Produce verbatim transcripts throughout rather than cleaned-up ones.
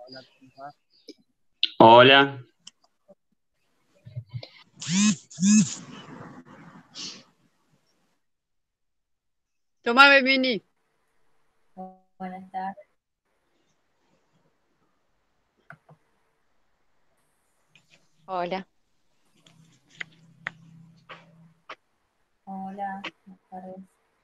Hola, ¿cómo va? Hola. Toma, Bemini. Buenas tardes. Hola. Hola, buenas tardes.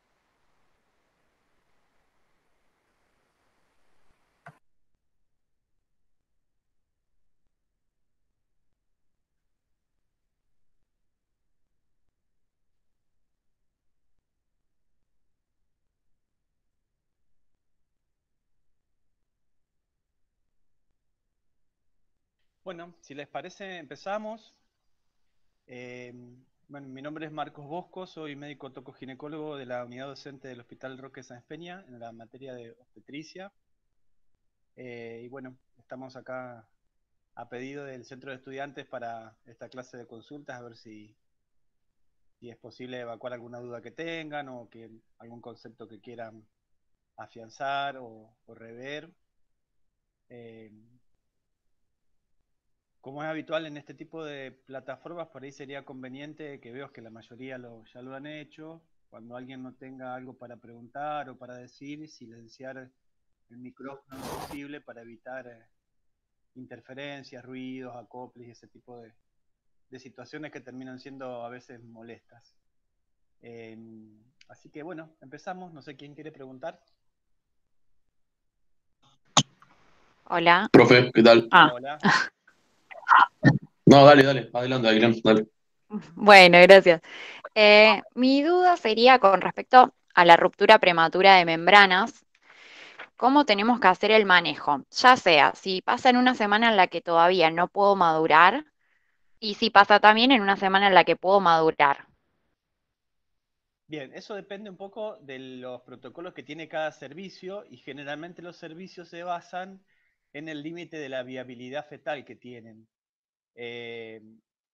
Bueno, si les parece, empezamos. Eh, bueno, mi nombre es Marcos Bosco, soy médico tocoginecólogo de la unidad docente del Hospital Roque Sáenz Peña en la materia de obstetricia. Eh, y bueno, estamos acá a pedido del centro de estudiantes para esta clase de consultas, a ver si, si es posible evacuar alguna duda que tengan o que algún concepto que quieran afianzar o, o rever. Eh, Como es habitual en este tipo de plataformas, por ahí sería conveniente, que veo que la mayoría lo, ya lo han hecho, cuando alguien no tenga algo para preguntar o para decir, silenciar el micrófono lo posible para evitar eh, interferencias, ruidos, acoples y ese tipo de, de situaciones que terminan siendo a veces molestas. Eh, así que bueno, empezamos. No sé quién quiere preguntar. Hola. Profe, ¿qué tal? Ah, Hola. No, dale, dale, adelante, adelante, dale. bueno, gracias. Eh, mi duda sería con respecto a la ruptura prematura de membranas, ¿cómo tenemos que hacer el manejo? Ya sea, si pasa en una semana en la que todavía no puedo madurar y si pasa también en una semana en la que puedo madurar. Bien, eso depende un poco de los protocolos que tiene cada servicio y generalmente los servicios se basan en el límite de la viabilidad fetal que tienen. Eh,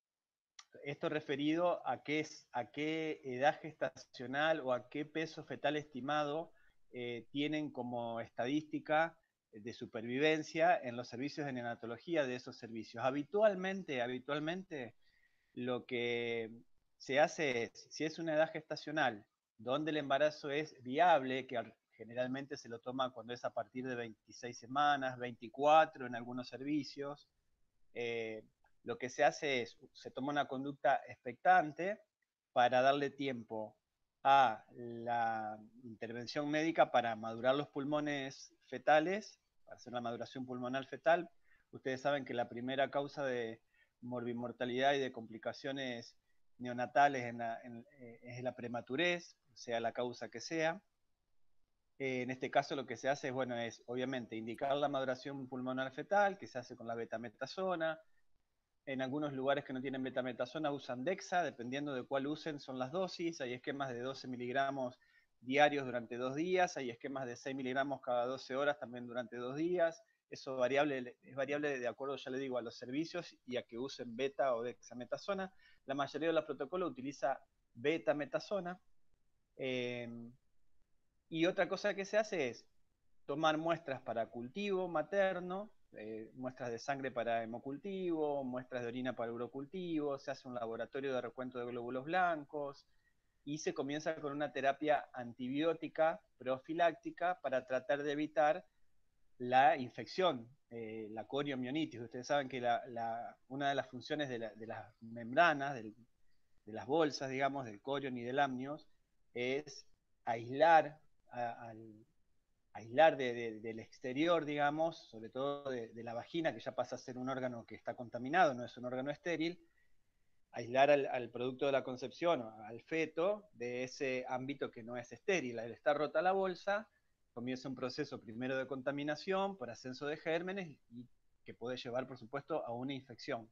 esto referido a qué, es, a qué edad gestacional o a qué peso fetal estimado eh, tienen como estadística de supervivencia en los servicios de neonatología de esos servicios. Habitualmente, habitualmente lo que se hace es, si es una edad gestacional donde el embarazo es viable, que generalmente se lo toma cuando es a partir de veintiséis semanas, veinticuatro en algunos servicios, eh, lo que se hace es, se toma una conducta expectante para darle tiempo a la intervención médica para madurar los pulmones fetales, para hacer la maduración pulmonar fetal. Ustedes saben que la primera causa de morbimortalidad y de complicaciones neonatales en la, en, eh, es la prematurez, sea la causa que sea. Eh, en este caso lo que se hace es, bueno, es obviamente indicar la maduración pulmonar fetal, que se hace con la betametasona. En algunos lugares que no tienen betametasona usan Dexa, dependiendo de cuál usen son las dosis. Hay esquemas de doce miligramos diarios durante dos días, hay esquemas de seis miligramos cada doce horas también durante dos días. Eso variable, es variable de acuerdo, ya le digo, a los servicios y a que usen beta o dexametasona. La mayoría de los protocolos utiliza betametasona. Eh, y otra cosa que se hace es tomar muestras para cultivo materno, eh, muestras de sangre para hemocultivo, muestras de orina para urocultivo, se hace un laboratorio de recuento de glóbulos blancos y se comienza con una terapia antibiótica profiláctica para tratar de evitar la infección, eh, la coriomionitis. Ustedes saben que la, la, una de las funciones de, la, de las membranas, del, de las bolsas, digamos, del corion y del amnios, es aislar a, al, aislar de, de, del exterior, digamos, sobre todo de, de la vagina, que ya pasa a ser un órgano que está contaminado, no es un órgano estéril, aislar al, al producto de la concepción, al feto, de ese ámbito que no es estéril. Al estar rota la bolsa, comienza un proceso primero de contaminación por ascenso de gérmenes y que puede llevar, por supuesto, a una infección.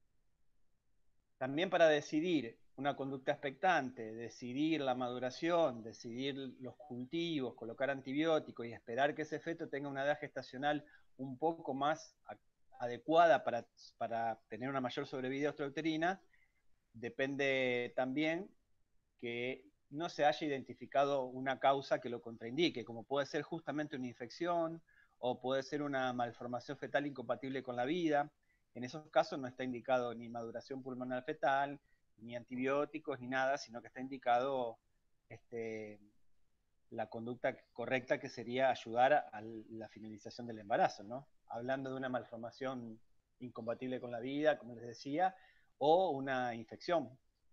También para decidir una conducta expectante, decidir la maduración, decidir los cultivos, colocar antibióticos y esperar que ese feto tenga una edad gestacional un poco más adecuada para, para tener una mayor sobrevida osteouterina, depende también que no se haya identificado una causa que lo contraindique, como puede ser justamente una infección o puede ser una malformación fetal incompatible con la vida. En esos casos no está indicado ni maduración pulmonar fetal, ni antibióticos, ni nada, sino que está indicado este, la conducta correcta, que sería ayudar a la finalización del embarazo, ¿no? Hablando de una malformación incompatible con la vida, como les decía, o una infección.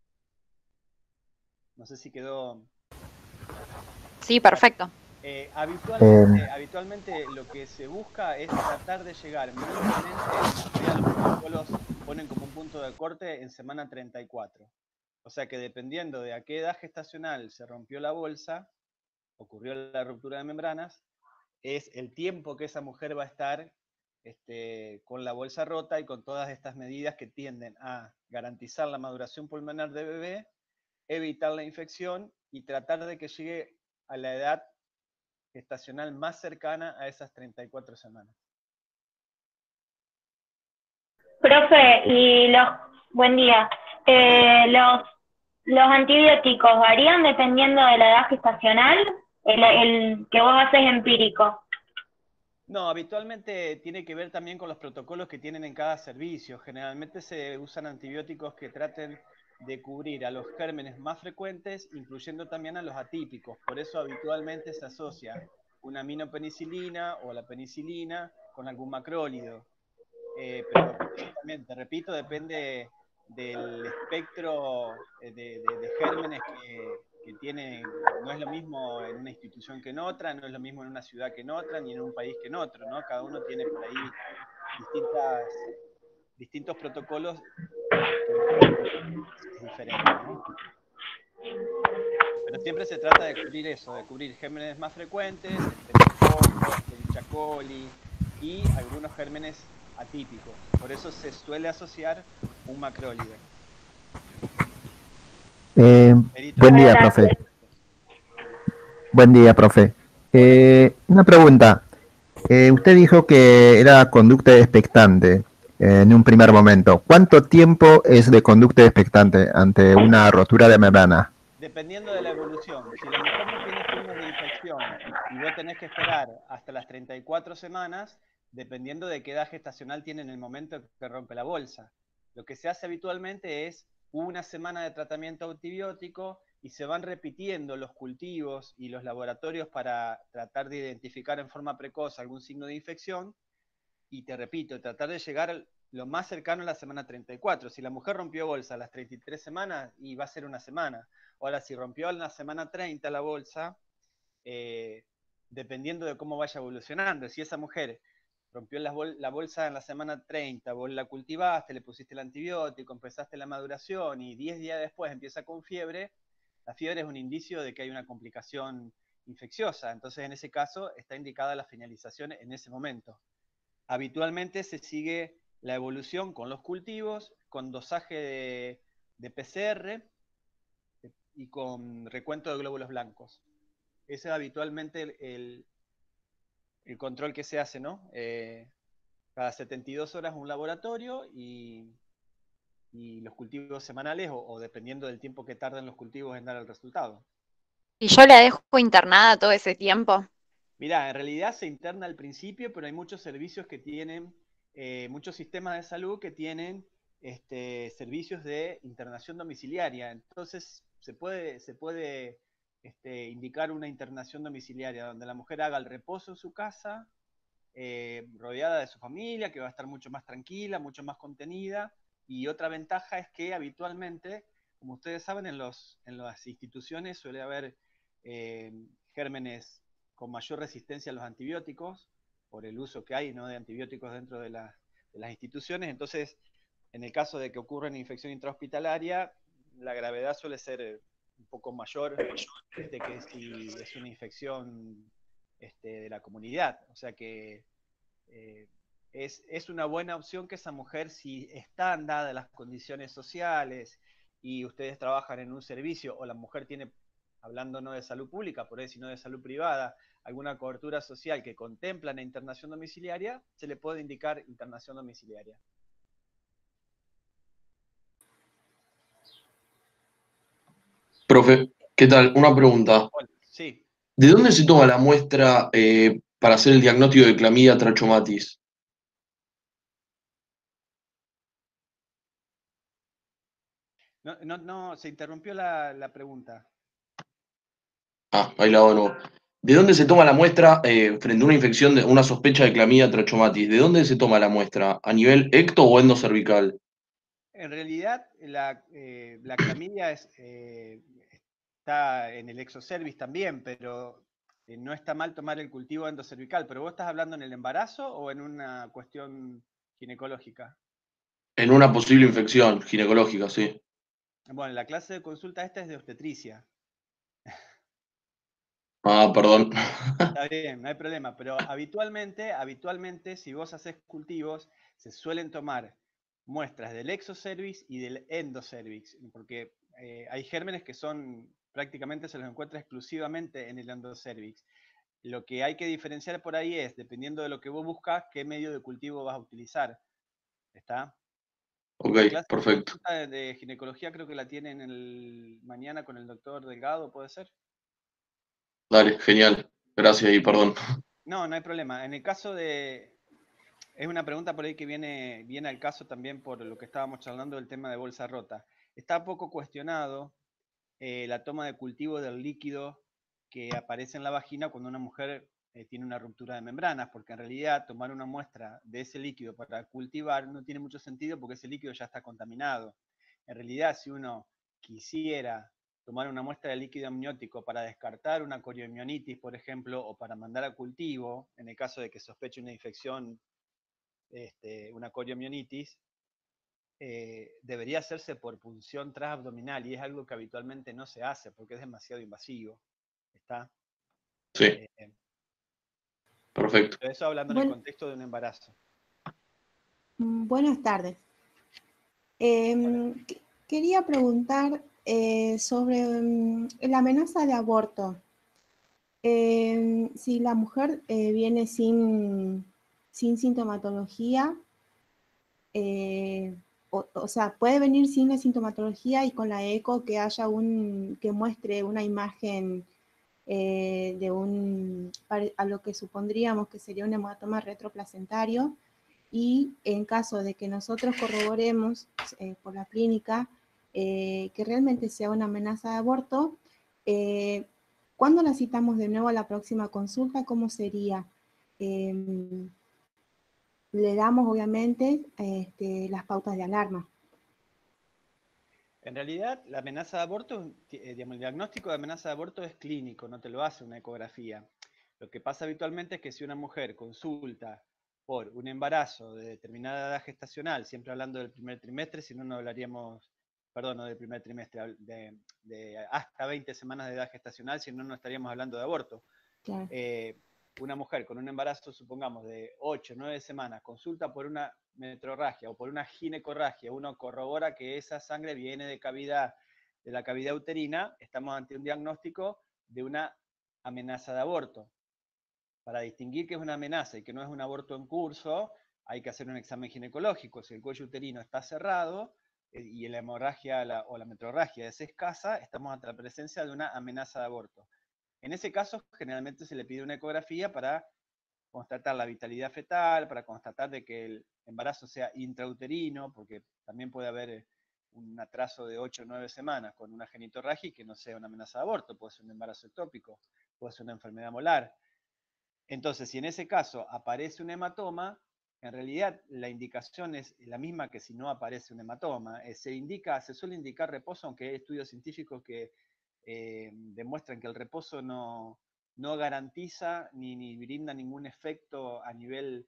No sé si quedó... Sí, perfecto. Eh, habitualmente, eh. habitualmente lo que se busca es tratar de llegar mínimamente, los protocolos ponen como un punto de corte en semana treinta y cuatro. O sea que dependiendo de a qué edad gestacional se rompió la bolsa, ocurrió la ruptura de membranas, es el tiempo que esa mujer va a estar este, con la bolsa rota y con todas estas medidas que tienden a garantizar la maduración pulmonar de bebé, evitar la infección y tratar de que llegue a la edad gestacional más cercana a esas treinta y cuatro semanas. Profe, y los, buen día, eh, los, los antibióticos varían dependiendo de la edad gestacional, el, el que vos haces empírico. No, habitualmente tiene que ver también con los protocolos que tienen en cada servicio. Generalmente se usan antibióticos que traten de cubrir a los gérmenes más frecuentes, incluyendo también a los atípicos. Por eso habitualmente se asocia una aminopenicilina o la penicilina con algún macrólido. Eh, pero también, te repito, depende del espectro de, de, de gérmenes que, que tiene. No es lo mismo en una institución que en otra, no es lo mismo en una ciudad que en otra, ni en un país que en otro, ¿no? Cada uno tiene por ahí distintas, distintos protocolos diferentes, ¿no? Pero siempre se trata de cubrir eso, de cubrir gérmenes más frecuentes, Escherichia coli y algunos gérmenes atípicos. Por eso se suele asociar un macrólido. Eh, buen día, profe. Buen día, profe. Eh, una pregunta. Eh, usted dijo que era conducta expectante eh, en un primer momento. ¿Cuánto tiempo es de conducta expectante ante una rotura de membrana? Dependiendo de la evolución. Si la mujer no tiene signos de infección y vos tenés que esperar hasta las treinta y cuatro semanas, dependiendo de qué edad gestacional tiene en el momento que rompe la bolsa. Lo que se hace habitualmente es una semana de tratamiento antibiótico y se van repitiendo los cultivos y los laboratorios para tratar de identificar en forma precoz algún signo de infección. Y te repito, tratar de llegar lo más cercano a la semana treinta y cuatro. Si la mujer rompió bolsa a las treinta y tres semanas, y va a ser una semana. Ahora, si rompió en la semana treinta la bolsa, eh, dependiendo de cómo vaya evolucionando, si esa mujer rompió la, bol la bolsa en la semana treinta, vos la cultivaste, le pusiste el antibiótico, empezaste la maduración y diez días después empieza con fiebre, la fiebre es un indicio de que hay una complicación infecciosa. Entonces, en ese caso, está indicada la finalización en ese momento. Habitualmente se sigue la evolución con los cultivos, con dosaje de, de P C R y con recuento de glóbulos blancos. Ese es habitualmente el, el, el control que se hace, ¿no? Eh, cada setenta y dos horas un laboratorio y, y los cultivos semanales o, o dependiendo del tiempo que tardan los cultivos en dar el resultado. ¿Y yo la dejo internada todo ese tiempo? Mirá, en realidad se interna al principio, pero hay muchos servicios que tienen, eh, muchos sistemas de salud que tienen este, servicios de internación domiciliaria. Entonces se puede, se puede este, indicar una internación domiciliaria donde la mujer haga el reposo en su casa, eh, rodeada de su familia, que va a estar mucho más tranquila, mucho más contenida. Y otra ventaja es que habitualmente, como ustedes saben, en, los, en las instituciones suele haber eh, gérmenes con mayor resistencia a los antibióticos, por el uso que hay, ¿no?, de antibióticos dentro de, la, de las instituciones. Entonces, en el caso de que ocurra una infección intrahospitalaria, la gravedad suele ser un poco mayor este, que si es una infección este, de la comunidad. O sea que eh, es, es una buena opción que esa mujer, si están dadas las condiciones sociales y ustedes trabajan en un servicio, o la mujer tiene, hablando no de salud pública, por ahí, sino de salud privada, alguna cobertura social que contempla la internación domiciliaria, se le puede indicar internación domiciliaria. Profe, ¿qué tal? Una pregunta. Bueno, sí. ¿De dónde se toma la muestra eh, para hacer el diagnóstico de clamidia trachomatis? No, no, no, se interrumpió la, la pregunta. Ah, ahí la hago de nuevo. ¿De dónde se toma la muestra eh, frente a una infección, de una sospecha de clamidia trachomatis? ¿De dónde se toma la muestra? ¿A nivel ecto o endocervical? En realidad, la, eh, la clamidia es, eh, está en el exocervix también, pero eh, no está mal tomar el cultivo endocervical. ¿Pero vos estás hablando en el embarazo o en una cuestión ginecológica? En una posible infección ginecológica, sí. Bueno, la clase de consulta esta es de obstetricia. Ah, perdón. Está bien, no hay problema, pero habitualmente, habitualmente, si vos haces cultivos, se suelen tomar muestras del exocervix y del endocervix, porque eh, hay gérmenes que son, prácticamente se los encuentra exclusivamente en el endocervix. Lo que hay que diferenciar por ahí es, dependiendo de lo que vos buscas, qué medio de cultivo vas a utilizar. ¿Está? Ok, La clase de perfecto. consulta de, de ginecología creo que la tienen el, mañana con el doctor Delgado, ¿puede ser? Dale, genial. Gracias y perdón. No, no hay problema. En el caso de, es una pregunta por ahí que viene, viene al caso también por lo que estábamos charlando del tema de bolsa rota. Está poco cuestionado eh, la toma de cultivo del líquido que aparece en la vagina cuando una mujer eh, tiene una ruptura de membranas, porque en realidad tomar una muestra de ese líquido para cultivar no tiene mucho sentido porque ese líquido ya está contaminado. En realidad, si uno quisiera tomar una muestra de líquido amniótico para descartar una coriomionitis, por ejemplo, o para mandar a cultivo, en el caso de que sospeche una infección, este, una coriomionitis, eh, debería hacerse por punción transabdominal y es algo que habitualmente no se hace porque es demasiado invasivo. ¿Está? Sí, Eh, perfecto. eso hablando en el Bueno, contexto de un embarazo. mm, buenas tardes. Hola. Em, que- quería preguntar eh, sobre mm, la amenaza de aborto. Em, si la mujer eh, viene sin, sin sintomatología, eh, o, o sea, puede venir sin la sintomatología y con la eco que haya un, que muestre una imagen eh, de un, pare- a lo que supondríamos que sería un hematoma retroplacentario, y en caso de que nosotros corroboremos eh, por la clínica eh, que realmente sea una amenaza de aborto, eh, ¿cuándo la citamos de nuevo a la próxima consulta? ¿Cómo sería? Eh, le damos obviamente este, las pautas de alarma. En realidad, la amenaza de aborto, eh, digamos, el diagnóstico de amenaza de aborto es clínico, no te lo hace una ecografía. Lo que pasa habitualmente es que si una mujer consulta por un embarazo de determinada edad gestacional, siempre hablando del primer trimestre, si no, no hablaríamos, perdón, no del primer trimestre, de, de hasta veinte semanas de edad gestacional, si no, no estaríamos hablando de aborto. Claro. Eh, una mujer con un embarazo, supongamos, de ocho o nueve semanas, consulta por una metrorragia o por una ginecorragia, uno corrobora que esa sangre viene de cavidad, de la cavidad uterina, estamos ante un diagnóstico de una amenaza de aborto. Para distinguir que es una amenaza y que no es un aborto en curso, hay que hacer un examen ginecológico. Si el cuello uterino está cerrado eh, y la hemorragia la, o la metrorragia es escasa, estamos ante la presencia de una amenaza de aborto. En ese caso, generalmente se le pide una ecografía para constatar la vitalidad fetal, para constatar de que el embarazo sea intrauterino, porque también puede haber un atraso de ocho o nueve semanas con una genitorragia y que no sea una amenaza de aborto, puede ser un embarazo ectópico, puede ser una enfermedad molar. Entonces, si en ese caso aparece un hematoma, en realidad la indicación es la misma que si no aparece un hematoma. Eh, se, indica, se suele indicar reposo, aunque hay estudios científicos que eh, demuestran que el reposo no, no garantiza ni, ni brinda ningún efecto a nivel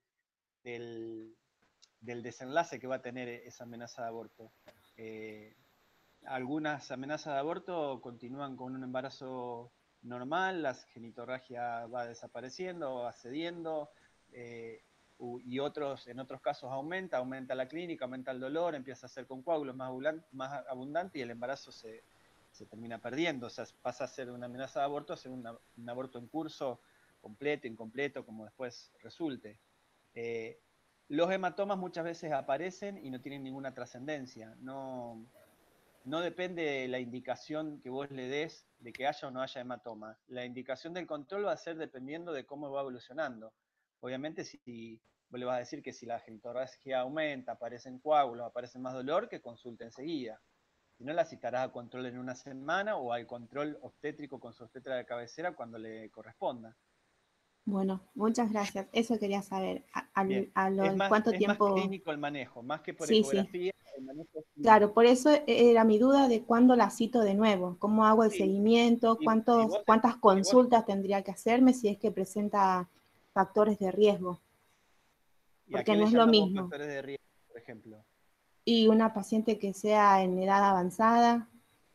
del, del, desenlace que va a tener esa amenaza de aborto. Eh, algunas amenazas de aborto continúan con un embarazo normal, la genitorragia va desapareciendo, va cediendo, eh, y otros, en otros casos aumenta, aumenta la clínica, aumenta el dolor, empieza a ser con coágulos más, más abundante y el embarazo se, se termina perdiendo, o sea, pasa a ser una amenaza de aborto a ser una, un aborto en curso, completo, incompleto, como después resulte. Eh, los hematomas muchas veces aparecen y no tienen ninguna trascendencia, no, no depende de la indicación que vos le des de que haya o no haya hematoma. La indicación del control va a ser dependiendo de cómo va evolucionando. Obviamente, si vos le vas a decir que si la genitorragia aumenta, aparecen coágulos, aparece más dolor, que consulte enseguida. Si no, la citarás a control en una semana o al control obstétrico con su obstetra de cabecera cuando le corresponda. Bueno, muchas gracias. Eso quería saber. A, a, Bien. a lo, Es más, ¿Cuánto es tiempo? más clínico el manejo, más que por Sí, sí. ecografía, el manejo es clínico. Claro, por eso era mi duda de cuándo la cito de nuevo, cómo hago el Sí. seguimiento, Si- cuántos, si vos- cuántas si vos- consultas tendría que hacerme si es que presenta factores de riesgo, ¿Y a porque qué no le es lo llamas vos mismo. factores de riesgo, por ejemplo? Y una paciente que sea en edad avanzada.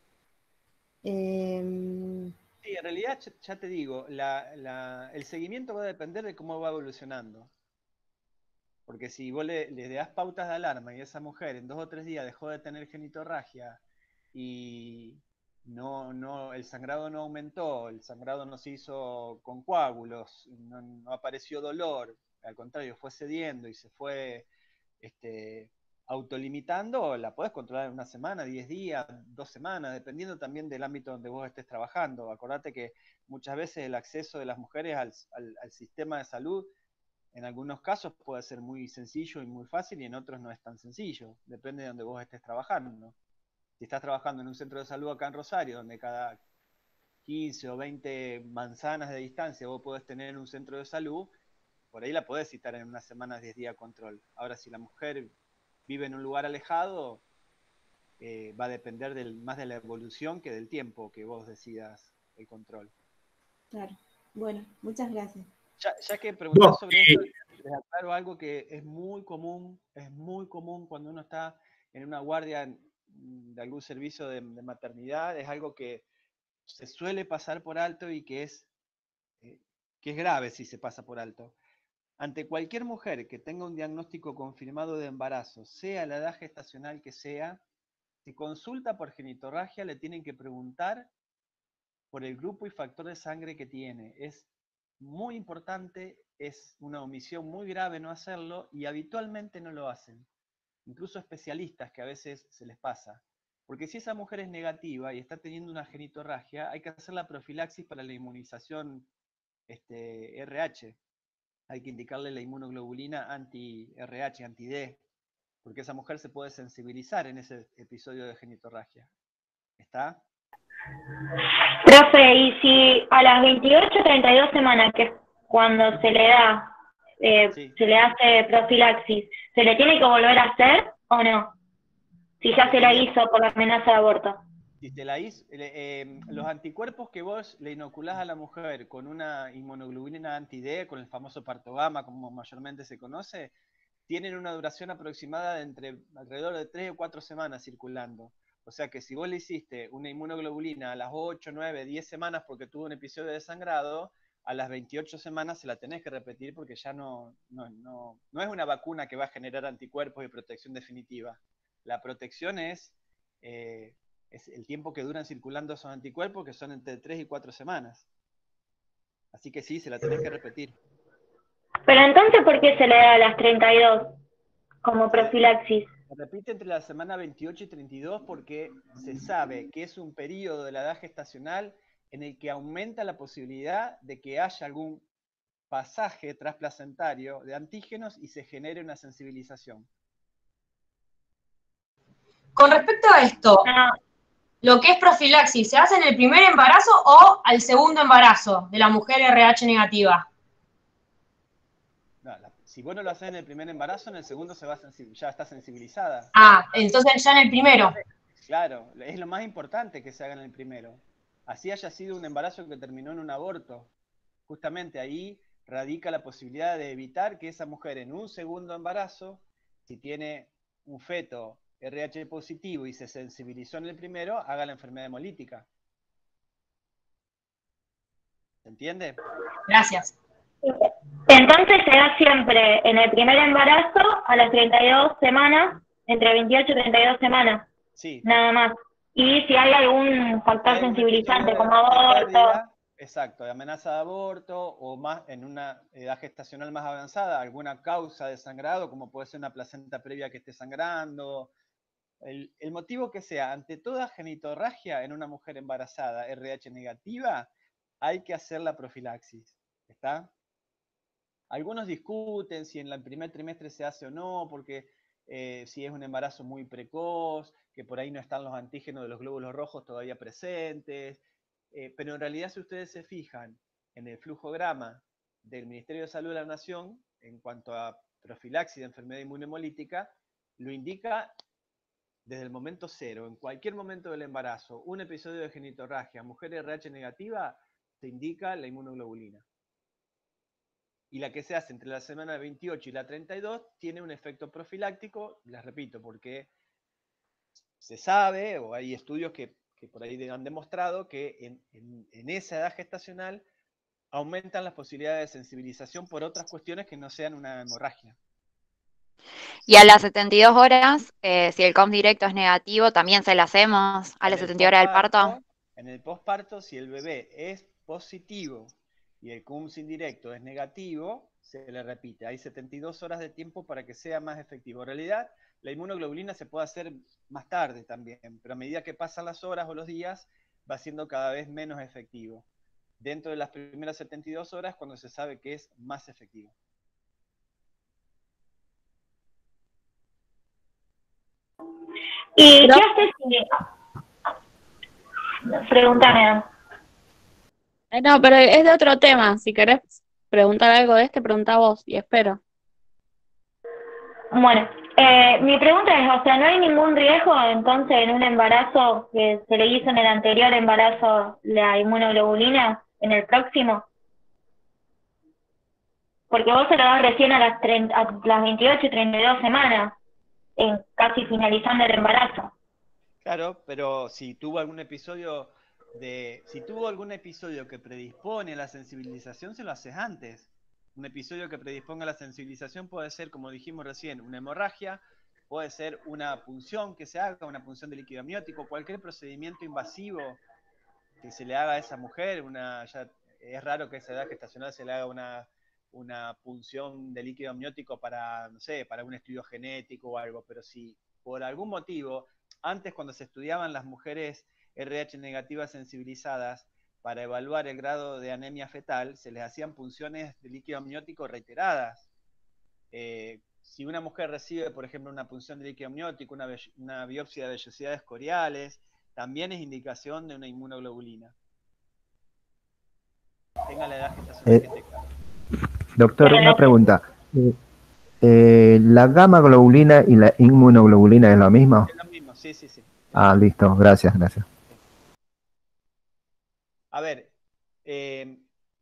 eh, Sí, en realidad ya, ya te digo, la- la- el seguimiento va a depender de cómo va evolucionando. Porque si vos le, le das pautas de alarma y esa mujer en dos o tres días dejó de tener genitorragia y no, no, el sangrado no aumentó, el sangrado no se hizo con coágulos, no, no apareció dolor, al contrario, fue cediendo y se fue este, autolimitando, la podés controlar en una semana, diez días, dos semanas, dependiendo también del ámbito donde vos estés trabajando. Acordate que muchas veces el acceso de las mujeres al, al, al sistema de salud en algunos casos puede ser muy sencillo y muy fácil y en otros no es tan sencillo. Depende de donde vos estés trabajando. Si estás trabajando en un centro de salud acá en Rosario, donde cada quince o veinte manzanas de distancia vos podés tener un centro de salud, por ahí la podés citar en unas semanas, diez días control. Ahora, si la mujer vive en un lugar alejado, eh, va a depender del, más de la evolución que del tiempo que vos decidas el control. claro. Bueno, muchas gracias. Ya, ya que preguntás No, sobre eh, esto, les aclaro algo que es muy común, es muy común cuando uno está en una guardia de algún servicio de, de maternidad, es algo que se suele pasar por alto y que es, eh, que es grave si se pasa por alto. Ante cualquier mujer que tenga un diagnóstico confirmado de embarazo, sea la edad gestacional que sea, si consulta por genitorragia le tienen que preguntar por el grupo y factor de sangre que tiene. Es muy importante, es una omisión muy grave no hacerlo y habitualmente no lo hacen. Incluso especialistas que a veces se les pasa. Porque si esa mujer es negativa y está teniendo una genitorragia, hay que hacer la profilaxis para la inmunización este, R H. Hay que indicarle la inmunoglobulina anti-R H, anti-D, porque esa mujer se puede sensibilizar en ese episodio de genitorragia. ¿Está? Profe, y si a las veintiocho, treinta y dos semanas, que es cuando se le da, eh, Sí. se le hace profilaxis, ¿se le tiene que volver a hacer o no? Si ya Se se la tiene- hizo por la amenaza de aborto. Si te la hizo, eh, eh, los anticuerpos que vos le inoculás a la mujer con una inmunoglobulina anti-D, con el famoso partogama, como mayormente se conoce, tienen una duración aproximada de entre alrededor de tres o cuatro semanas circulando. O sea que si vos le hiciste una inmunoglobulina a las ocho, nueve, diez semanas porque tuvo un episodio de sangrado, a las veintiocho semanas se la tenés que repetir porque ya no, no, no, no es una vacuna que va a generar anticuerpos y protección definitiva. La protección es, eh, es el tiempo que duran circulando esos anticuerpos, que son entre tres y cuatro semanas. Así que sí, se la tenés que repetir. Pero entonces, ¿por qué se le da a las treinta y dos como profilaxis? Se repite entre la semana veintiocho y treinta y dos porque se sabe que es un periodo de la edad gestacional en el que aumenta la posibilidad de que haya algún pasaje trasplacentario de antígenos y se genere una sensibilización. Con respecto a esto, Ah, lo que es profilaxis, ¿se hace en el primer embarazo o al segundo embarazo de la mujer R H negativa? No, la, si vos no lo haces en el primer embarazo, en el segundo se va a ya está sensibilizada. Ah, entonces ya en el primero. Claro, es lo más importante que se haga en el primero. Así haya sido un embarazo que terminó en un aborto. Justamente ahí radica la posibilidad de evitar que esa mujer en un segundo embarazo, si tiene un feto R H positivo y se sensibilizó en el primero, haga la enfermedad hemolítica. ¿Se entiende? Gracias. entonces se da siempre en el primer embarazo a las treinta y dos semanas, entre veintiocho y treinta y dos semanas, Sí. nada más. Y si hay algún factor Hay un sensibilizante episodio como de aborto. pérdida, exacto, de amenaza de aborto o más en una edad gestacional más avanzada, alguna causa de sangrado, como puede ser una placenta previa que esté sangrando, El, el motivo que sea, ante toda genitorragia en una mujer embarazada R H negativa, hay que hacer la profilaxis. ¿Está? Algunos discuten si en el primer trimestre se hace o no, porque eh, si es un embarazo muy precoz, que por ahí no están los antígenos de los glóbulos rojos todavía presentes, eh, pero en realidad si ustedes se fijan en el flujograma del Ministerio de Salud de la Nación, en cuanto a profilaxis de enfermedad inmunohemolítica, lo indica desde el momento cero, en cualquier momento del embarazo, un episodio de genitorragia, mujer R H negativa, se indica la inmunoglobulina. Y la que se hace entre la semana veintiocho y la treinta y dos tiene un efecto profiláctico, les repito, porque se sabe, o hay estudios que, que por ahí han demostrado que en, en, en esa edad gestacional aumentan las posibilidades de sensibilización por otras cuestiones que no sean una hemorragia. Y a las setenta y dos horas, eh, si el C O M directo es negativo, también se la hacemos a las setenta y dos horas del parto. En el posparto, si el bebé es positivo y el C U M S indirecto es negativo, se le repite. Hay setenta y dos horas de tiempo para que sea más efectivo. En realidad, la inmunoglobulina se puede hacer más tarde también, pero a medida que pasan las horas o los días, va siendo cada vez menos efectivo. Dentro de las primeras setenta y dos horas, cuando se sabe que es más efectivo. ¿Y qué haces si... Pregúntame. Eh, No, pero es de otro tema. Si querés preguntar algo de este, pregunta vos y espero. Bueno, eh, mi pregunta es, o sea, ¿no hay ningún riesgo entonces en un embarazo que se le hizo en el anterior embarazo la inmunoglobulina en el próximo? Porque vos se lo das recién a las, treinta, a las veintiocho y treinta y dos semanas, en casi finalizando el embarazo. Claro, pero si tuvo algún episodio de, si tuvo algún episodio que predispone a la sensibilización, se lo haces antes. Un episodio que predisponga a la sensibilización puede ser, como dijimos recién, una hemorragia, puede ser una punción que se haga, una punción de líquido amniótico, cualquier procedimiento invasivo que se le haga a esa mujer, una, ya es raro que a esa edad gestacional se le haga una, una punción de líquido amniótico para, no sé, para un estudio genético o algo, pero si por algún motivo, antes cuando se estudiaban las mujeres R H negativas sensibilizadas, para evaluar el grado de anemia fetal, se les hacían punciones de líquido amniótico reiteradas. Eh, si una mujer recibe, por ejemplo, una punción de líquido amniótico, una, una biopsia de vellosidades coriales, también es indicación de una inmunoglobulina. Tenga la edad gestacional Eh, que tenga. Doctor, una pregunta. Eh, eh, ¿La gamma globulina y la inmunoglobulina es lo mismo? Es lo mismo, sí, sí, sí. Ah, listo, gracias, gracias. A ver, eh,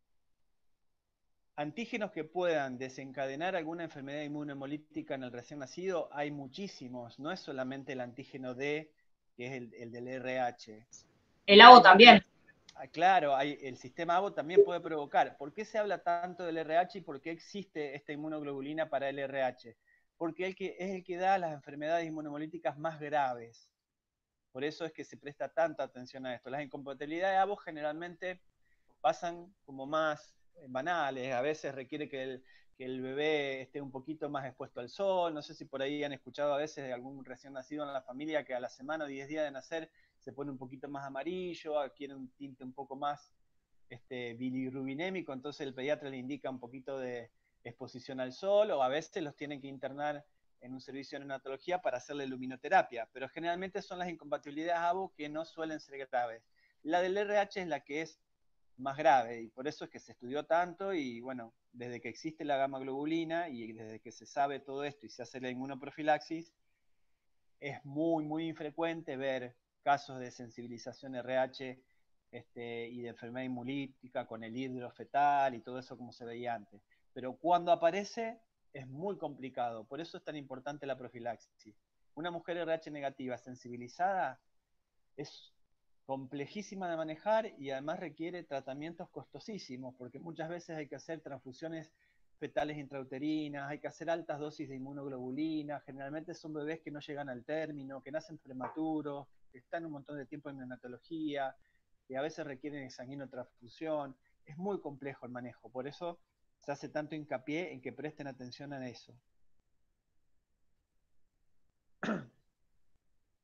antígenos que puedan desencadenar alguna enfermedad inmunohemolítica en el recién nacido, hay muchísimos. No es solamente el antígeno D, que es el, el del R H. El A B O también. Claro, hay, el sistema A B O también puede provocar. ¿Por qué se habla tanto del R H y por qué existe esta inmunoglobulina para el R H? Porque el que, es el que da las enfermedades inmunohemolíticas más graves. Por eso es que se presta tanta atención a esto. Las incompatibilidades A B O generalmente pasan como más banales. A veces requiere que el, que el bebé esté un poquito más expuesto al sol. No sé si por ahí han escuchado a veces de algún recién nacido en la familia que a la semana o diez días de nacer se pone un poquito más amarillo, adquiere un tinte un poco más este, bilirrubinémico, entonces el pediatra le indica un poquito de exposición al sol, o a veces los tienen que internar en un servicio de neonatología para hacerle luminoterapia, pero generalmente son las incompatibilidades A B O que no suelen ser graves. La del R H es la que es más grave, y por eso es que se estudió tanto, y bueno, desde que existe la gamma globulina, y desde que se sabe todo esto y se hace la inmunoprofilaxis, es muy, muy infrecuente ver casos de sensibilización R H este, y de enfermedad inmunolítica con el hidro fetal y todo eso como se veía antes. Pero cuando aparece es muy complicado, por eso es tan importante la profilaxis. Una mujer R H negativa sensibilizada es complejísima de manejar y además requiere tratamientos costosísimos, porque muchas veces hay que hacer transfusiones fetales intrauterinas, hay que hacer altas dosis de inmunoglobulina, generalmente son bebés que no llegan al término, que nacen prematuros, que están un montón de tiempo en neonatología, que a veces requieren sanguinotransfusión. Es muy complejo el manejo, por eso se hace tanto hincapié en que presten atención a eso.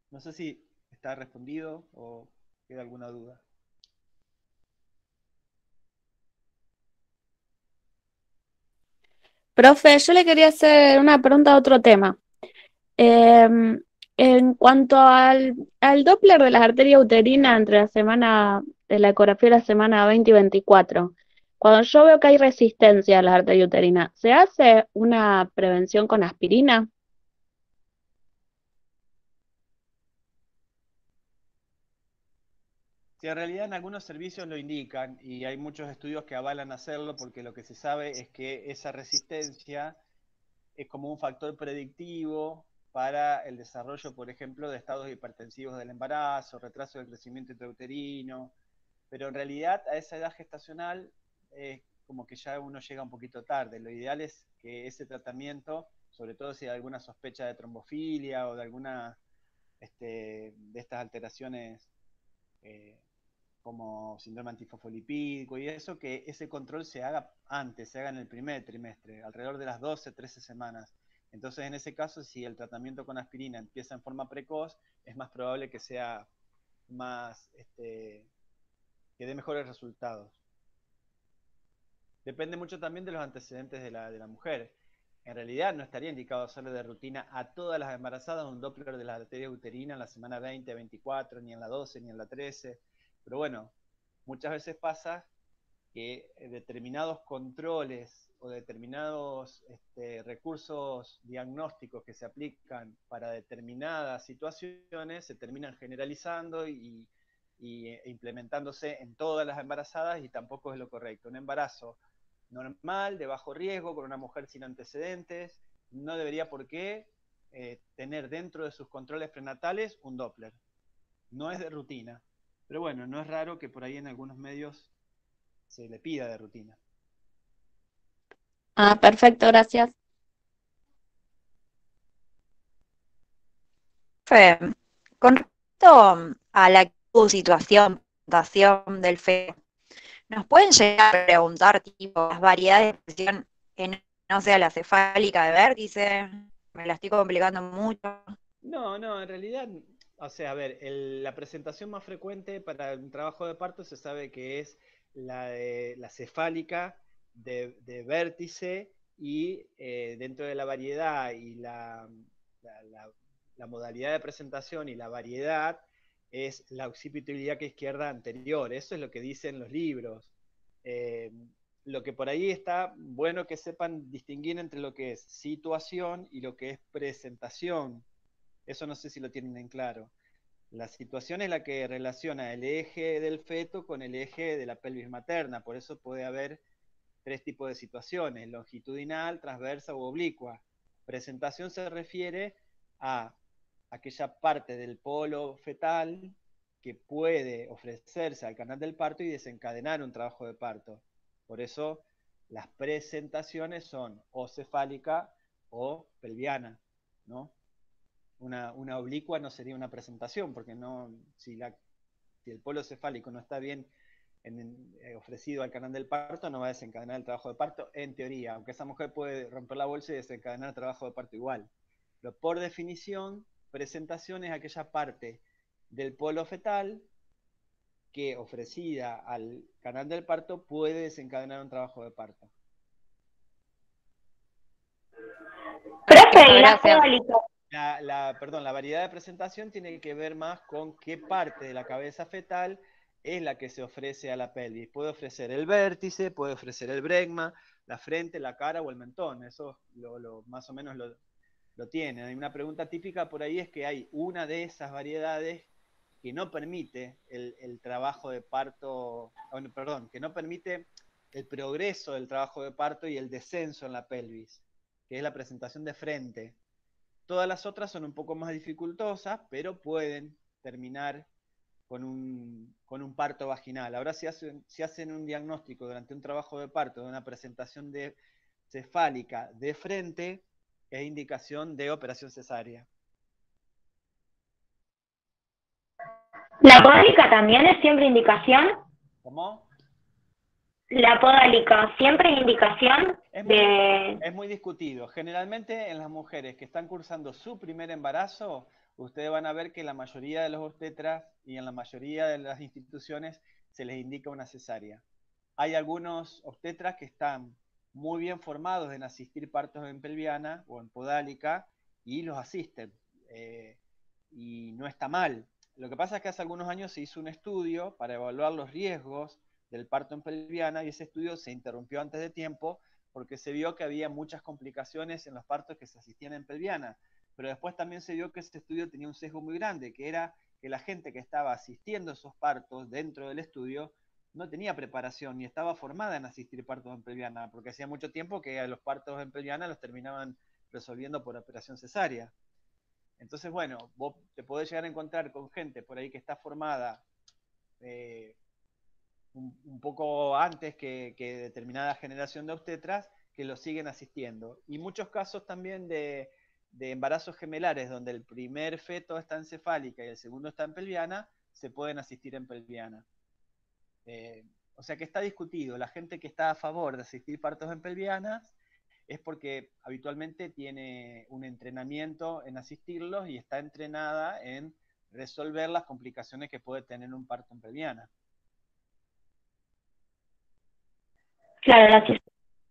No sé si está respondido o queda alguna duda. Profe, yo le quería hacer una pregunta de otro tema. Em, en cuanto al, al Doppler de las arterias uterinas entre la semana de la ecografía de la semana veinte y veinticuatro, cuando yo veo que hay resistencia a las arterias uterinas, ¿se hace una prevención con aspirina? Sí, en realidad en algunos servicios lo indican y hay muchos estudios que avalan hacerlo porque lo que se sabe es que esa resistencia es como un factor predictivo para el desarrollo, por ejemplo, de estados hipertensivos del embarazo, retraso del crecimiento intrauterino, pero en realidad a esa edad gestacional es como que ya uno llega un poquito tarde. Lo ideal es que ese tratamiento, sobre todo si hay alguna sospecha de trombofilia o de alguna este, de estas alteraciones eh, como síndrome antifosfolipídico y eso, que ese control se haga antes, se haga en el primer trimestre, alrededor de las doce, trece semanas. Entonces, en ese caso, si el tratamiento con aspirina empieza en forma precoz, es más probable que sea más, este, que dé mejores resultados. Depende mucho también de los antecedentes de la, de la mujer. En realidad no estaría indicado hacerle de rutina a todas las embarazadas un Doppler de la arteria uterina en la semana veinte, veinticuatro, ni en la doce, ni en la trece. Pero bueno, muchas veces pasa que determinados controles o determinados este, recursos diagnósticos que se aplican para determinadas situaciones se terminan generalizando y, y e implementándose en todas las embarazadas y tampoco es lo correcto. Un embarazo normal, de bajo riesgo, con una mujer sin antecedentes, no debería por qué eh, tener dentro de sus controles prenatales un Doppler. No es de rutina. Pero bueno, no es raro que por ahí en algunos medios se le pida de rutina. Ah, perfecto, gracias. Fe, con respecto a la situación, presentación del feto, nos pueden llegar a preguntar tipo las variedades de expresión que no sea la cefálica de vértice. Me la estoy complicando mucho. No, no, en realidad, o sea, a ver, el, la presentación más frecuente para un trabajo de parto se sabe que es la, de, la cefálica de, de vértice y eh, dentro de la variedad y la, la, la, la modalidad de presentación y la variedad es la occipito ilíaca izquierda anterior. Eso es lo que dicen los libros. Eh, lo que por ahí está bueno que sepan distinguir entre lo que es situación y lo que es presentación. Eso no sé si lo tienen en claro. La situación es la que relaciona el eje del feto con el eje de la pelvis materna, por eso puede haber tres tipos de situaciones, longitudinal, transversa u oblicua. Presentación se refiere a aquella parte del polo fetal que puede ofrecerse al canal del parto y desencadenar un trabajo de parto. Por eso las presentaciones son o cefálica o pelviana, ¿no? Una, una oblicua no sería una presentación, porque no, si, la, si el polo cefálico no está bien en, en, eh, ofrecido al canal del parto, no va a desencadenar el trabajo de parto, en teoría, aunque esa mujer puede romper la bolsa y desencadenar el trabajo de parto igual. Pero por definición, presentación es aquella parte del polo fetal que ofrecida al canal del parto puede desencadenar un trabajo de parto. Profe, y la cefálica. La, la, perdón, la variedad de presentación tiene que ver más con qué parte de la cabeza fetal es la que se ofrece a la pelvis. Puede ofrecer el vértice, puede ofrecer el bregma, la frente, la cara o el mentón. Eso lo, lo, más o menos lo, lo tiene. Hay una pregunta típica por ahí es que hay una de esas variedades que no permite el, el trabajo de parto, oh, perdón, que no permite el progreso del trabajo de parto y el descenso en la pelvis, que es la presentación de frente. Todas las otras son un poco más dificultosas, pero pueden terminar con un, con un parto vaginal. Ahora, si hacen, si hacen un diagnóstico durante un trabajo de parto de una presentación de cefálica de frente, es indicación de operación cesárea. ¿La cólica también es siempre indicación? ¿Cómo? la podálica, ¿siempre es indicación Es muy, de...? es muy discutido. Generalmente en las mujeres que están cursando su primer embarazo, ustedes van a ver que la mayoría de los obstetras y en la mayoría de las instituciones se les indica una cesárea. Hay algunos obstetras que están muy bien formados en asistir partos en pelviana o en podálica y los asisten. Eh, y no está mal. Lo que pasa es que hace algunos años se hizo un estudio para evaluar los riesgos del parto en pelviana y ese estudio se interrumpió antes de tiempo porque se vio que había muchas complicaciones en los partos que se asistían en pelviana. Pero después también se vio que ese estudio tenía un sesgo muy grande, que era que la gente que estaba asistiendo a esos partos dentro del estudio no tenía preparación ni estaba formada en asistir partos en pelviana, porque hacía mucho tiempo que los partos en pelviana los terminaban resolviendo por operación cesárea. Entonces, bueno, vos te podés llegar a encontrar con gente por ahí que está formada eh, un, un, poco antes que, que determinada generación de obstetras que lo siguen asistiendo. Y muchos casos también de, de embarazos gemelares donde el primer feto está encefálica y el segundo está en pelviana, se pueden asistir en pelviana. Eh, o sea que está discutido. La gente que está a favor de asistir partos en pelvianas es porque habitualmente tiene un entrenamiento en asistirlos y está entrenada en resolver las complicaciones que puede tener un parto en pelviana. Claro, gracias.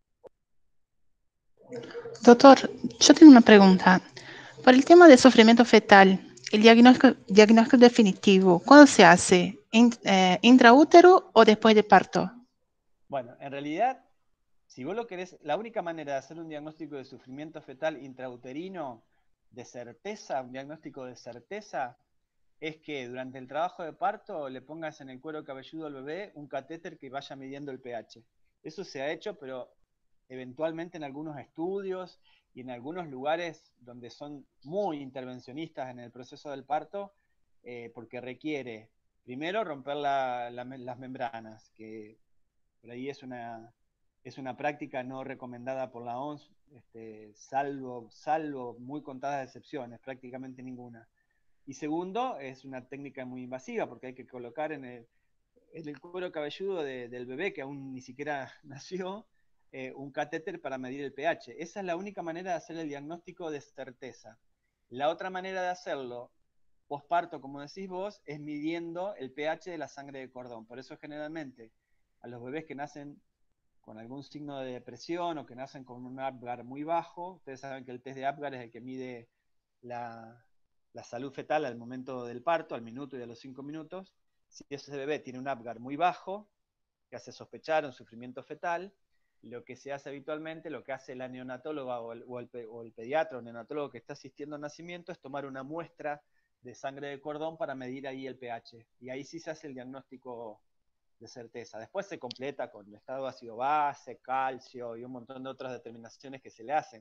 Doctor, yo tengo una pregunta. Por el tema del sufrimiento fetal, el diagnóstico, diagnóstico definitivo, ¿cuándo se hace? Eh, ¿Intraútero o después de parto? Bueno, en realidad, si vos lo querés, la única manera de hacer un diagnóstico de sufrimiento fetal intrauterino de certeza, un diagnóstico de certeza, es que durante el trabajo de parto le pongas en el cuero cabelludo al bebé un catéter que vaya midiendo el pH. Eso se ha hecho, pero eventualmente en algunos estudios y en algunos lugares donde son muy intervencionistas en el proceso del parto, eh, porque requiere, primero, romper la, la, las membranas, que por ahí es una, es una práctica no recomendada por la O M S, este, salvo, salvo muy contadas excepciones, prácticamente ninguna. Y segundo, es una técnica muy invasiva, porque hay que colocar en el, en el cuero cabelludo de, del bebé, que aún ni siquiera nació, eh, un catéter para medir el pH. Esa es la única manera de hacer el diagnóstico de certeza. La otra manera de hacerlo, posparto, como decís vos, es midiendo el pH de la sangre de cordón. Por eso generalmente a los bebés que nacen con algún signo de depresión o que nacen con un Apgar muy bajo, ustedes saben que el test de Apgar es el que mide la, la salud fetal al momento del parto, al minuto y a los cinco minutos. Si ese bebé tiene un Apgar muy bajo, que hace sospechar un sufrimiento fetal, lo que se hace habitualmente, lo que hace la neonatóloga o el, o el, o el pediatra o neonatólogo que está asistiendo al nacimiento es tomar una muestra de sangre de cordón para medir ahí el pH. Y ahí sí se hace el diagnóstico de certeza. Después se completa con el estado de ácido base, calcio y un montón de otras determinaciones que se le hacen.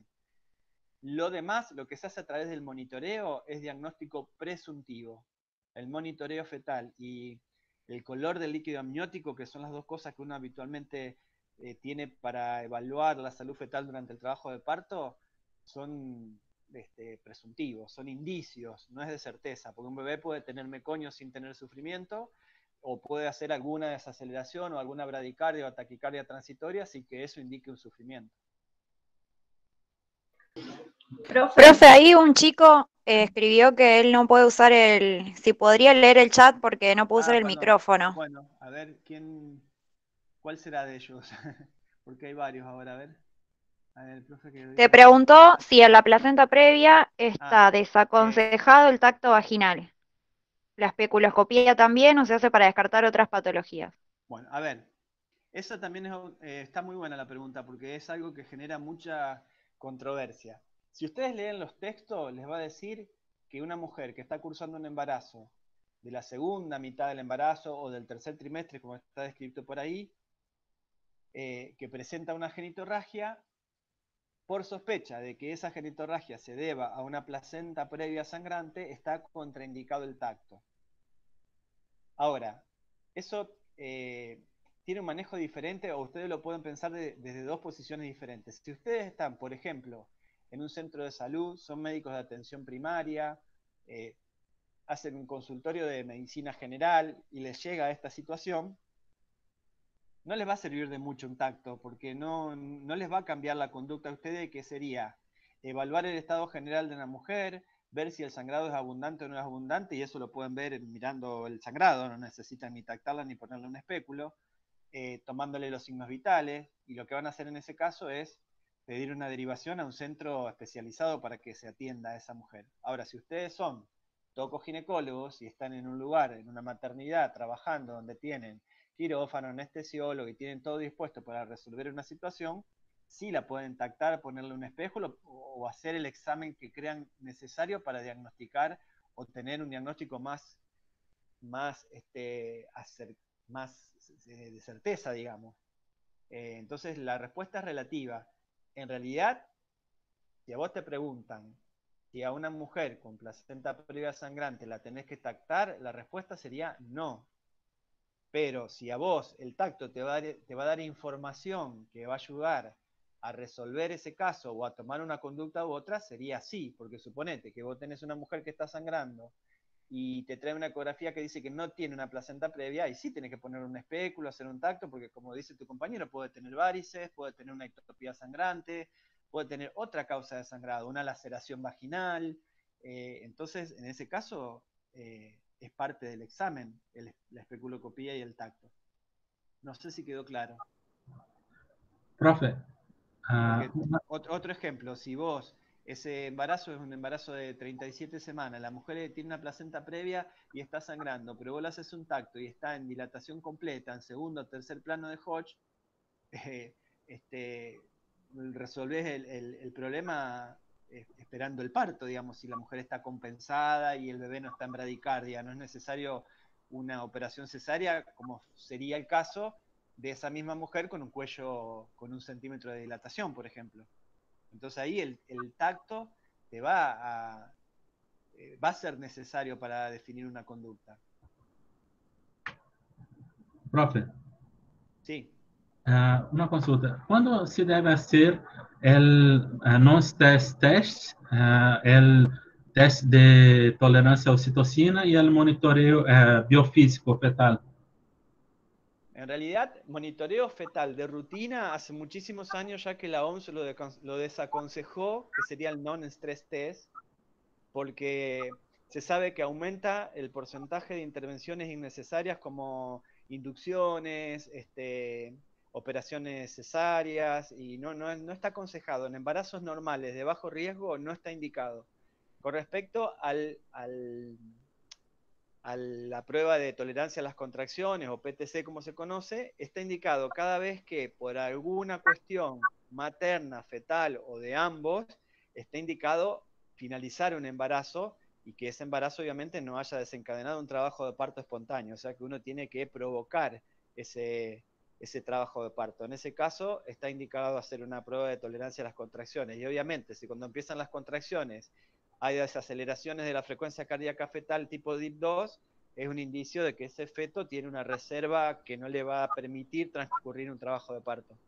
Lo demás, lo que se hace a través del monitoreo es diagnóstico presuntivo. El monitoreo fetal y el color del líquido amniótico, que son las dos cosas que uno habitualmente eh, tiene para evaluar la salud fetal durante el trabajo de parto, son este, presuntivos, son indicios, no es de certeza, porque un bebé puede tener meconio sin tener sufrimiento, o puede hacer alguna desaceleración o alguna bradicardia o taquicardia transitoria sin que eso indique un sufrimiento. Profe, Profe ahí un chico eh, escribió que él no puede usar el, si podría leer el chat porque no puede ah, usar el perdón. micrófono. Bueno, a ver, ¿quién, cuál será de ellos? Porque hay varios ahora, a ver. A ver el profe que Te preguntó si en la placenta previa está ah, desaconsejado eh, el tacto vaginal. La especuloscopía también o se hace para descartar otras patologías. Bueno, a ver, esa también es, eh, está muy buena la pregunta porque es algo que genera mucha controversia. Si ustedes leen los textos, les va a decir que una mujer que está cursando un embarazo de la segunda mitad del embarazo o del tercer trimestre, como está descrito por ahí, eh, que presenta una genitorragia, por sospecha de que esa genitorragia se deba a una placenta previa sangrante, está contraindicado el tacto. Ahora, eso eh, tiene un manejo diferente o ustedes lo pueden pensar de, desde dos posiciones diferentes. Si ustedes están, por ejemplo, en un centro de salud, son médicos de atención primaria, eh, hacen un consultorio de medicina general y les llega esta situación, no les va a servir de mucho un tacto, porque no, no les va a cambiar la conducta a ustedes, que sería evaluar el estado general de una mujer, ver si el sangrado es abundante o no es abundante, y eso lo pueden ver mirando el sangrado, no necesitan ni tactarla ni ponerle un espéculo, eh, tomándole los signos vitales, y lo que van a hacer en ese caso es pedir una derivación a un centro especializado para que se atienda a esa mujer. Ahora, si ustedes son tocoginecólogos y están en un lugar, en una maternidad, trabajando donde tienen quirófano, anestesiólogo y tienen todo dispuesto para resolver una situación, sí la pueden tactar, ponerle un espejo o hacer el examen que crean necesario para diagnosticar o tener un diagnóstico más, más, este, hacer, más de certeza, digamos. Eh, entonces la respuesta es relativa. En realidad, si a vos te preguntan si a una mujer con placenta previa sangrante la tenés que tactar, la respuesta sería no. Pero si a vos el tacto te va a dar, te va a dar información que va a ayudar a resolver ese caso o a tomar una conducta u otra, sería sí, porque suponete que vos tenés una mujer que está sangrando y te trae una ecografía que dice que no tiene una placenta previa, y sí tenés que poner un espéculo, hacer un tacto, porque como dice tu compañero, puede tener varices, puede tener una ectopía sangrante, puede tener otra causa de sangrado, una laceración vaginal. Eh, entonces, en ese caso, eh, es parte del examen, el, la especulocopía y el tacto. No sé si quedó claro. Profe, uh, otro, otro ejemplo, si vos, ese embarazo es un embarazo de treinta y siete semanas, la mujer tiene una placenta previa y está sangrando, pero vos le haces un tacto y está en dilatación completa, en segundo o tercer plano de Hodge, eh, este, resolvés el, el, el problema eh, esperando el parto, digamos, si la mujer está compensada y el bebé no está en bradicardia, no es necesario una operación cesárea, como sería el caso de esa misma mujer con un cuello con un centímetro de dilatación, por ejemplo. Entonces ahí el, el tacto te va a, eh, va a ser necesario para definir una conducta. Profe. Sí. Uh, una consulta. ¿Cuándo se debe hacer el uh, non-stress test, uh, el test de tolerancia a oxitocina y el monitoreo uh, biofísico fetal? En realidad, monitoreo fetal de rutina hace muchísimos años ya que la O M S lo, de, lo desaconsejó, que sería el non-stress test, porque se sabe que aumenta el porcentaje de intervenciones innecesarias como inducciones, este, operaciones cesáreas, y no, no, no está aconsejado. En embarazos normales de bajo riesgo no está indicado. Con respecto al... al a la prueba de tolerancia a las contracciones, o P T C como se conoce, está indicado cada vez que por alguna cuestión materna, fetal o de ambos, está indicado finalizar un embarazo y que ese embarazo obviamente no haya desencadenado un trabajo de parto espontáneo, o sea que uno tiene que provocar ese, ese trabajo de parto. En ese caso está indicado hacer una prueba de tolerancia a las contracciones, y obviamente si cuando empiezan las contracciones hay desaceleraciones de la frecuencia cardíaca fetal tipo D I P dos, es un indicio de que ese feto tiene una reserva que no le va a permitir transcurrir un trabajo de parto.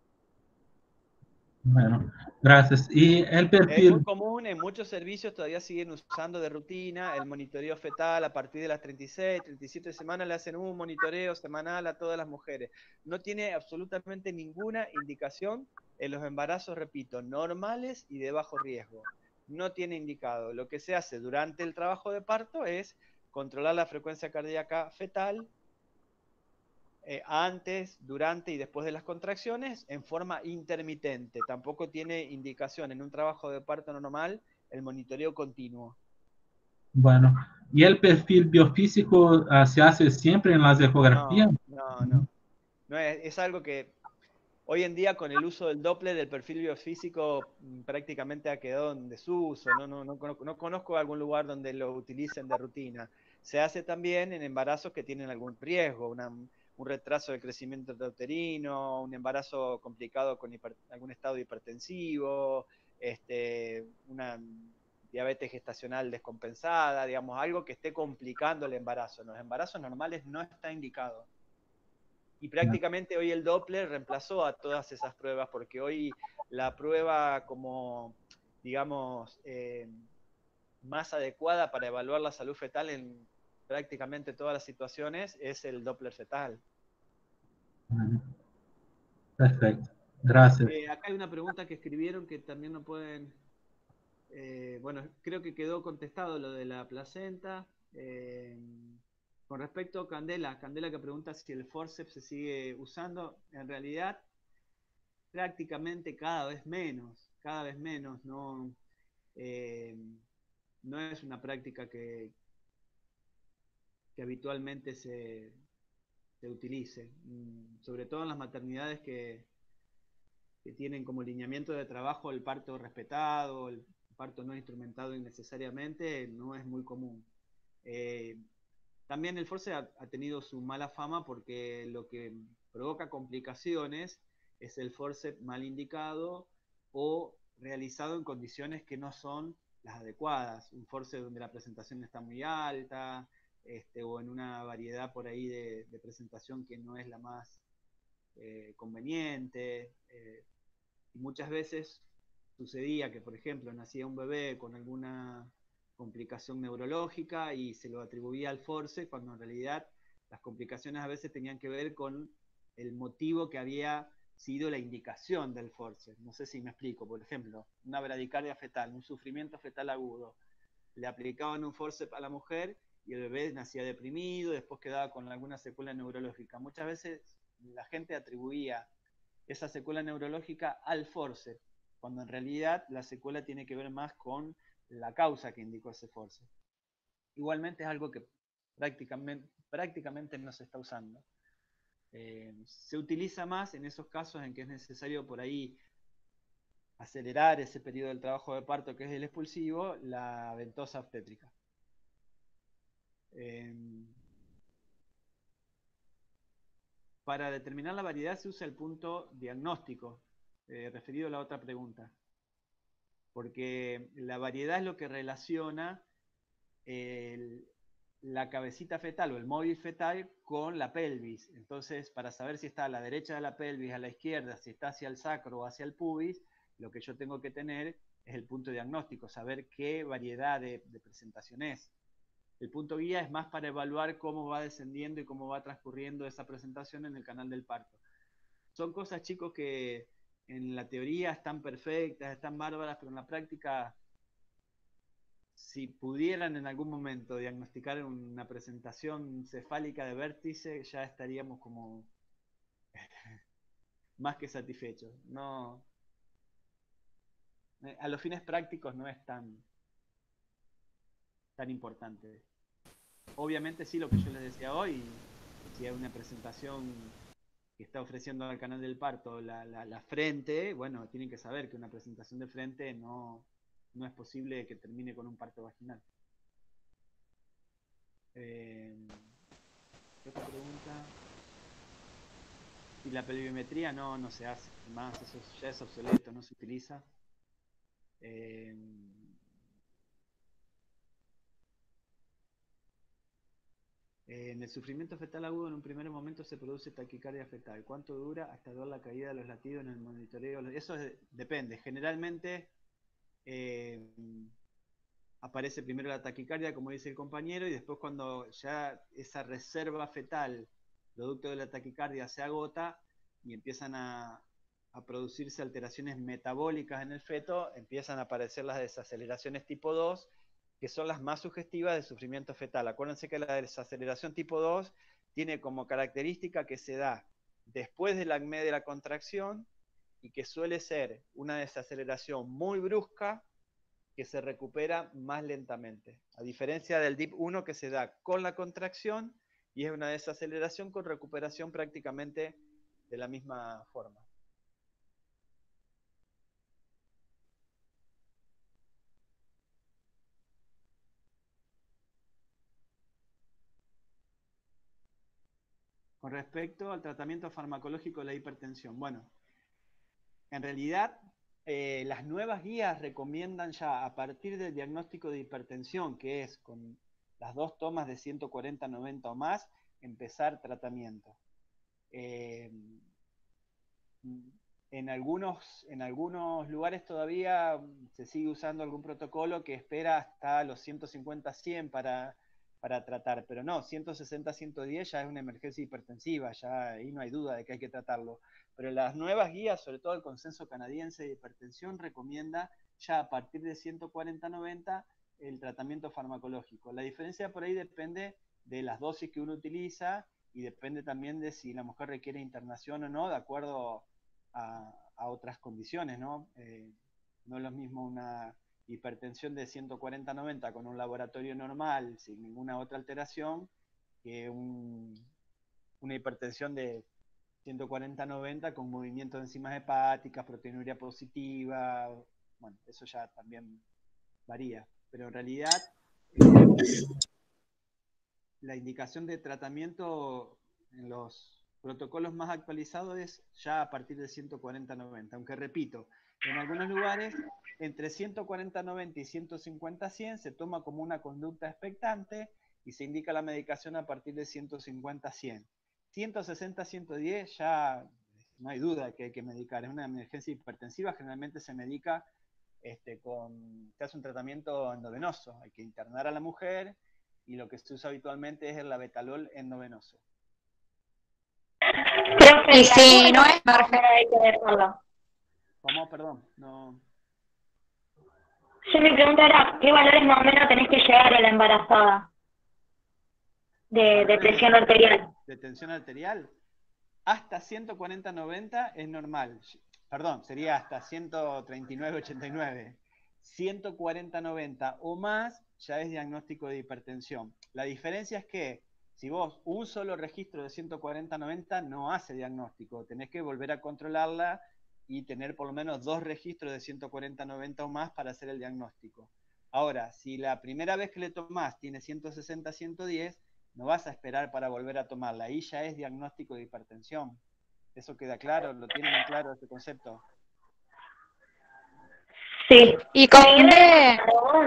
Bueno, gracias. Y el perfil... Es muy común, en muchos servicios todavía siguen usando de rutina el monitoreo fetal a partir de las treinta y seis, treinta y siete semanas, le hacen un monitoreo semanal a todas las mujeres. No tiene absolutamente ninguna indicación en los embarazos, repito, normales y de bajo riesgo. No tiene indicado. Lo que se hace durante el trabajo de parto es controlar la frecuencia cardíaca fetal eh, antes, durante y después de las contracciones en forma intermitente. Tampoco tiene indicación en un trabajo de parto normal el monitoreo continuo. Bueno, ¿y el perfil biofísico uh, se hace siempre en las ecografías? No, no, no. no es, es algo que hoy en día con el uso del Doppler, el perfil biofísico prácticamente ha quedado en desuso. No, no, no, conozco, no conozco algún lugar donde lo utilicen de rutina. Se hace también en embarazos que tienen algún riesgo, una, un retraso del crecimiento intrauterino, un embarazo complicado con hiper, algún estado hipertensivo, este, una diabetes gestacional descompensada, digamos, algo que esté complicando el embarazo. En los embarazos normales no está indicado. Y prácticamente hoy el Doppler reemplazó a todas esas pruebas, porque hoy la prueba como, digamos, eh, más adecuada para evaluar la salud fetal en prácticamente todas las situaciones es el Doppler fetal. Perfecto. Gracias. Eh, acá hay una pregunta que escribieron que también no pueden... Eh, bueno, creo que quedó contestado lo de la placenta. Eh, con respecto a Candela, Candela que pregunta si el forceps se sigue usando, en realidad prácticamente cada vez menos, cada vez menos, no, eh, no es una práctica que, que habitualmente se, se utilice, mm, sobre todo en las maternidades que, que tienen como lineamiento de trabajo el parto respetado, el parto no instrumentado innecesariamente, no es muy común. Eh, también el forceps ha, ha tenido su mala fama porque lo que provoca complicaciones es el forceps mal indicado o realizado en condiciones que no son las adecuadas. Un forceps donde la presentación está muy alta, este, o en una variedad por ahí de, de presentación que no es la más eh, conveniente. Eh, y muchas veces sucedía que, por ejemplo, nacía un bebé con alguna complicación neurológica y se lo atribuía al forceps, cuando en realidad las complicaciones a veces tenían que ver con el motivo que había sido la indicación del forceps. No sé si me explico. Por ejemplo, una bradicardia fetal, un sufrimiento fetal agudo. Le aplicaban un forceps a la mujer y el bebé nacía deprimido, después quedaba con alguna secuela neurológica. Muchas veces la gente atribuía esa secuela neurológica al forceps, cuando en realidad la secuela tiene que ver más con la causa que indicó ese forceps. Igualmente es algo que prácticamente, prácticamente no se está usando. Eh, se utiliza más en esos casos en que es necesario por ahí acelerar ese periodo del trabajo de parto, que es el expulsivo, la ventosa obstétrica. Eh, para determinar la variedad se usa el punto diagnóstico, eh, referido a la otra pregunta, porque la variedad es lo que relaciona el, la cabecita fetal o el móvil fetal con la pelvis. Entonces, para saber si está a la derecha de la pelvis, a la izquierda, si está hacia el sacro o hacia el pubis, lo que yo tengo que tener es el punto diagnóstico, saber qué variedad de, de presentación es. El punto guía es más para evaluar cómo va descendiendo y cómo va transcurriendo esa presentación en el canal del parto. Son cosas, chicos, que en la teoría están perfectas, están bárbaras, pero en la práctica, si pudieran en algún momento diagnosticar una presentación cefálica de vértice, ya estaríamos como más que satisfechos. No, a los fines prácticos no es tan, tan importante. Obviamente sí, lo que yo les decía hoy, si hay una presentación que está ofreciendo al canal del parto la, la, la frente, bueno, tienen que saber que una presentación de frente no, no es posible que termine con un parto vaginal. Eh, ¿Qué otra pregunta? Y la pelvimetría no, no se hace más, eso ya es obsoleto, no se utiliza. Eh, En el sufrimiento fetal agudo en un primer momento se produce taquicardia fetal. ¿Cuánto dura hasta ver la caída de los latidos en el monitoreo? Eso es, depende. Generalmente eh, aparece primero la taquicardia, como dice el compañero, y después cuando ya esa reserva fetal, producto de la taquicardia, se agota y empiezan a, a producirse alteraciones metabólicas en el feto, empiezan a aparecer las desaceleraciones tipo dos, que son las más sugestivas de sufrimiento fetal. Acuérdense que la desaceleración tipo dos tiene como característica que se da después del acné de la contracción y que suele ser una desaceleración muy brusca que se recupera más lentamente. A diferencia del D I P uno que se da con la contracción y es una desaceleración con recuperación prácticamente de la misma forma. Con respecto al tratamiento farmacológico de la hipertensión, bueno, en realidad eh, las nuevas guías recomiendan ya a partir del diagnóstico de hipertensión, que es con las dos tomas de ciento cuarenta noventa o más, empezar tratamiento. Eh, en, algunos, en algunos lugares todavía se sigue usando algún protocolo que espera hasta los ciento cincuenta cien para para tratar, pero no, ciento sesenta, ciento diez ya es una emergencia hipertensiva, ya ahí no hay duda de que hay que tratarlo. Pero las nuevas guías, sobre todo el Consenso Canadiense de Hipertensión, recomienda ya a partir de ciento cuarenta noventa el tratamiento farmacológico. La diferencia por ahí depende de las dosis que uno utiliza y depende también de si la mujer requiere internación o no, de acuerdo a, a otras condiciones, ¿no? Eh, no es lo mismo una hipertensión de ciento cuarenta noventa con un laboratorio normal, sin ninguna otra alteración, que un, una hipertensión de ciento cuarenta noventa con movimiento de enzimas hepáticas, proteinuria positiva. Bueno, eso ya también varía, pero en realidad eh, la indicación de tratamiento en los protocolos más actualizados es ya a partir de ciento cuarenta noventa, aunque repito, en algunos lugares entre ciento cuarenta noventa y ciento cincuenta cien se toma como una conducta expectante y se indica la medicación a partir de ciento cincuenta cien. ciento sesenta ciento diez ya no hay duda que hay que medicar, es una emergencia hipertensiva, generalmente se medica este, con, se hace un tratamiento endovenoso, hay que internar a la mujer y lo que se usa habitualmente es el labetalol endovenoso. Profe, Y si no es hay que dejarlo. ¿Cómo? Perdón, no... Yo mi pregunta era, ¿qué valores más o menos tenés que llegar a la embarazada de, de presión arterial? De tensión arterial, hasta ciento cuarenta noventa es normal. Perdón, sería hasta ciento treinta y nueve ochenta y nueve. ciento cuarenta noventa o más ya es diagnóstico de hipertensión. La diferencia es que si vos un solo registro de ciento cuarenta noventa no hace diagnóstico, tenés que volver a controlarla y tener por lo menos dos registros de ciento cuarenta noventa o más para hacer el diagnóstico. Ahora, si la primera vez que le tomás tiene ciento sesenta ciento diez, no vas a esperar para volver a tomarla, ahí ya es diagnóstico de hipertensión. ¿Eso queda claro? ¿Lo tienen en claro este concepto? Sí. ¿Y con qué?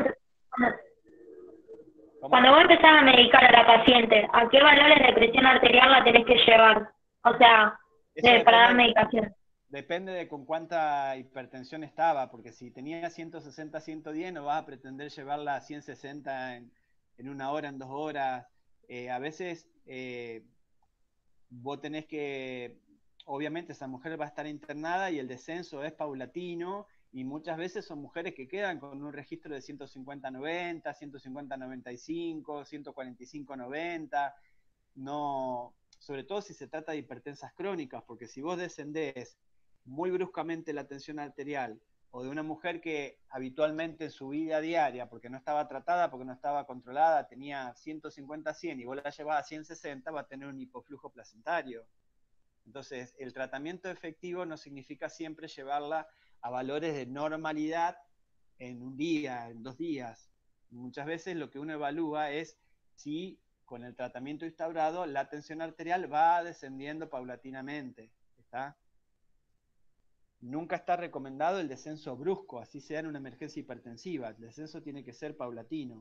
Cuando vos empezás a medicar a la paciente, ¿a qué valores de presión arterial la tenés que llevar? O sea, de, para dar medicación. Depende de con cuánta hipertensión estaba, porque si tenía ciento sesenta ciento diez no vas a pretender llevarla a ciento sesenta en, en una hora, en dos horas. Eh, a veces eh, vos tenés que, obviamente esa mujer va a estar internada y el descenso es paulatino y muchas veces son mujeres que quedan con un registro de ciento cincuenta noventa, ciento cincuenta noventa y cinco, ciento cuarenta y cinco noventa, no, sobre todo si se trata de hipertensas crónicas, porque si vos descendés muy bruscamente la tensión arterial o de una mujer que habitualmente en su vida diaria, porque no estaba tratada, porque no estaba controlada, tenía ciento cincuenta a cien y vos la llevás a ciento sesenta, va a tener un hipoflujo placentario. Entonces, el tratamiento efectivo no significa siempre llevarla a valores de normalidad en un día, en dos días. Muchas veces lo que uno evalúa es si con el tratamiento instaurado la tensión arterial va descendiendo paulatinamente. ¿Está? Nunca está recomendado el descenso brusco, así sea en una emergencia hipertensiva. El descenso tiene que ser paulatino.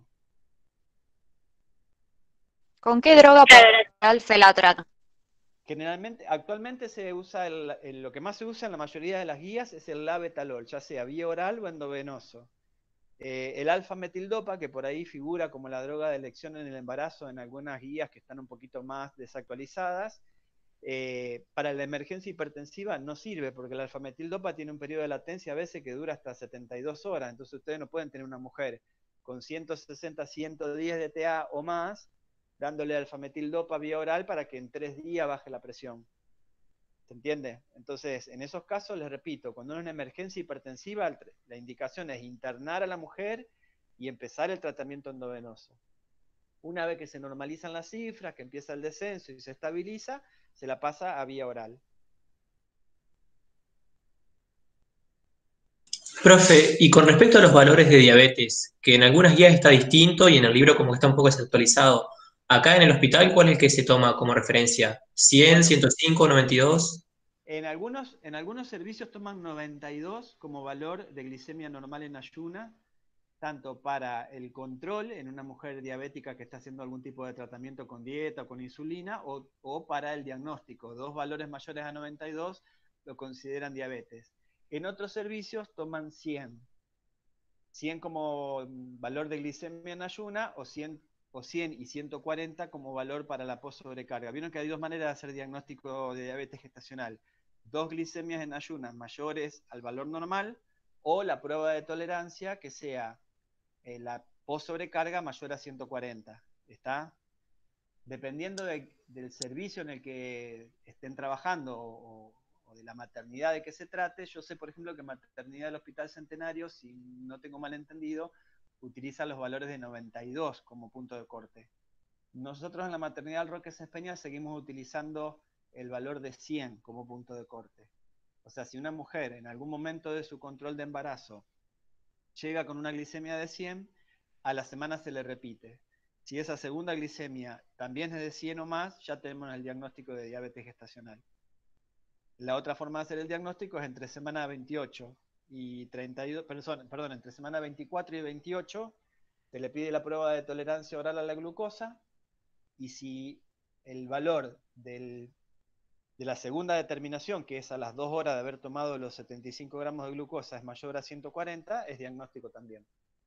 ¿Con qué droga oral se la trata? Generalmente, actualmente se usa, el, el, lo que más se usa en la mayoría de las guías es el labetalol, ya sea vía oral o endovenoso. Eh, el alfa-metildopa, que por ahí figura como la droga de elección en el embarazo en algunas guías que están un poquito más desactualizadas, Eh, para la emergencia hipertensiva no sirve porque el alfametildopa tiene un periodo de latencia a veces que dura hasta setenta y dos horas, entonces ustedes no pueden tener una mujer con ciento sesenta, ciento diez de T A o más dándole alfametildopa vía oral para que en tres días baje la presión. ¿Se entiende? Entonces, en esos casos, les repito, cuando es una emergencia hipertensiva, la indicación es internar a la mujer y empezar el tratamiento endovenoso. Una vez que se normalizan las cifras, que empieza el descenso y se estabiliza, se la pasa a vía oral. Profe, y con respecto a los valores de diabetes, que en algunas guías está distinto y en el libro como que está un poco desactualizado, acá en el hospital, ¿cuál es el que se toma como referencia? ¿cien, bueno, ciento cinco, noventa y dos? En algunos, en algunos servicios toman noventa y dos como valor de glicemia normal en ayuna, tanto para el control en una mujer diabética que está haciendo algún tipo de tratamiento con dieta o con insulina, o, o para el diagnóstico. Dos valores mayores a noventa y dos lo consideran diabetes. En otros servicios toman cien. cien como valor de glicemia en ayuna o cien, o cien y ciento cuarenta como valor para la post-sobrecarga. Vieron que hay dos maneras de hacer diagnóstico de diabetes gestacional. Dos glicemias en ayunas mayores al valor normal, o la prueba de tolerancia que sea eh, la post-sobrecarga mayor a ciento cuarenta. ¿Está? Dependiendo de, del servicio en el que estén trabajando o, o de la maternidad de que se trate, yo sé, por ejemplo, que maternidad del Hospital Centenario, si no tengo mal entendido, utiliza los valores de noventa y dos como punto de corte. Nosotros en la maternidad del Roque Sáenz Peña seguimos utilizando el valor de cien como punto de corte. O sea, si una mujer en algún momento de su control de embarazo llega con una glicemia de cien, a la semana se le repite. Si esa segunda glicemia también es de cien o más, ya tenemos el diagnóstico de diabetes gestacional. La otra forma de hacer el diagnóstico es entre semana veintiocho y treinta y dos, perdón, perdón, entre semana veinticuatro y veintiocho, se le pide la prueba de tolerancia oral a la glucosa, y si el valor del, de la segunda determinación, que es a las dos horas de haber tomado los setenta y cinco gramos de glucosa, es mayor a ciento cuarenta, es diagnóstico también.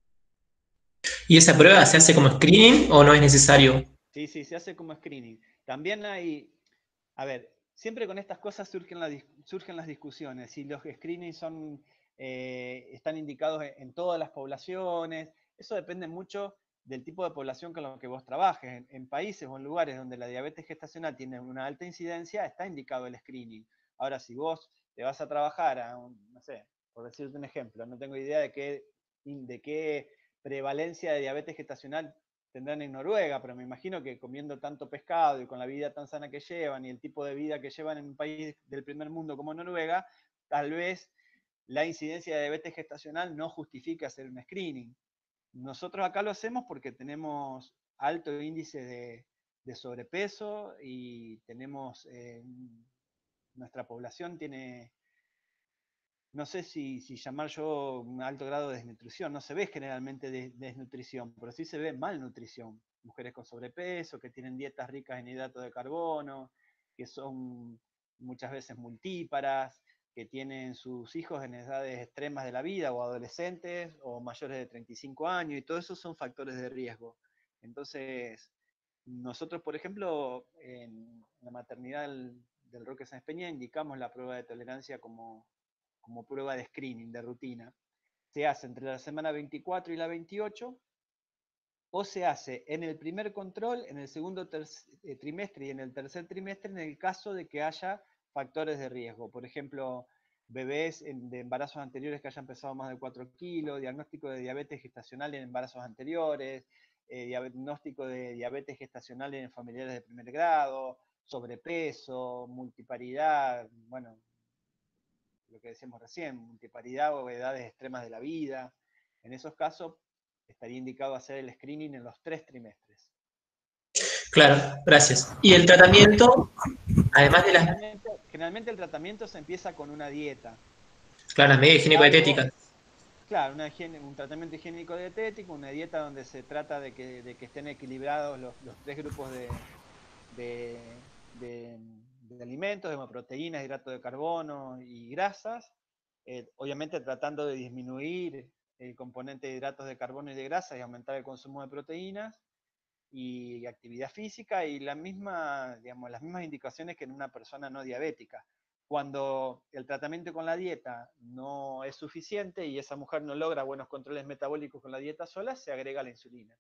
¿Y esa prueba se hace como screening o no es necesario? Sí, sí, se hace como screening. También hay, a ver, siempre con estas cosas surgen, la, surgen las discusiones, si los screenings son, eh, están indicados en, en todas las poblaciones. Eso depende mucho del tipo de población con la que vos trabajes. En, en países o en lugares donde la diabetes gestacional tiene una alta incidencia, está indicado el screening. Ahora, si vos te vas a trabajar a un, no sé, por decirte un ejemplo, no tengo idea de qué, de qué prevalencia de diabetes gestacional tendrán en Noruega, pero me imagino que comiendo tanto pescado y con la vida tan sana que llevan y el tipo de vida que llevan en un país del primer mundo como Noruega, tal vez la incidencia de diabetes gestacional no justifica hacer un screening. Nosotros acá lo hacemos porque tenemos alto índice de, de sobrepeso y tenemos, eh, nuestra población tiene, no sé si, si llamar yo un alto grado de desnutrición, no se ve generalmente de, desnutrición, pero sí se ve malnutrición. Mujeres con sobrepeso, que tienen dietas ricas en hidratos de carbono, que son muchas veces multíparas, que tienen sus hijos en edades extremas de la vida, o adolescentes, o mayores de treinta y cinco años, y todo eso son factores de riesgo. Entonces, nosotros, por ejemplo, en la maternidad del, del Roque Sáenz Peña, indicamos la prueba de tolerancia como, como prueba de screening, de rutina. Se hace entre la semana veinticuatro y la veintiocho, o se hace en el primer control, en el segundo trimestre y en el tercer trimestre, en el caso de que haya factores de riesgo. Por ejemplo, bebés de embarazos anteriores que hayan pesado más de cuatro kilos, diagnóstico de diabetes gestacional en embarazos anteriores, eh, diagnóstico de diabetes gestacional en familiares de primer grado, sobrepeso, multiparidad, bueno, lo que decíamos recién, multiparidad o edades extremas de la vida. En esos casos estaría indicado hacer el screening en los tres trimestres. Claro, gracias. ¿Y el tratamiento, además de las... Generalmente, generalmente el tratamiento se empieza con una dieta. Claro, las medidas higiénico-dietéticas. Claro, una higiene, un tratamiento higiénico-dietético, una dieta donde se trata de que, de que estén equilibrados los, los tres grupos de, de, de, de alimentos, de proteínas, hidratos de carbono y grasas, eh, obviamente tratando de disminuir el componente de hidratos de carbono y de grasa y aumentar el consumo de proteínas y actividad física, y la misma, digamos, las mismas indicaciones que en una persona no diabética. Cuando el tratamiento con la dieta no es suficiente y esa mujer no logra buenos controles metabólicos con la dieta sola, se agrega la insulina.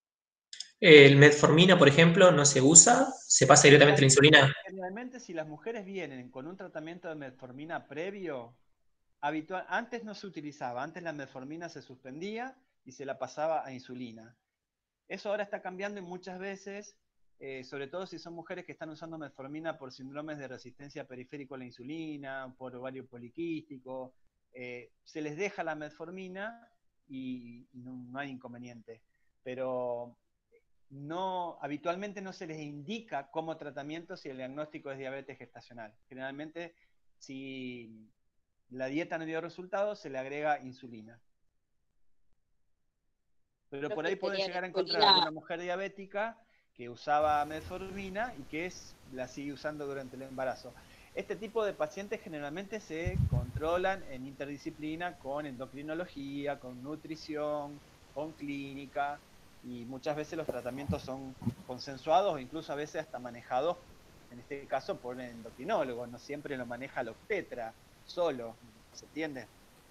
¿El metformina, por ejemplo, no se usa? ¿Se pasa directamente a la insulina? Generalmente, si las mujeres vienen con un tratamiento de metformina previo, habitual, antes no se utilizaba, antes la metformina se suspendía y se la pasaba a insulina. Eso ahora está cambiando y muchas veces, eh, sobre todo si son mujeres que están usando metformina por síndromes de resistencia periférico a la insulina, por ovario poliquístico, eh, se les deja la metformina y, y no, no hay inconveniente. Pero no, habitualmente no se les indica como tratamiento si el diagnóstico es diabetes gestacional. Generalmente, si la dieta no dio resultados, se le agrega insulina. Pero por ahí pueden llegar a encontrar alguna mujer diabética que usaba metformina y que es, la sigue usando durante el embarazo. Este tipo de pacientes generalmente se controlan en interdisciplina con endocrinología, con nutrición, con clínica, y muchas veces los tratamientos son consensuados o incluso a veces hasta manejados, en este caso por un endocrinólogo, no siempre lo maneja el obstetra solo, ¿se entiende?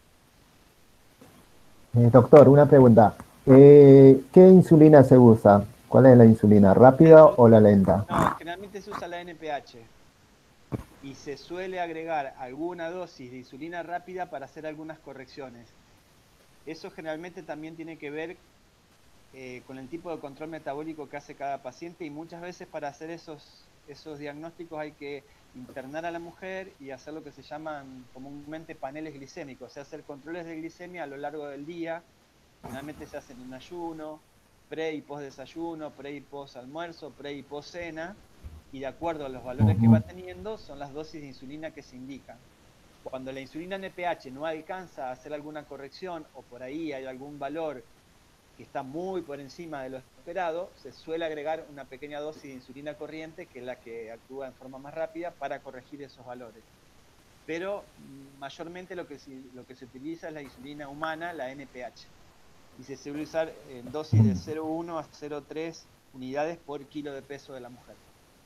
Eh, doctor, una pregunta. Eh, ¿qué insulina se usa? ¿Cuál es la insulina? ¿Rápida o la lenta? No, generalmente se usa la N P H y se suele agregar alguna dosis de insulina rápida para hacer algunas correcciones. Eso generalmente también tiene que ver eh, con el tipo de control metabólico que hace cada paciente, y muchas veces para hacer esos, esos diagnósticos hay que internar a la mujer y hacer lo que se llaman comúnmente paneles glicémicos, o sea, hacer controles de glicemia a lo largo del día. Generalmente se hacen en ayuno, pre y post desayuno, pre y post almuerzo, pre y post cena, y de acuerdo a los valores que va teniendo son las dosis de insulina que se indican. Cuando la insulina N P H no alcanza a hacer alguna corrección o por ahí hay algún valor que está muy por encima de lo esperado, se suele agregar una pequeña dosis de insulina corriente, que es la que actúa en forma más rápida para corregir esos valores. Pero mayormente lo que, se, lo que se utiliza es la insulina humana, la N P H, y se suele usar en dosis de cero coma uno a cero coma tres unidades por kilo de peso de la mujer.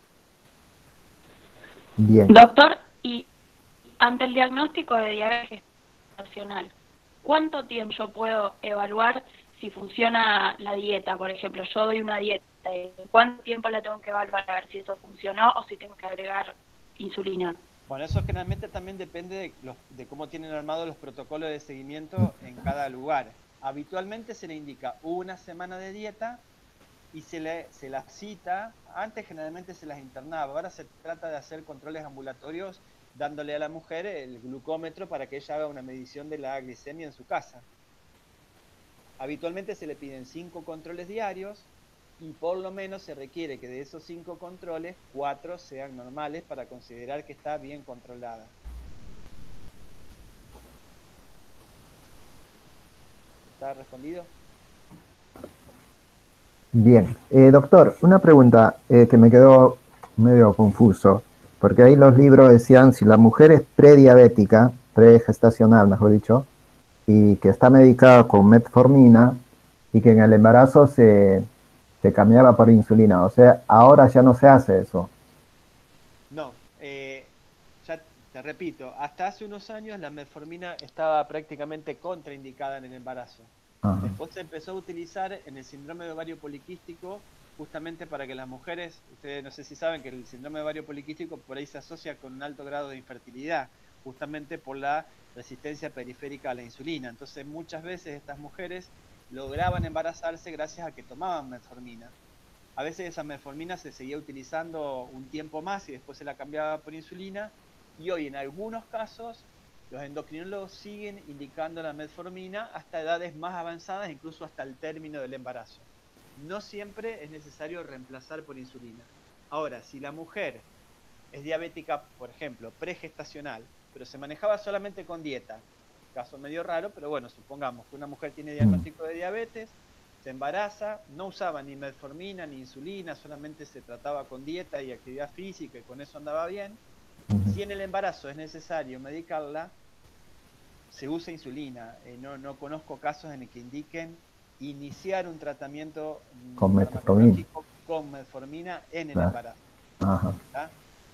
Bien. Doctor, y ante el diagnóstico de diabetes gestacional, ¿cuánto tiempo yo puedo evaluar si funciona la dieta? Por ejemplo, yo doy una dieta, ¿cuánto tiempo la tengo que evaluar a ver si eso funcionó o si tengo que agregar insulina? Bueno, eso generalmente también depende de, los, de cómo tienen armados los protocolos de seguimiento en cada lugar. Habitualmente se le indica una semana de dieta y se, le, se la cita. Antes generalmente se las internaba, ahora se trata de hacer controles ambulatorios dándole a la mujer el glucómetro para que ella haga una medición de la glicemia en su casa. Habitualmente se le piden cinco controles diarios y por lo menos se requiere que de esos cinco controles, cuatro sean normales para considerar que está bien controlada. ¿Está respondido? Bien. Eh, doctor, una pregunta eh, que me quedó medio confuso, porque ahí los libros decían si la mujer es prediabética, pregestacional mejor dicho, y que está medicada con metformina y que en el embarazo se, se cambiaba por insulina. O sea, ahora ya no se hace eso. No, eh, ya te repito, hasta hace unos años la metformina estaba prácticamente contraindicada en el embarazo. Ajá. Después se empezó a utilizar en el síndrome de ovario poliquístico justamente para que las mujeres, ustedes no sé si saben que el síndrome de ovario poliquístico por ahí se asocia con un alto grado de infertilidad, justamente por la resistencia periférica a la insulina. Entonces muchas veces estas mujeres lograban embarazarse gracias a que tomaban metformina. A veces esa metformina se seguía utilizando un tiempo más y después se la cambiaba por insulina, y hoy en algunos casos los endocrinólogos siguen indicando la metformina hasta edades más avanzadas, incluso hasta el término del embarazo. No siempre es necesario reemplazar por insulina. Ahora, si la mujer es diabética, por ejemplo, pregestacional, pero se manejaba solamente con dieta, caso medio raro, pero bueno, supongamos que una mujer tiene diagnóstico de diabetes, se embaraza, no usaba ni metformina ni insulina, solamente se trataba con dieta y actividad física y con eso andaba bien. Si en el embarazo es necesario medicarla, se usa insulina. Eh, no, no conozco casos en el que indiquen iniciar un tratamiento con metformina, con metformina en el claro. embarazo. Ajá. ¿Está?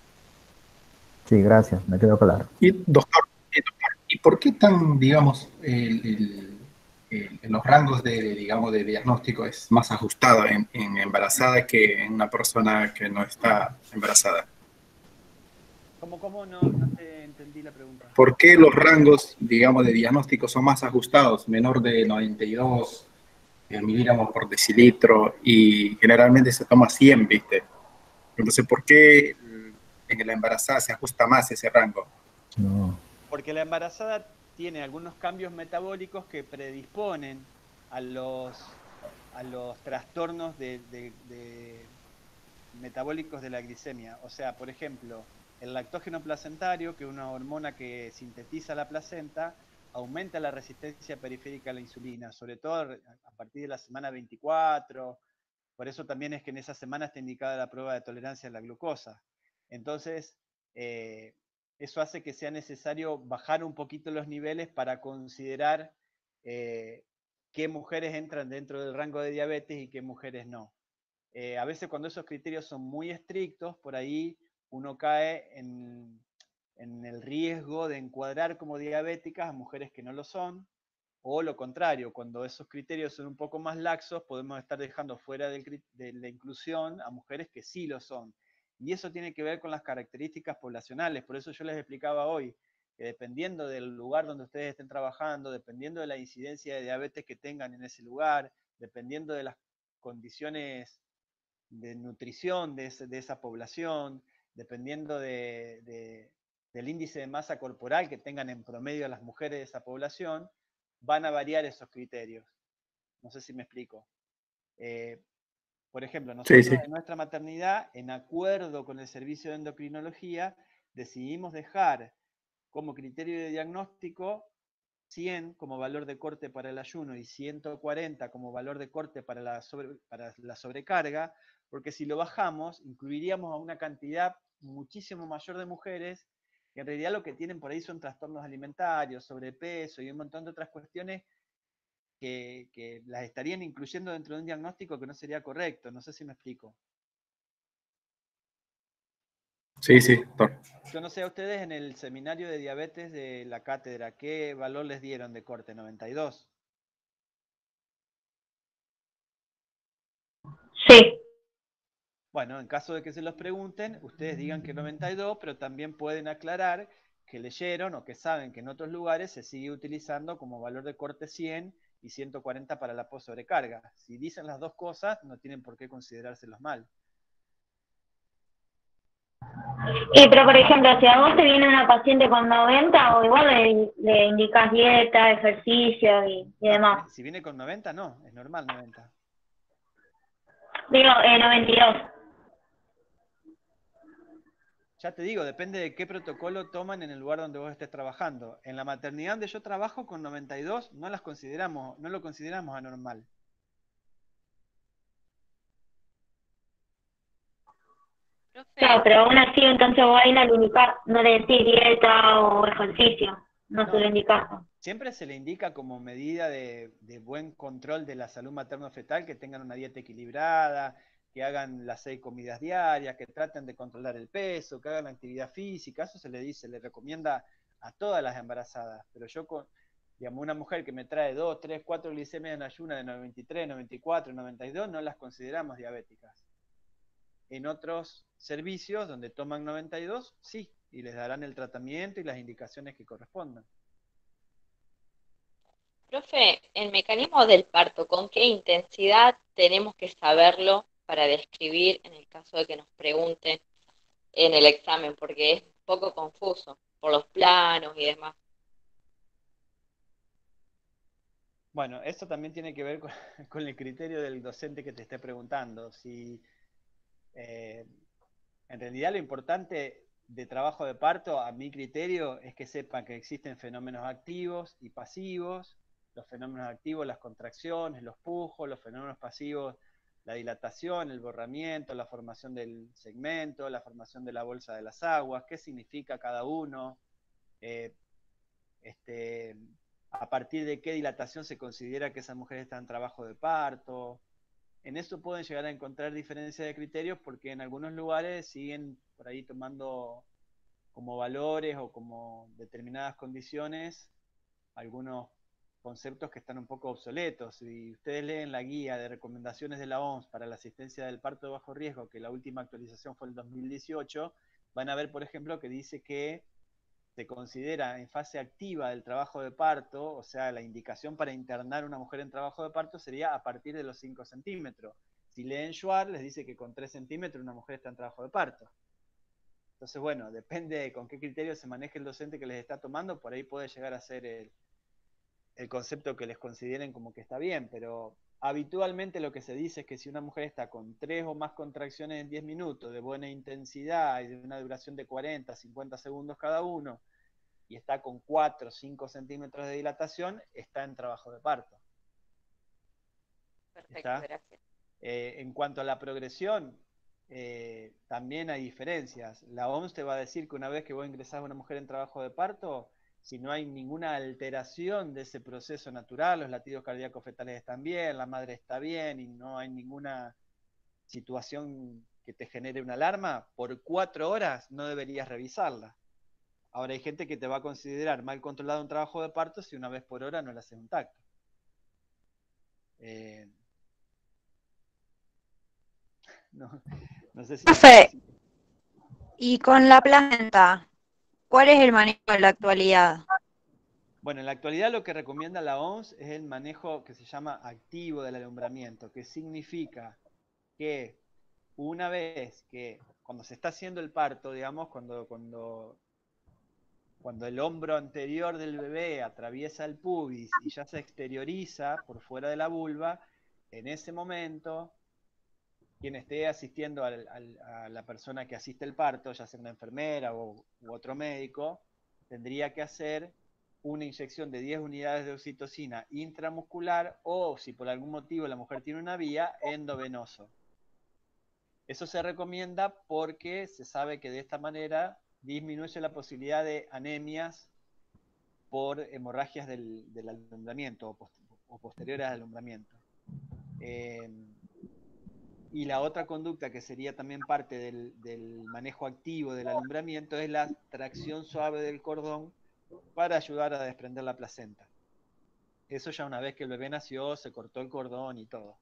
Sí, gracias, me quedó claro. Y doctor, eh, doctor, ¿y por qué tan, digamos, el, el, el, los rangos de, digamos, de diagnóstico es más ajustado en, en embarazada que en una persona que no está embarazada? ¿Cómo, cómo? No, no te entendí la pregunta. ¿Por qué los rangos, digamos, de diagnóstico son más ajustados, menor de noventa y dos miligramos por decilitro, y generalmente se toma cien, ¿viste? Entonces, ¿por qué en la embarazada se ajusta más ese rango? No. Porque la embarazada tiene algunos cambios metabólicos que predisponen a los, a los trastornos de, de, de metabólicos de la glicemia. O sea, por ejemplo, el lactógeno placentario, que es una hormona que sintetiza la placenta, aumenta la resistencia periférica a la insulina, sobre todo a partir de la semana veinticuatro. Por eso también es que en esa semana está indicada la prueba de tolerancia a la glucosa. Entonces, eh, eso hace que sea necesario bajar un poquito los niveles para considerar eh, qué mujeres entran dentro del rango de diabetes y qué mujeres no. Eh, a veces cuando esos criterios son muy estrictos, por ahí uno cae en, en el riesgo de encuadrar como diabéticas a mujeres que no lo son, o lo contrario, cuando esos criterios son un poco más laxos, podemos estar dejando fuera del, de la inclusión a mujeres que sí lo son. Y eso tiene que ver con las características poblacionales. Por eso yo les explicaba hoy que dependiendo del lugar donde ustedes estén trabajando, dependiendo de la incidencia de diabetes que tengan en ese lugar, dependiendo de las condiciones de nutrición de, ese, de esa población, dependiendo de, de, del índice de masa corporal que tengan en promedio las mujeres de esa población, van a variar esos criterios. No sé si me explico. Eh, por ejemplo, nosotros Sí, sí. en nuestra maternidad, en acuerdo con el servicio de endocrinología, decidimos dejar como criterio de diagnóstico cien como valor de corte para el ayuno y ciento cuarenta como valor de corte para la, sobre, para la sobrecarga, porque si lo bajamos, incluiríamos a una cantidad muchísimo mayor de mujeres que en realidad lo que tienen por ahí son trastornos alimentarios, sobrepeso y un montón de otras cuestiones que, que las estarían incluyendo dentro de un diagnóstico que no sería correcto. No sé si me explico. Sí, sí, doctor. Yo no sé a ustedes en el seminario de diabetes de la cátedra, ¿qué valor les dieron de corte? ¿noventa y dos? Sí. Bueno, en caso de que se los pregunten, ustedes digan que noventa y dos, pero también pueden aclarar que leyeron o que saben que en otros lugares se sigue utilizando como valor de corte cien y ciento cuarenta para la post sobrecarga. Si dicen las dos cosas, no tienen por qué considerárselos mal. Y pero por ejemplo, si a vos te viene una paciente con noventa, o igual le, le indicas dieta, ejercicio y, y No, demás. si viene con noventa, no, es normal noventa. Digo, eh, noventa y dos. Ya te digo, depende de qué protocolo toman en el lugar donde vos estés trabajando. En la maternidad donde yo trabajo con noventa y dos no las consideramos, no lo consideramos anormal. Claro, pero aún así entonces vos ahí no le indicás, no le decís dieta o ejercicio, no, no se lo indicás. Siempre se le indica como medida de, de buen control de la salud materno-fetal que tengan una dieta equilibrada, que hagan las seis comidas diarias, que traten de controlar el peso, que hagan actividad física. Eso se le dice, le recomienda a todas las embarazadas. Pero yo, con, digamos, una mujer que me trae dos, tres, cuatro glicemias en ayuna de noventa y tres, noventa y cuatro, noventa y dos, no las consideramos diabéticas. En otros servicios donde toman noventa y dos, sí, y les darán el tratamiento y las indicaciones que correspondan. Profe, el mecanismo del parto, ¿con qué intensidad tenemos que saberlo para describir en el caso de que nos pregunten en el examen? Porque es un poco confuso por los planos y demás. Bueno, esto también tiene que ver con, con el criterio del docente que te esté preguntando. Si, eh, en realidad lo importante de trabajo de parto, a mi criterio, es que sepan que existen fenómenos activos y pasivos. Los fenómenos activos, las contracciones, los pujos; los fenómenos pasivos, la dilatación, el borramiento, la formación del segmento, la formación de la bolsa de las aguas, qué significa cada uno, eh, este, a partir de qué dilatación se considera que esa mujer está en trabajo de parto. En eso pueden llegar a encontrar diferencias de criterios porque en algunos lugares siguen por ahí tomando como valores o como determinadas condiciones algunos conceptos que están un poco obsoletos. Si ustedes leen la guía de recomendaciones de la O M S para la asistencia del parto de bajo riesgo, que la última actualización fue el dos mil dieciocho, van a ver, por ejemplo, que dice que se considera en fase activa del trabajo de parto, o sea, la indicación para internar a una mujer en trabajo de parto sería a partir de los cinco centímetros. Si leen Schwartz, les dice que con tres centímetros una mujer está en trabajo de parto. Entonces, bueno, depende de con qué criterio se maneje el docente que les está tomando, por ahí puede llegar a ser el, el concepto que les consideren como que está bien, pero habitualmente lo que se dice es que si una mujer está con tres o más contracciones en diez minutos, de buena intensidad y de una duración de cuarenta, cincuenta segundos cada uno, y está con cuatro o cinco centímetros de dilatación, está en trabajo de parto. Perfecto, ¿Está? gracias. Eh, en cuanto a la progresión, eh, también hay diferencias. La O M S te va a decir que una vez que vos ingresás a una mujer en trabajo de parto, si no hay ninguna alteración de ese proceso natural, los latidos cardíacos fetales están bien, la madre está bien y no hay ninguna situación que te genere una alarma, por cuatro horas no deberías revisarla. Ahora hay gente que te va a considerar mal controlado un trabajo de parto si una vez por hora no le haces un tacto. Eh, no, no sé si... Profe, y con la placenta, ¿cuál es el manejo en la actualidad? Bueno, en la actualidad lo que recomienda la O M S es el manejo que se llama activo del alumbramiento, que significa que una vez que, cuando se está haciendo el parto, digamos, cuando, cuando, cuando el hombro anterior del bebé atraviesa el pubis y ya se exterioriza por fuera de la vulva, en ese momento, quien esté asistiendo al, al, a la persona que asiste el parto, ya sea una enfermera o, u otro médico, tendría que hacer una inyección de diez unidades de oxitocina intramuscular o, si por algún motivo la mujer tiene una vía, endovenoso. Eso se recomienda porque se sabe que de esta manera disminuye la posibilidad de anemias por hemorragias del, del alumbramiento o, post, o posteriores al alumbramiento. Eh, y la otra conducta que sería también parte del, del manejo activo del alumbramiento es la tracción suave del cordón para ayudar a desprender la placenta. Eso ya una vez que el bebé nació, se cortó el cordón y todo.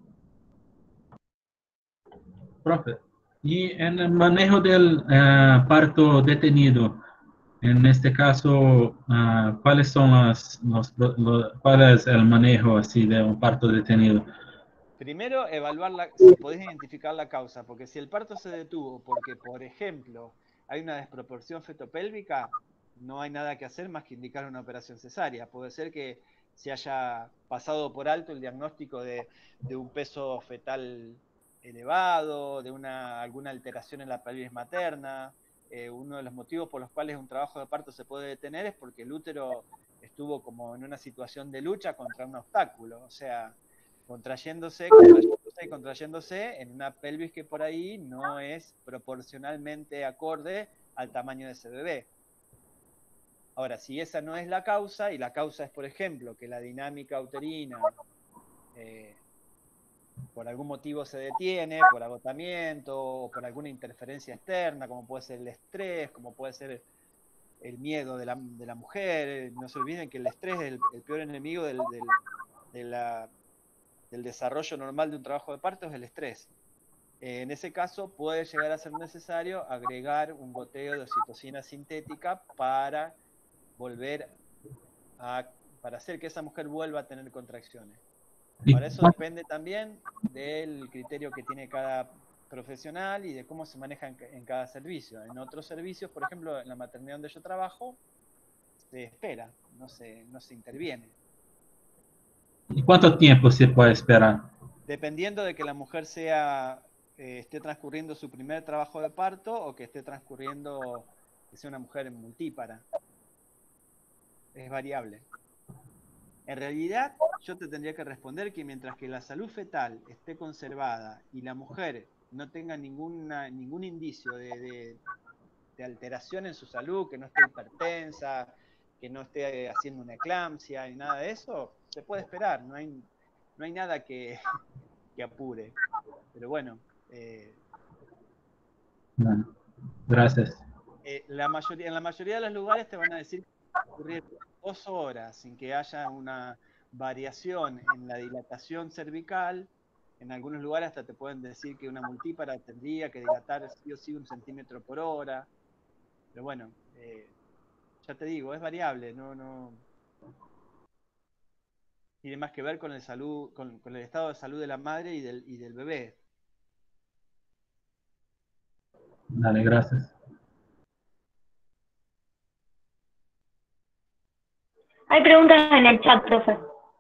Profe, y en el manejo del uh, parto detenido, en este caso, uh, ¿cuáles son las, los, los, cuál es el manejo así de un parto detenido? Primero, evaluar la, si podés identificar la causa, porque si el parto se detuvo porque, por ejemplo, hay una desproporción fetopélvica, no hay nada que hacer más que indicar una operación cesárea. Puede ser que se haya pasado por alto el diagnóstico de, de un peso fetal elevado, de una, alguna alteración en la pelvis materna. Eh, uno de los motivos por los cuales un trabajo de parto se puede detener es porque el útero estuvo como en una situación de lucha contra un obstáculo, o sea, contrayéndose, contrayéndose y contrayéndose en una pelvis que por ahí no es proporcionalmente acorde al tamaño de ese bebé. Ahora, si esa no es la causa, y la causa es, por ejemplo, que la dinámica uterina eh, por algún motivo se detiene, por agotamiento, o por alguna interferencia externa, como puede ser el estrés, como puede ser el miedo de la, de la mujer, no se olviden que el estrés es el, el peor enemigo del, del, de la, del desarrollo normal de un trabajo de parto, es el estrés. Eh, en ese caso puede llegar a ser necesario agregar un goteo de oxitocina sintética para volver a, para hacer que esa mujer vuelva a tener contracciones. Para eso depende también del criterio que tiene cada profesional y de cómo se maneja en, en cada servicio. En otros servicios, por ejemplo, en la maternidad donde yo trabajo, se espera, no se, no se interviene. ¿Y cuánto tiempo se puede esperar? Dependiendo de que la mujer sea, eh, esté transcurriendo su primer trabajo de parto o que esté transcurriendo, que sea una mujer multípara. Es variable. En realidad, yo te tendría que responder que mientras que la salud fetal esté conservada y la mujer no tenga ninguna, ningún indicio de, de, de alteración en su salud, que no esté hipertensa, que no esté haciendo una eclampsia y nada de eso, se puede esperar, no hay, no hay nada que, que apure. Pero bueno, eh, Bueno, gracias. eh, la mayoría, en la mayoría de los lugares te van a decir que va a ocurrir dos horas sin que haya una variación en la dilatación cervical. En algunos lugares hasta te pueden decir que una multípara tendría que dilatar sí o sí un centímetro por hora. Pero bueno, eh, ya te digo, es variable, no, no tiene más que ver con el salud, con, con el estado de salud de la madre y del, y del bebé. Dale, gracias. Hay preguntas en el chat, profe.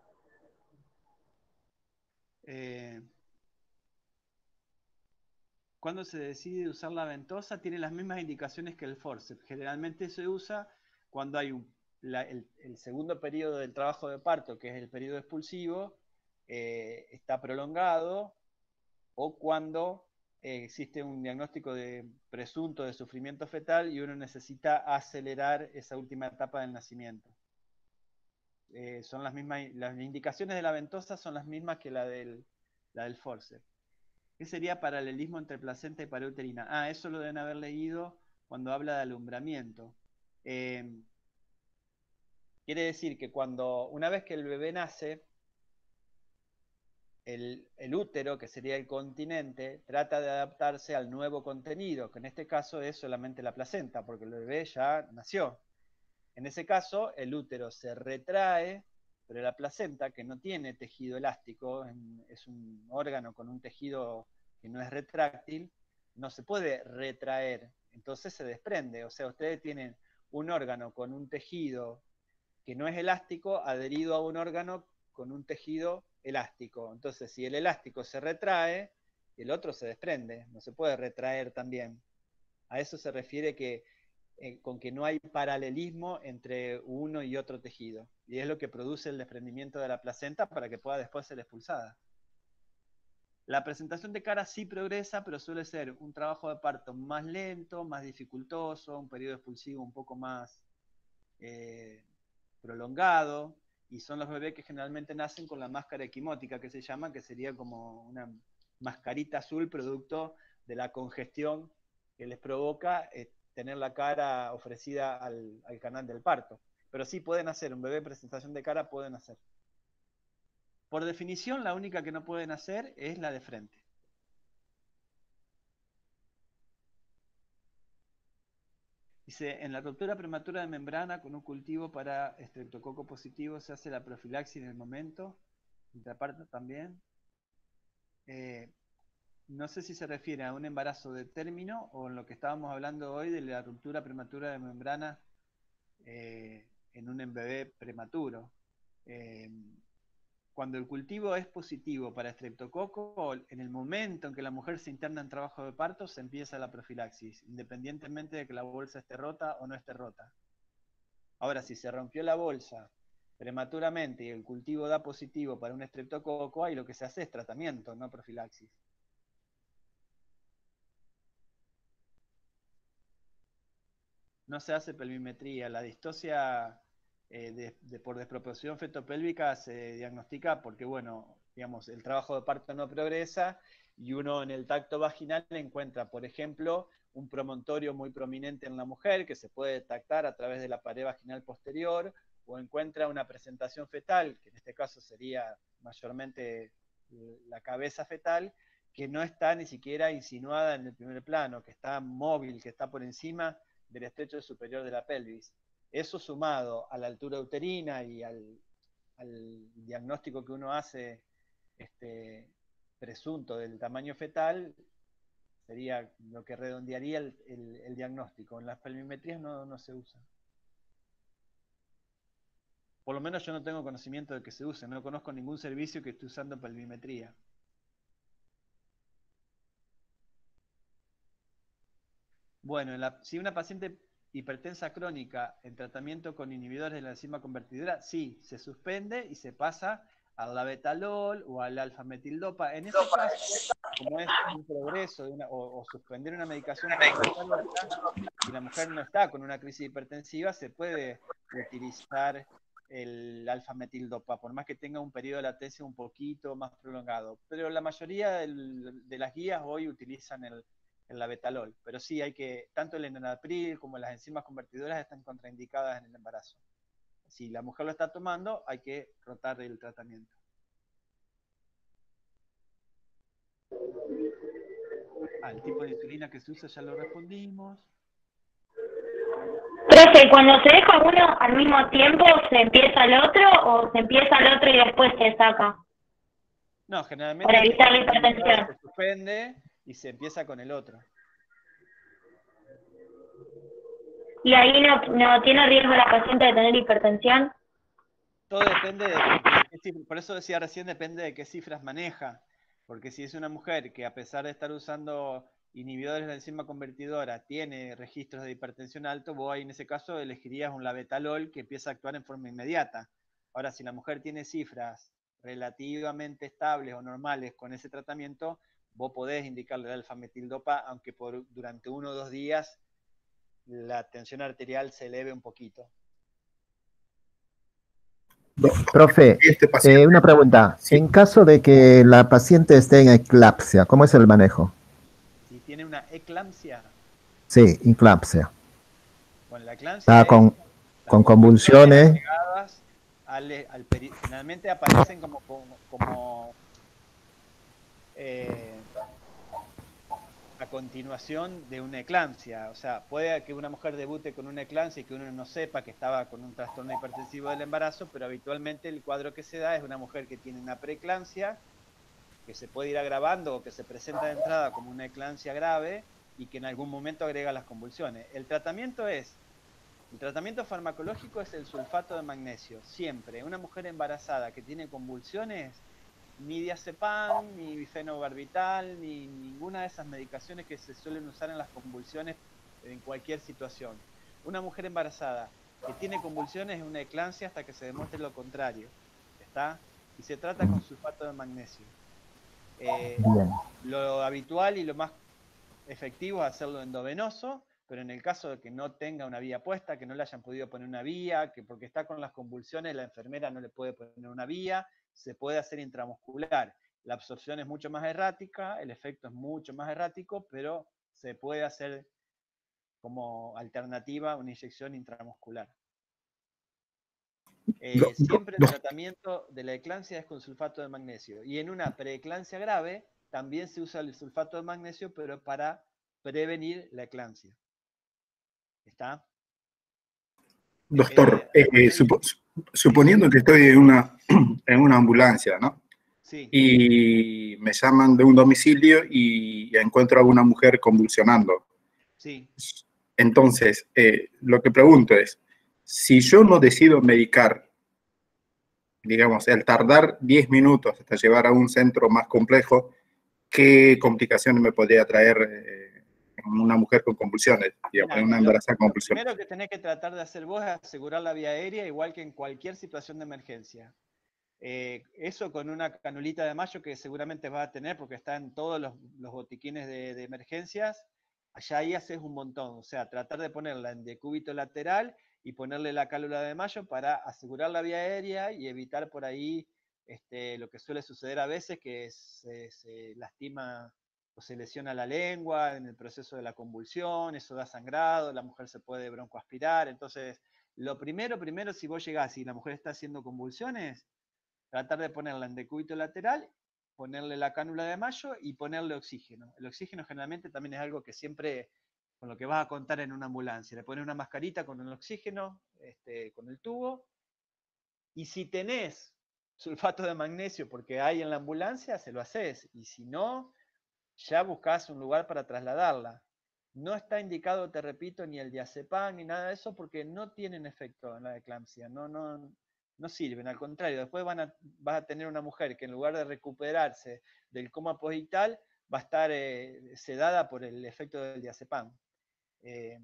Eh, Cuando se decide usar la ventosa, tiene las mismas indicaciones que el forceps. Generalmente se usa cuando hay un, la, el, el segundo periodo del trabajo de parto, que es el periodo expulsivo, eh, está prolongado, o cuando eh, existe un diagnóstico de presunto de sufrimiento fetal y uno necesita acelerar esa última etapa del nacimiento. Eh, son las mismas, las indicaciones de la ventosa son las mismas que la del, la del forceps. ¿Qué sería paralelismo entre placenta y pared uterina? Ah, eso lo deben haber leído cuando habla de alumbramiento. Eh, quiere decir que cuando, una vez que el bebé nace, el, el útero, que sería el continente, trata de adaptarse al nuevo contenido, que en este caso es solamente la placenta, porque el bebé ya nació. En ese caso, el útero se retrae, pero la placenta, que no tiene tejido elástico, es un órgano con un tejido que no es retráctil, no se puede retraer, entonces se desprende. O sea, ustedes tienen un órgano con un tejido que no es elástico adherido a un órgano con un tejido elástico. Entonces, si el elástico se retrae, el otro se desprende, no se puede retraer también. A eso se refiere que Eh, con que no hay paralelismo entre uno y otro tejido. Y es lo que produce el desprendimiento de la placenta para que pueda después ser expulsada. La presentación de cara sí progresa, pero suele ser un trabajo de parto más lento, más dificultoso, un periodo expulsivo un poco más eh, prolongado, y son los bebés que generalmente nacen con la máscara equimótica, que se llama, que sería como una mascarita azul producto de la congestión que les provoca eh, tener la cara ofrecida al, al canal del parto. Pero sí pueden hacer, un bebé presentación de cara pueden hacer. Por definición, la única que no pueden hacer es la de frente. Dice, en la ruptura prematura de membrana con un cultivo para estreptococo positivo se hace la profilaxis en el momento, intraparto también. Eh, no sé si se refiere a un embarazo de término o en lo que estábamos hablando hoy de la ruptura prematura de membrana eh, en un bebé prematuro. Eh, cuando el cultivo es positivo para estreptococo, en el momento en que la mujer se interna en trabajo de parto, se empieza la profilaxis, independientemente de que la bolsa esté rota o no esté rota. Ahora, si se rompió la bolsa prematuramente y el cultivo da positivo para un estreptococo, ahí lo que se hace es tratamiento, no profilaxis. No se hace pelvimetría. La distosia eh, de, de, por desproporción fetopélvica se diagnostica porque, bueno, digamos, el trabajo de parto no progresa y uno en el tacto vaginal encuentra, por ejemplo, un promontorio muy prominente en la mujer que se puede detectar a través de la pared vaginal posterior, o encuentra una presentación fetal, que en este caso sería mayormente la cabeza fetal, que no está ni siquiera insinuada en el primer plano, que está móvil, que está por encima del estrecho superior de la pelvis. Eso sumado a la altura uterina y al, al diagnóstico que uno hace este, presunto del tamaño fetal, sería lo que redondearía el, el, el diagnóstico. En las pelvimetrías no, no se usa. Por lo menos yo no tengo conocimiento de que se use, no conozco ningún servicio que esté usando pelvimetría. Bueno, la, si una paciente hipertensa crónica en tratamiento con inhibidores de la enzima convertidora, sí, se suspende y se pasa al labetalol o al alfa-metildopa. En ese caso, como es un progreso de una, o, o suspender una medicación para empezar otra, y la mujer no está con una crisis hipertensiva, se puede utilizar el alfa-metildopa, por más que tenga un periodo de latencia un poquito más prolongado. Pero la mayoría del, de las guías hoy utilizan el el labetalol, pero sí hay que, tanto el enalapril como las enzimas convertidoras están contraindicadas en el embarazo. Si la mujer lo está tomando, hay que rotar el tratamiento. Ah, el tipo de insulina que se usa ya lo respondimos. Profe, cuando se deja uno al mismo tiempo, ¿se empieza el otro o se empieza el otro y después se saca? No, generalmente para evitar la hipertensión. Se suspende y se empieza con el otro. ¿Y ahí no, no tiene riesgo la paciente de tener hipertensión? Todo depende de, de qué, por eso decía recién, depende de qué cifras maneja. Porque si es una mujer que a pesar de estar usando inhibidores de la enzima convertidora tiene registros de hipertensión alto, vos ahí en ese caso elegirías un labetalol que empieza a actuar en forma inmediata. Ahora, si la mujer tiene cifras relativamente estables o normales con ese tratamiento, vos podés indicarle el alfa-metildopa, aunque por, durante uno o dos días la tensión arterial se eleve un poquito. Profe, eh, una pregunta. En caso de que la paciente esté en eclampsia, ¿cómo es el manejo? Si tiene una eclampsia. Sí, eclampsia. Con la eclampsia Está con, con convulsiones. Al, al peri generalmente aparecen como, como, como eh, a continuación de una eclampsia. O sea, puede que una mujer debute con una eclampsia y que uno no sepa que estaba con un trastorno hipertensivo del embarazo, pero habitualmente el cuadro que se da es una mujer que tiene una preeclampsia, que se puede ir agravando o que se presenta de entrada como una eclampsia grave y que en algún momento agrega las convulsiones. El tratamiento es, el tratamiento farmacológico es el sulfato de magnesio, siempre. Una mujer embarazada que tiene convulsiones, ni diazepam, ni bifenobarbital, ni ninguna de esas medicaciones que se suelen usar en las convulsiones en cualquier situación. Una mujer embarazada que tiene convulsiones es una eclampsia hasta que se demuestre lo contrario, ¿está? Y se trata con sulfato de magnesio. Eh, lo habitual y lo más efectivo es hacerlo endovenoso, pero en el caso de que no tenga una vía puesta, que no le hayan podido poner una vía, que porque está con las convulsiones la enfermera no le puede poner una vía, se puede hacer intramuscular. La absorción es mucho más errática, el efecto es mucho más errático, pero se puede hacer como alternativa una inyección intramuscular. Eh, siempre el tratamiento de la eclampsia es con sulfato de magnesio. Y en una preeclampsia grave también se usa el sulfato de magnesio, pero para prevenir la eclampsia. ¿Está? Doctor, eh, eh, supo, suponiendo que estoy en una, en una ambulancia, ¿no? Sí. Y me llaman de un domicilio y encuentro a una mujer convulsionando. Sí. Entonces, eh, lo que pregunto es, si yo no decido medicar, digamos, el tardar diez minutos hasta llevar a un centro más complejo, ¿qué complicaciones me podría traer eh, una mujer con convulsiones, digamos, Mira, una lo, embarazada con lo convulsiones? primero que tenés que tratar de hacer vos es asegurar la vía aérea, igual que en cualquier situación de emergencia. Eh, eso con una canulita de mayo que seguramente vas a tener porque está en todos los, los botiquines de, de emergencias, allá ahí haces un montón. O sea, tratar de ponerla en decúbito lateral y ponerle la cánula de mayo para asegurar la vía aérea y evitar por ahí este, lo que suele suceder a veces, que se, se lastima o se lesiona la lengua en el proceso de la convulsión, eso da sangrado, la mujer se puede broncoaspirar. Entonces, lo primero, primero, si vos llegás y la mujer está haciendo convulsiones, tratar de ponerla en decúbito lateral, ponerle la cánula de mayo y ponerle oxígeno. El oxígeno generalmente también es algo que siempre, con lo que vas a contar en una ambulancia. Le pones una mascarita con el oxígeno, este, con el tubo, y si tenés sulfato de magnesio porque hay en la ambulancia, se lo haces, y si no, ya buscás un lugar para trasladarla. No está indicado, te repito, ni el diazepam ni nada de eso porque no tienen efecto en la eclampsia, no, no, no sirven, al contrario, después van a, vas a tener una mujer que en lugar de recuperarse del coma postvital va a estar eh, sedada por el efecto del diazepam. Eh,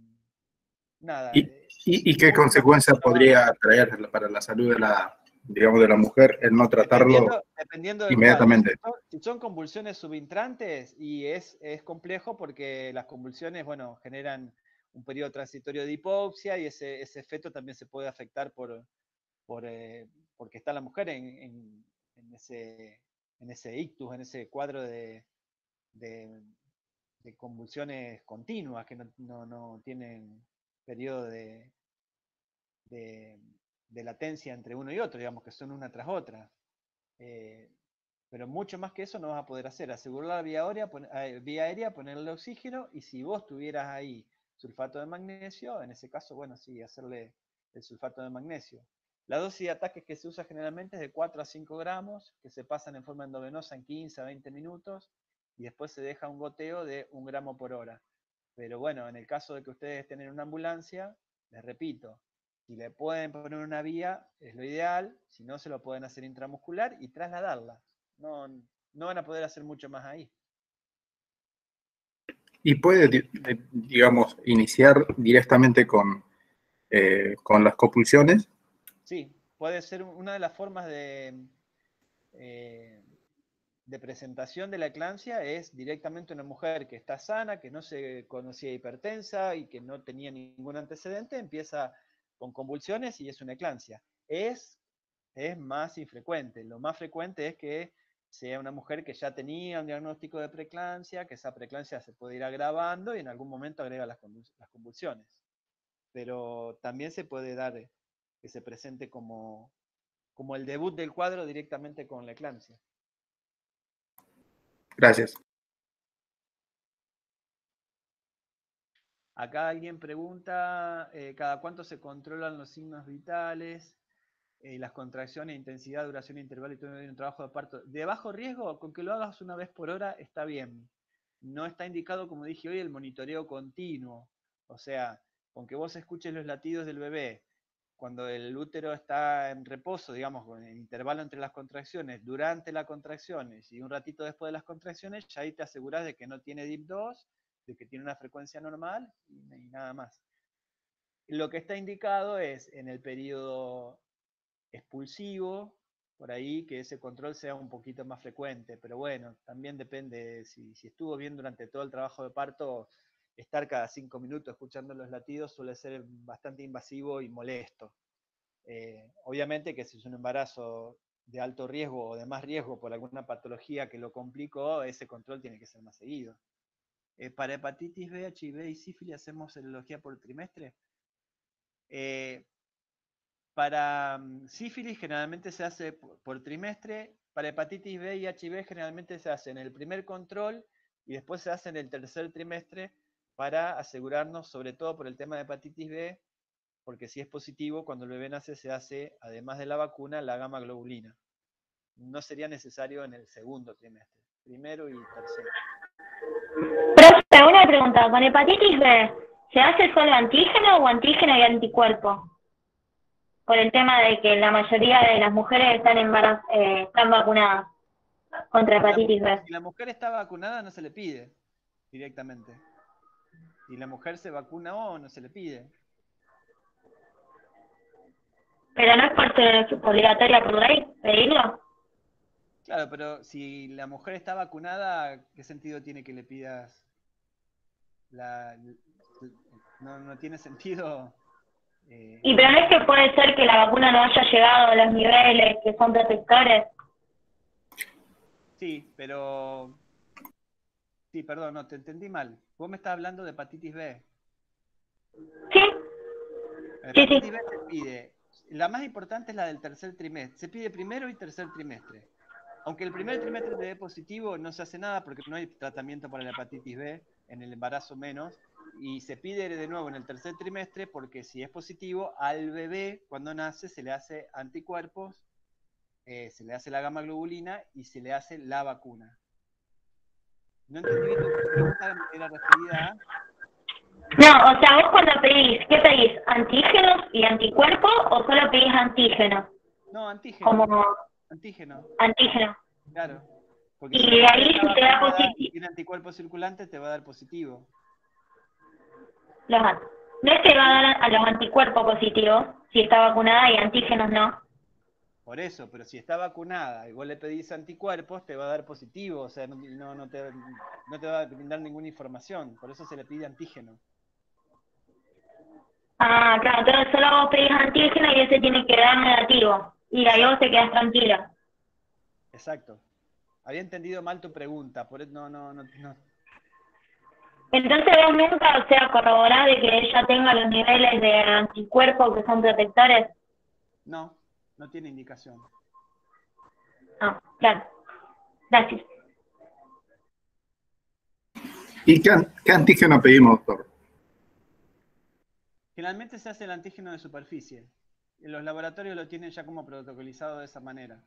nada. ¿Y, y, y qué consecuencias podría traer para la salud de la, digamos, de la mujer el no tratarlo dependiendo, dependiendo del inmediatamente? cuadro. Si son, si son convulsiones subintrantes, y es, es complejo porque las convulsiones, bueno, generan un periodo transitorio de hipoxia y ese, ese feto también se puede afectar por, por, eh, porque está la mujer en, en, en, ese, en ese ictus, en ese cuadro de, de, de convulsiones continuas que no, no, no tienen periodo de, de, de latencia entre uno y otro, digamos que son una tras otra. Eh, pero mucho más que eso no vas a poder hacer. Asegurar la vía aérea, pon, eh, vía aérea, ponerle oxígeno, y si vos tuvieras ahí sulfato de magnesio, en ese caso, bueno, sí, hacerle el sulfato de magnesio. La dosis de ataques que se usa generalmente es de cuatro a cinco gramos, que se pasan en forma endovenosa en quince a veinte minutos, y después se deja un goteo de un gramo por hora. Pero bueno, en el caso de que ustedes estén en una ambulancia, les repito, si le pueden poner una vía, es lo ideal, si no se lo pueden hacer intramuscular y trasladarla. No, no van a poder hacer mucho más ahí. ¿Y puede, digamos, iniciar directamente con, eh, con las compulsiones? Sí, puede ser una de las formas de, eh, de presentación de la eclampsia es directamente una mujer que está sana, que no se conocía hipertensa y que no tenía ningún antecedente, empieza con convulsiones y es una eclampsia. Es, es más infrecuente. Lo más frecuente es que sea una mujer que ya tenía un diagnóstico de preeclampsia, que esa preeclampsia se puede ir agravando y en algún momento agrega las convulsiones. Pero también se puede dar que se presente como, como el debut del cuadro directamente con la eclampsia. Gracias. Acá alguien pregunta, eh, ¿cada cuánto se controlan los signos vitales? Eh, las contracciones, intensidad, duración, intervalo y todo en un trabajo de parto. De bajo riesgo, con que lo hagas una vez por hora está bien. No está indicado, como dije hoy, el monitoreo continuo. O sea, con que vos escuches los latidos del bebé, cuando el útero está en reposo, digamos, con el intervalo entre las contracciones, durante las contracciones y un ratito después de las contracciones, ya ahí te asegurás de que no tiene D I P dos, de que tiene una frecuencia normal y, y nada más. Lo que está indicado es en el periodo expulsivo, por ahí que ese control sea un poquito más frecuente, pero bueno, también depende, si, si estuvo bien durante todo el trabajo de parto, estar cada cinco minutos escuchando los latidos suele ser bastante invasivo y molesto. Eh, obviamente que si es un embarazo de alto riesgo o de más riesgo por alguna patología que lo complicó, ese control tiene que ser más seguido. Eh, para hepatitis B, H I V y sífilis hacemos serología por trimestre. Eh, Para um, sífilis generalmente se hace por, por trimestre, para hepatitis B y H I V generalmente se hace en el primer control y después se hace en el tercer trimestre para asegurarnos, sobre todo por el tema de hepatitis B, porque si es positivo, cuando el bebé nace se hace, además de la vacuna, la gamma globulina. No sería necesario en el segundo trimestre, primero y tercero. Profe, una pregunta, ¿con hepatitis B se hace solo antígeno o antígeno y anticuerpo? Por el tema de que la mayoría de las mujeres están, embaraz eh, están vacunadas contra hepatitis B. Si la mujer está vacunada no se le pide directamente. Si la mujer se vacuna o no se le pide. Pero no es parte obligatoria por ley pedirlo. Claro, pero si la mujer está vacunada, ¿qué sentido tiene que le pidas? La, no, no tiene sentido. Eh, Y pero no es que puede ser que la vacuna no haya llegado a los niveles que son protectores. Sí, pero... Sí, perdón, no, te entendí mal. Vos me estás hablando de hepatitis B. Sí. La hepatitis sí, sí. B se pide... La más importante es la del tercer trimestre. Se pide primero y tercer trimestre. Aunque el primer trimestre te dé positivo, no se hace nada porque no hay tratamiento para la hepatitis B, en el embarazo menos. Y se pide de nuevo en el tercer trimestre porque si es positivo, al bebé cuando nace se le hace anticuerpos, eh, se le hace la gamma globulina y se le hace la vacuna. No entendí bien tu pregunta, era referida a... No, o sea, vos cuando pedís, ¿qué pedís? ¿Antígenos y anticuerpos o solo pedís antígenos? No, antígeno. Como... Antígeno. Antígeno. Claro. Porque y si de ahí si te da positivo. Y tiene anticuerpos circulantes, te va a dar positivo. Los, no es que va a dar a los anticuerpos positivos, si está vacunada y antígenos no. Por eso, pero si está vacunada y vos le pedís anticuerpos, te va a dar positivo, o sea, no, no, no, te, no te va a brindar ninguna información, por eso se le pide antígeno. Ah, claro, entonces solo vos pedís antígeno y ese tiene que dar negativo, y ahí vos te quedás tranquila. Exacto. Había entendido mal tu pregunta, por eso no, no, no, no. Entonces vos nunca, o sea, corroborás de que ella tenga los niveles de anticuerpos que son protectores. No, no tiene indicación. Ah, claro. Gracias. ¿Y qué, qué antígeno pedimos, doctor? Generalmente se hace el antígeno de superficie. En los laboratorios lo tienen ya como protocolizado de esa manera.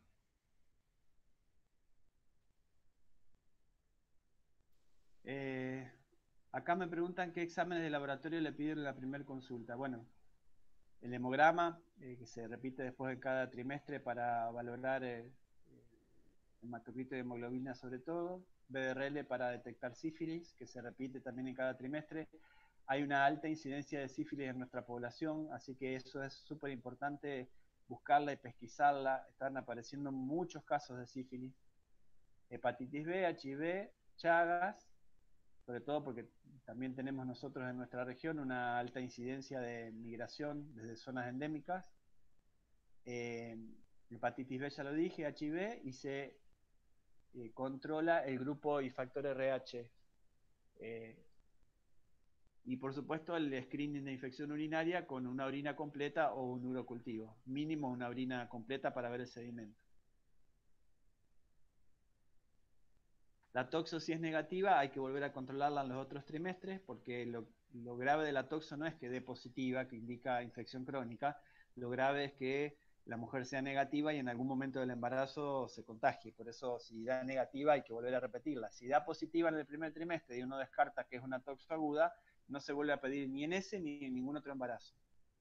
Eh, acá me preguntan qué exámenes de laboratorio le piden en la primera consulta. Bueno, el hemograma, eh, que se repite después de cada trimestre para valorar eh, el hematocrito de hemoglobina sobre todo. B D R L para detectar sífilis, que se repite también en cada trimestre. Hay una alta incidencia de sífilis en nuestra población, así que eso es súper importante buscarla y pesquisarla, están apareciendo muchos casos de sífilis, hepatitis B, H I V, Chagas, sobre todo porque también tenemos nosotros en nuestra región una alta incidencia de migración desde zonas endémicas. Eh, hepatitis B ya lo dije, H I V, y se eh, controla el grupo y factor R H. Eh, y por supuesto el screening de infección urinaria con una orina completa o un urocultivo. Mínimo una orina completa para ver el sedimento. La toxo, si es negativa, hay que volver a controlarla en los otros trimestres, porque lo, lo grave de la toxo no es que dé positiva, que indica infección crónica. Lo grave es que la mujer sea negativa y en algún momento del embarazo se contagie. Por eso, si da negativa, hay que volver a repetirla. Si da positiva en el primer trimestre y uno descarta que es una toxo aguda, no se vuelve a pedir ni en ese ni en ningún otro embarazo.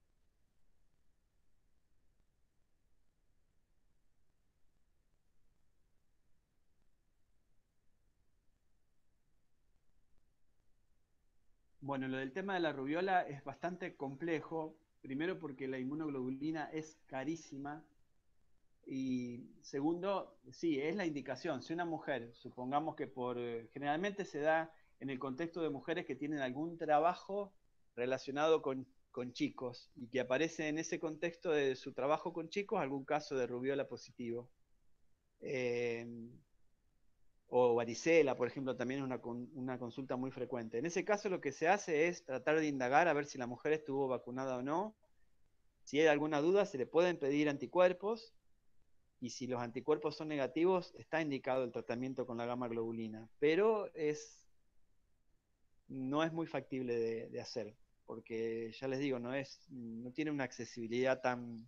Bueno, lo del tema de la rubiola es bastante complejo, primero porque la inmunoglobulina es carísima y segundo, sí, es la indicación. Si una mujer, supongamos que por, generalmente se da en el contexto de mujeres que tienen algún trabajo relacionado con, con chicos y que aparece en ese contexto de su trabajo con chicos algún caso de rubiola positivo. Eh, o varicela, por ejemplo, también es una, una consulta muy frecuente. En ese caso lo que se hace es tratar de indagar a ver si la mujer estuvo vacunada o no. Si hay alguna duda, se le pueden pedir anticuerpos, y si los anticuerpos son negativos, está indicado el tratamiento con la gamma globulina. Pero es, no es muy factible de, de hacer, porque ya les digo, no, es, no tiene una accesibilidad tan...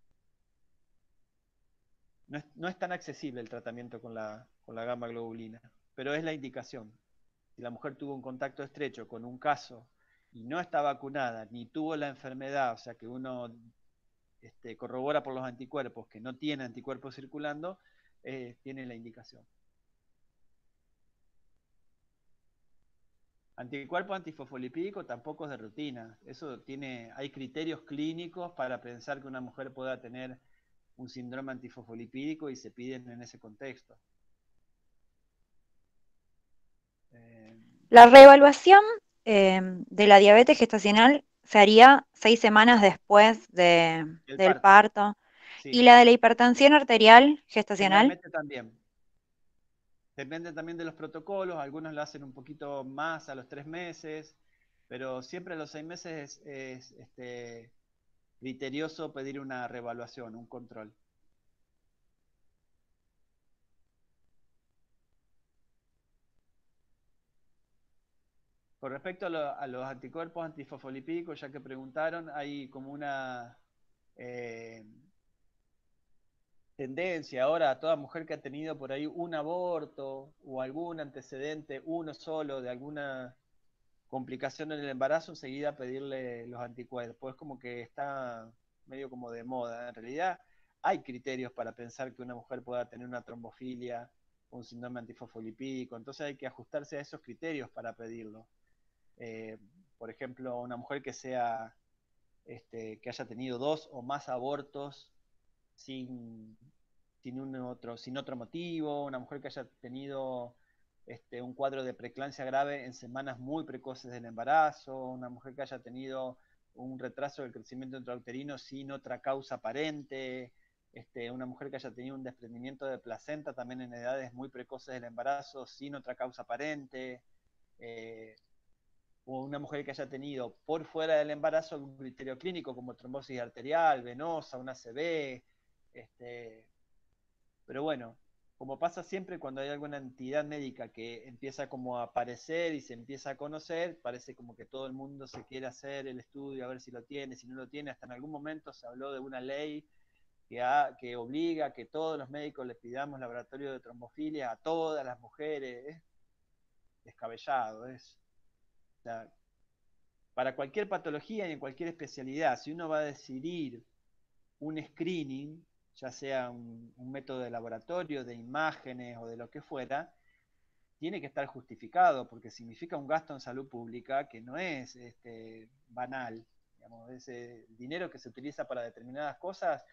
No es, no es tan accesible el tratamiento con la, con la gamma globulina, pero es la indicación. Si la mujer tuvo un contacto estrecho con un caso y no está vacunada, ni tuvo la enfermedad, o sea que uno este, corrobora por los anticuerpos que no tiene anticuerpos circulando, eh, tiene la indicación. Anticuerpo antifosfolipídico tampoco es de rutina. Eso tiene, hay criterios clínicos para pensar que una mujer pueda tener un síndrome antifosfolipídico y se piden en ese contexto. Eh, La reevaluación eh, de la diabetes gestacional se haría seis semanas después de, el del parto, parto. sí. ¿Y la de la hipertensión arterial gestacional? Generalmente también. Depende también de los protocolos, algunos lo hacen un poquito más a los tres meses, pero siempre a los seis meses es, es este, criterioso pedir una reevaluación, un control. Con respecto a, lo, a los anticuerpos antifosfolipídicos, ya que preguntaron, hay como una eh, tendencia ahora a toda mujer que ha tenido por ahí un aborto o algún antecedente, uno solo, de alguna complicación en el embarazo, enseguida pedirle los anticuerpos. Es como que está medio como de moda. En realidad hay criterios para pensar que una mujer pueda tener una trombofilia, un síndrome antifosfolipídico, entonces hay que ajustarse a esos criterios para pedirlo. Eh, por ejemplo, una mujer que sea este, que haya tenido dos o más abortos sin, sin, un otro, sin otro motivo, una mujer que haya tenido este, un cuadro de preeclampsia grave en semanas muy precoces del embarazo, una mujer que haya tenido un retraso del crecimiento intrauterino sin otra causa aparente, este, una mujer que haya tenido un desprendimiento de placenta también en edades muy precoces del embarazo sin otra causa aparente, eh, o una mujer que haya tenido por fuera del embarazo algún criterio clínico como trombosis arterial, venosa, una A C V, este, pero bueno, como pasa siempre cuando hay alguna entidad médica que empieza como a aparecer y se empieza a conocer, parece como que todo el mundo se quiere hacer el estudio a ver si lo tiene, si no lo tiene. Hasta en algún momento se habló de una ley que, ha, que obliga a que todos los médicos les pidamos laboratorio de trombofilia a todas las mujeres. Es descabellado, es... O sea, para cualquier patología y en cualquier especialidad, si uno va a decidir un screening, ya sea un, un método de laboratorio, de imágenes o de lo que fuera, tiene que estar justificado, porque significa un gasto en salud pública que no es este, banal. Digamos, ese dinero que se utiliza para determinadas cosas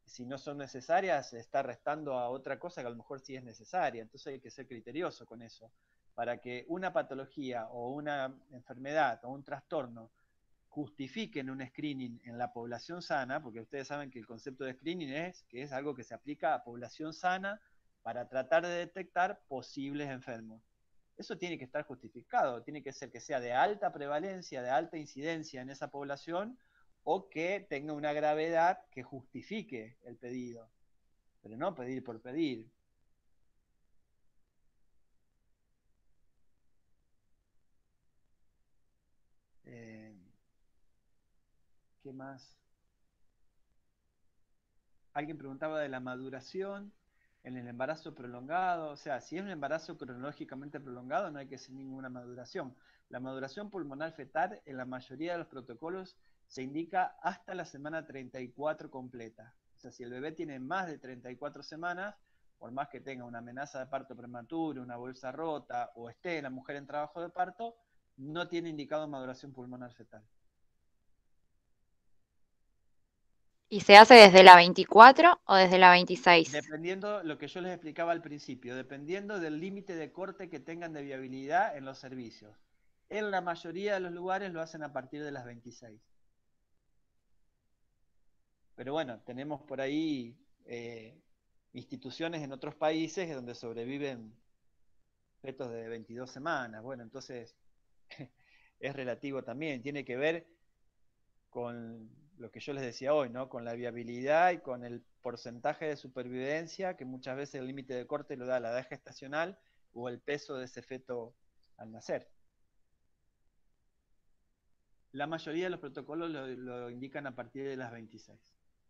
si no son necesarias, se está restando a otra cosa que a lo mejor sí es necesaria. Entonces hay que ser criterioso con eso. Para que una patología o una enfermedad o un trastorno justifiquen un screening en la población sana, porque ustedes saben que el concepto de screening es que es algo que se aplica a población sana para tratar de detectar posibles enfermos. Eso tiene que estar justificado, tiene que ser que sea de alta prevalencia, de alta incidencia en esa población, o que tenga una gravedad que justifique el pedido, pero no pedir por pedir. Eh, ¿Qué más? Alguien preguntaba de la maduración en el embarazo prolongado. O sea, si es un embarazo cronológicamente prolongado, no hay que hacer ninguna maduración. La maduración pulmonar fetal, en la mayoría de los protocolos, se indica hasta la semana treinta y cuatro completa. O sea, si el bebé tiene más de treinta y cuatro semanas, por más que tenga una amenaza de parto prematuro, una bolsa rota, o esté la mujer en trabajo de parto, no tiene indicado maduración pulmonar fetal. ¿Y se hace desde la veinticuatro o desde la veintiséis? Dependiendo lo que yo les explicaba al principio, dependiendo del límite de corte que tengan de viabilidad en los servicios. En la mayoría de los lugares lo hacen a partir de las veintiséis. Pero bueno, tenemos por ahí eh, instituciones en otros países donde sobreviven fetos de veintidós semanas. Bueno, entonces es relativo también, tiene que ver con lo que yo les decía hoy, ¿no? Con la viabilidad y con el porcentaje de supervivencia, que muchas veces el límite de corte lo da la edad gestacional o el peso de ese feto al nacer. La mayoría de los protocolos lo, lo indican a partir de las veintiséis.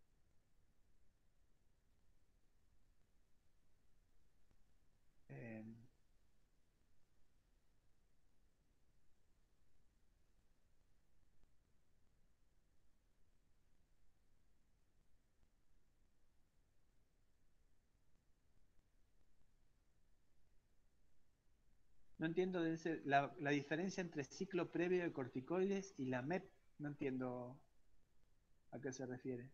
Eh, No entiendo de ese, la, la diferencia entre ciclo previo de corticoides y la M E P. No entiendo a qué se refiere.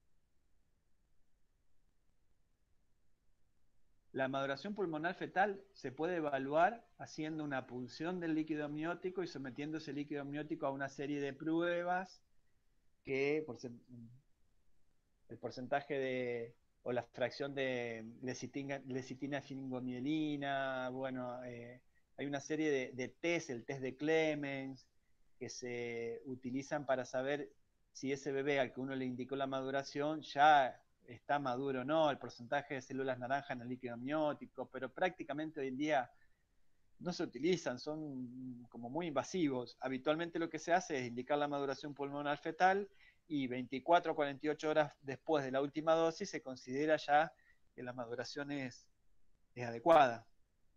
La maduración pulmonar fetal se puede evaluar haciendo una punción del líquido amniótico y sometiendo ese líquido amniótico a una serie de pruebas que por el porcentaje de o la fracción de lecitina, lecitina fingomielina, bueno, eh, hay una serie de, de test, el test de Clemens, que se utilizan para saber si ese bebé al que uno le indicó la maduración ya está maduro o no, el porcentaje de células naranjas en el líquido amniótico, pero prácticamente hoy en día no se utilizan, son como muy invasivos. Habitualmente lo que se hace es indicar la maduración pulmonar fetal y veinticuatro a cuarenta y ocho horas después de la última dosis se considera ya que la maduración es, es adecuada.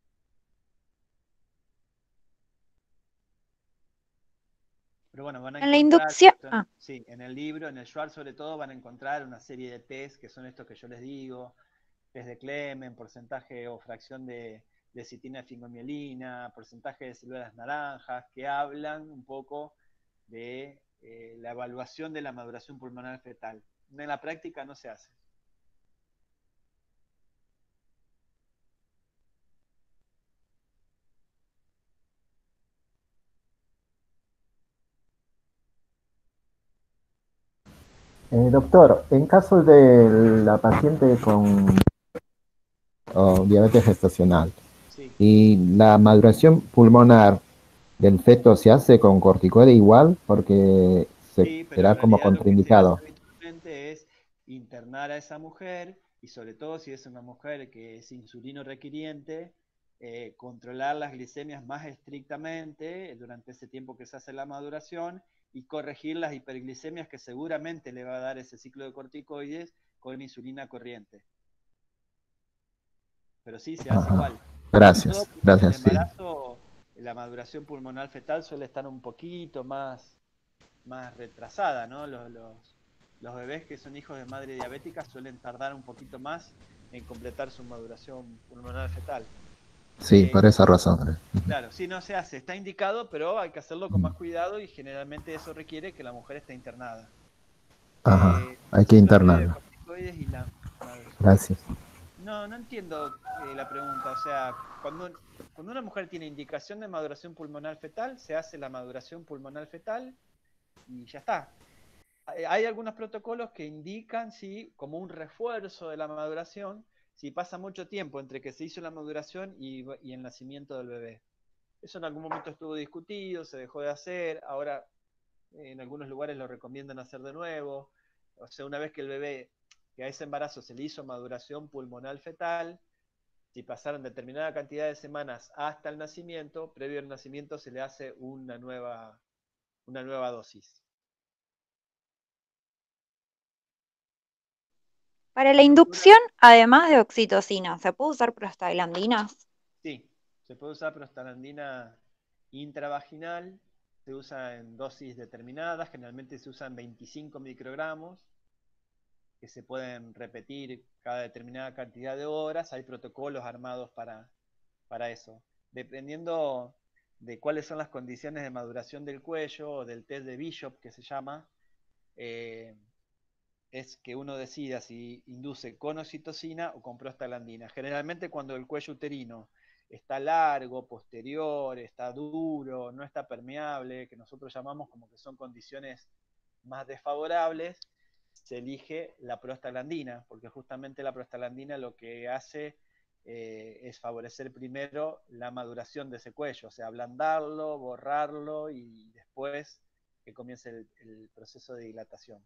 Pero bueno, van a En la encontrar, inducción. son, Ah. sí, en el libro, en el Schwartz sobre todo, van a encontrar una serie de test que son estos que yo les digo, test de Clemen, porcentaje o fracción de lecitina fingomielina, porcentaje de células naranjas, que hablan un poco de eh, la evaluación de la maduración pulmonar fetal. En la práctica no se hace. Eh, doctor, en caso de la paciente con oh, diabetes gestacional, sí. y la maduración pulmonar del feto se hace con corticoide igual, porque se, Sí, pero será en como realidad lo que se contraindicado. hace habitualmente es internar a esa mujer, y sobre todo si es una mujer que es insulino requiriente, eh, controlar las glicemias más estrictamente durante ese tiempo que se hace la maduración y corregir las hiperglicemias que seguramente le va a dar ese ciclo de corticoides con insulina corriente. Pero sí, se hace Ajá. igual. Gracias, Todo porque gracias, en sí. el embarazo, la maduración pulmonar fetal suele estar un poquito más, más retrasada, ¿no? Los, los, los bebés que son hijos de madre diabética suelen tardar un poquito más en completar su maduración pulmonar fetal. Sí, Eh, por esa razón. Claro, sí, no se hace, está indicado, pero hay que hacerlo con más cuidado y generalmente eso requiere que la mujer esté internada. Ajá, Eh, hay que ciclo previo de internarla. corticoides corticoides y la... Gracias. No, no entiendo eh, la pregunta. O sea, cuando, cuando una mujer tiene indicación de maduración pulmonar fetal, se hace la maduración pulmonar fetal y ya está. Hay, hay algunos protocolos que indican, sí, como un refuerzo de la maduración, si pasa mucho tiempo entre que se hizo la maduración y, y el nacimiento del bebé. Eso en algún momento estuvo discutido, se dejó de hacer, ahora eh, en algunos lugares lo recomiendan hacer de nuevo. O sea, una vez que el bebé, que a ese embarazo se le hizo maduración pulmonar fetal, si pasaron determinada cantidad de semanas hasta el nacimiento, previo al nacimiento se le hace una nueva, una nueva dosis. Para la inducción, además de oxitocina, ¿se puede usar prostaglandinas? Sí, se puede usar prostaglandina intravaginal, se usa en dosis determinadas, generalmente se usan veinticinco microgramos, que se pueden repetir cada determinada cantidad de horas. Hay protocolos armados para, para eso. Dependiendo de cuáles son las condiciones de maduración del cuello o del test de Bishop, que se llama, eh, es que uno decida si induce con oxitocina o con prostaglandina. Generalmente cuando el cuello uterino está largo, posterior, está duro, no está permeable, que nosotros llamamos como que son condiciones más desfavorables, se elige la prostaglandina, porque justamente la prostaglandina lo que hace eh, es favorecer primero la maduración de ese cuello, o sea, ablandarlo, borrarlo y después que comience el, el proceso de dilatación.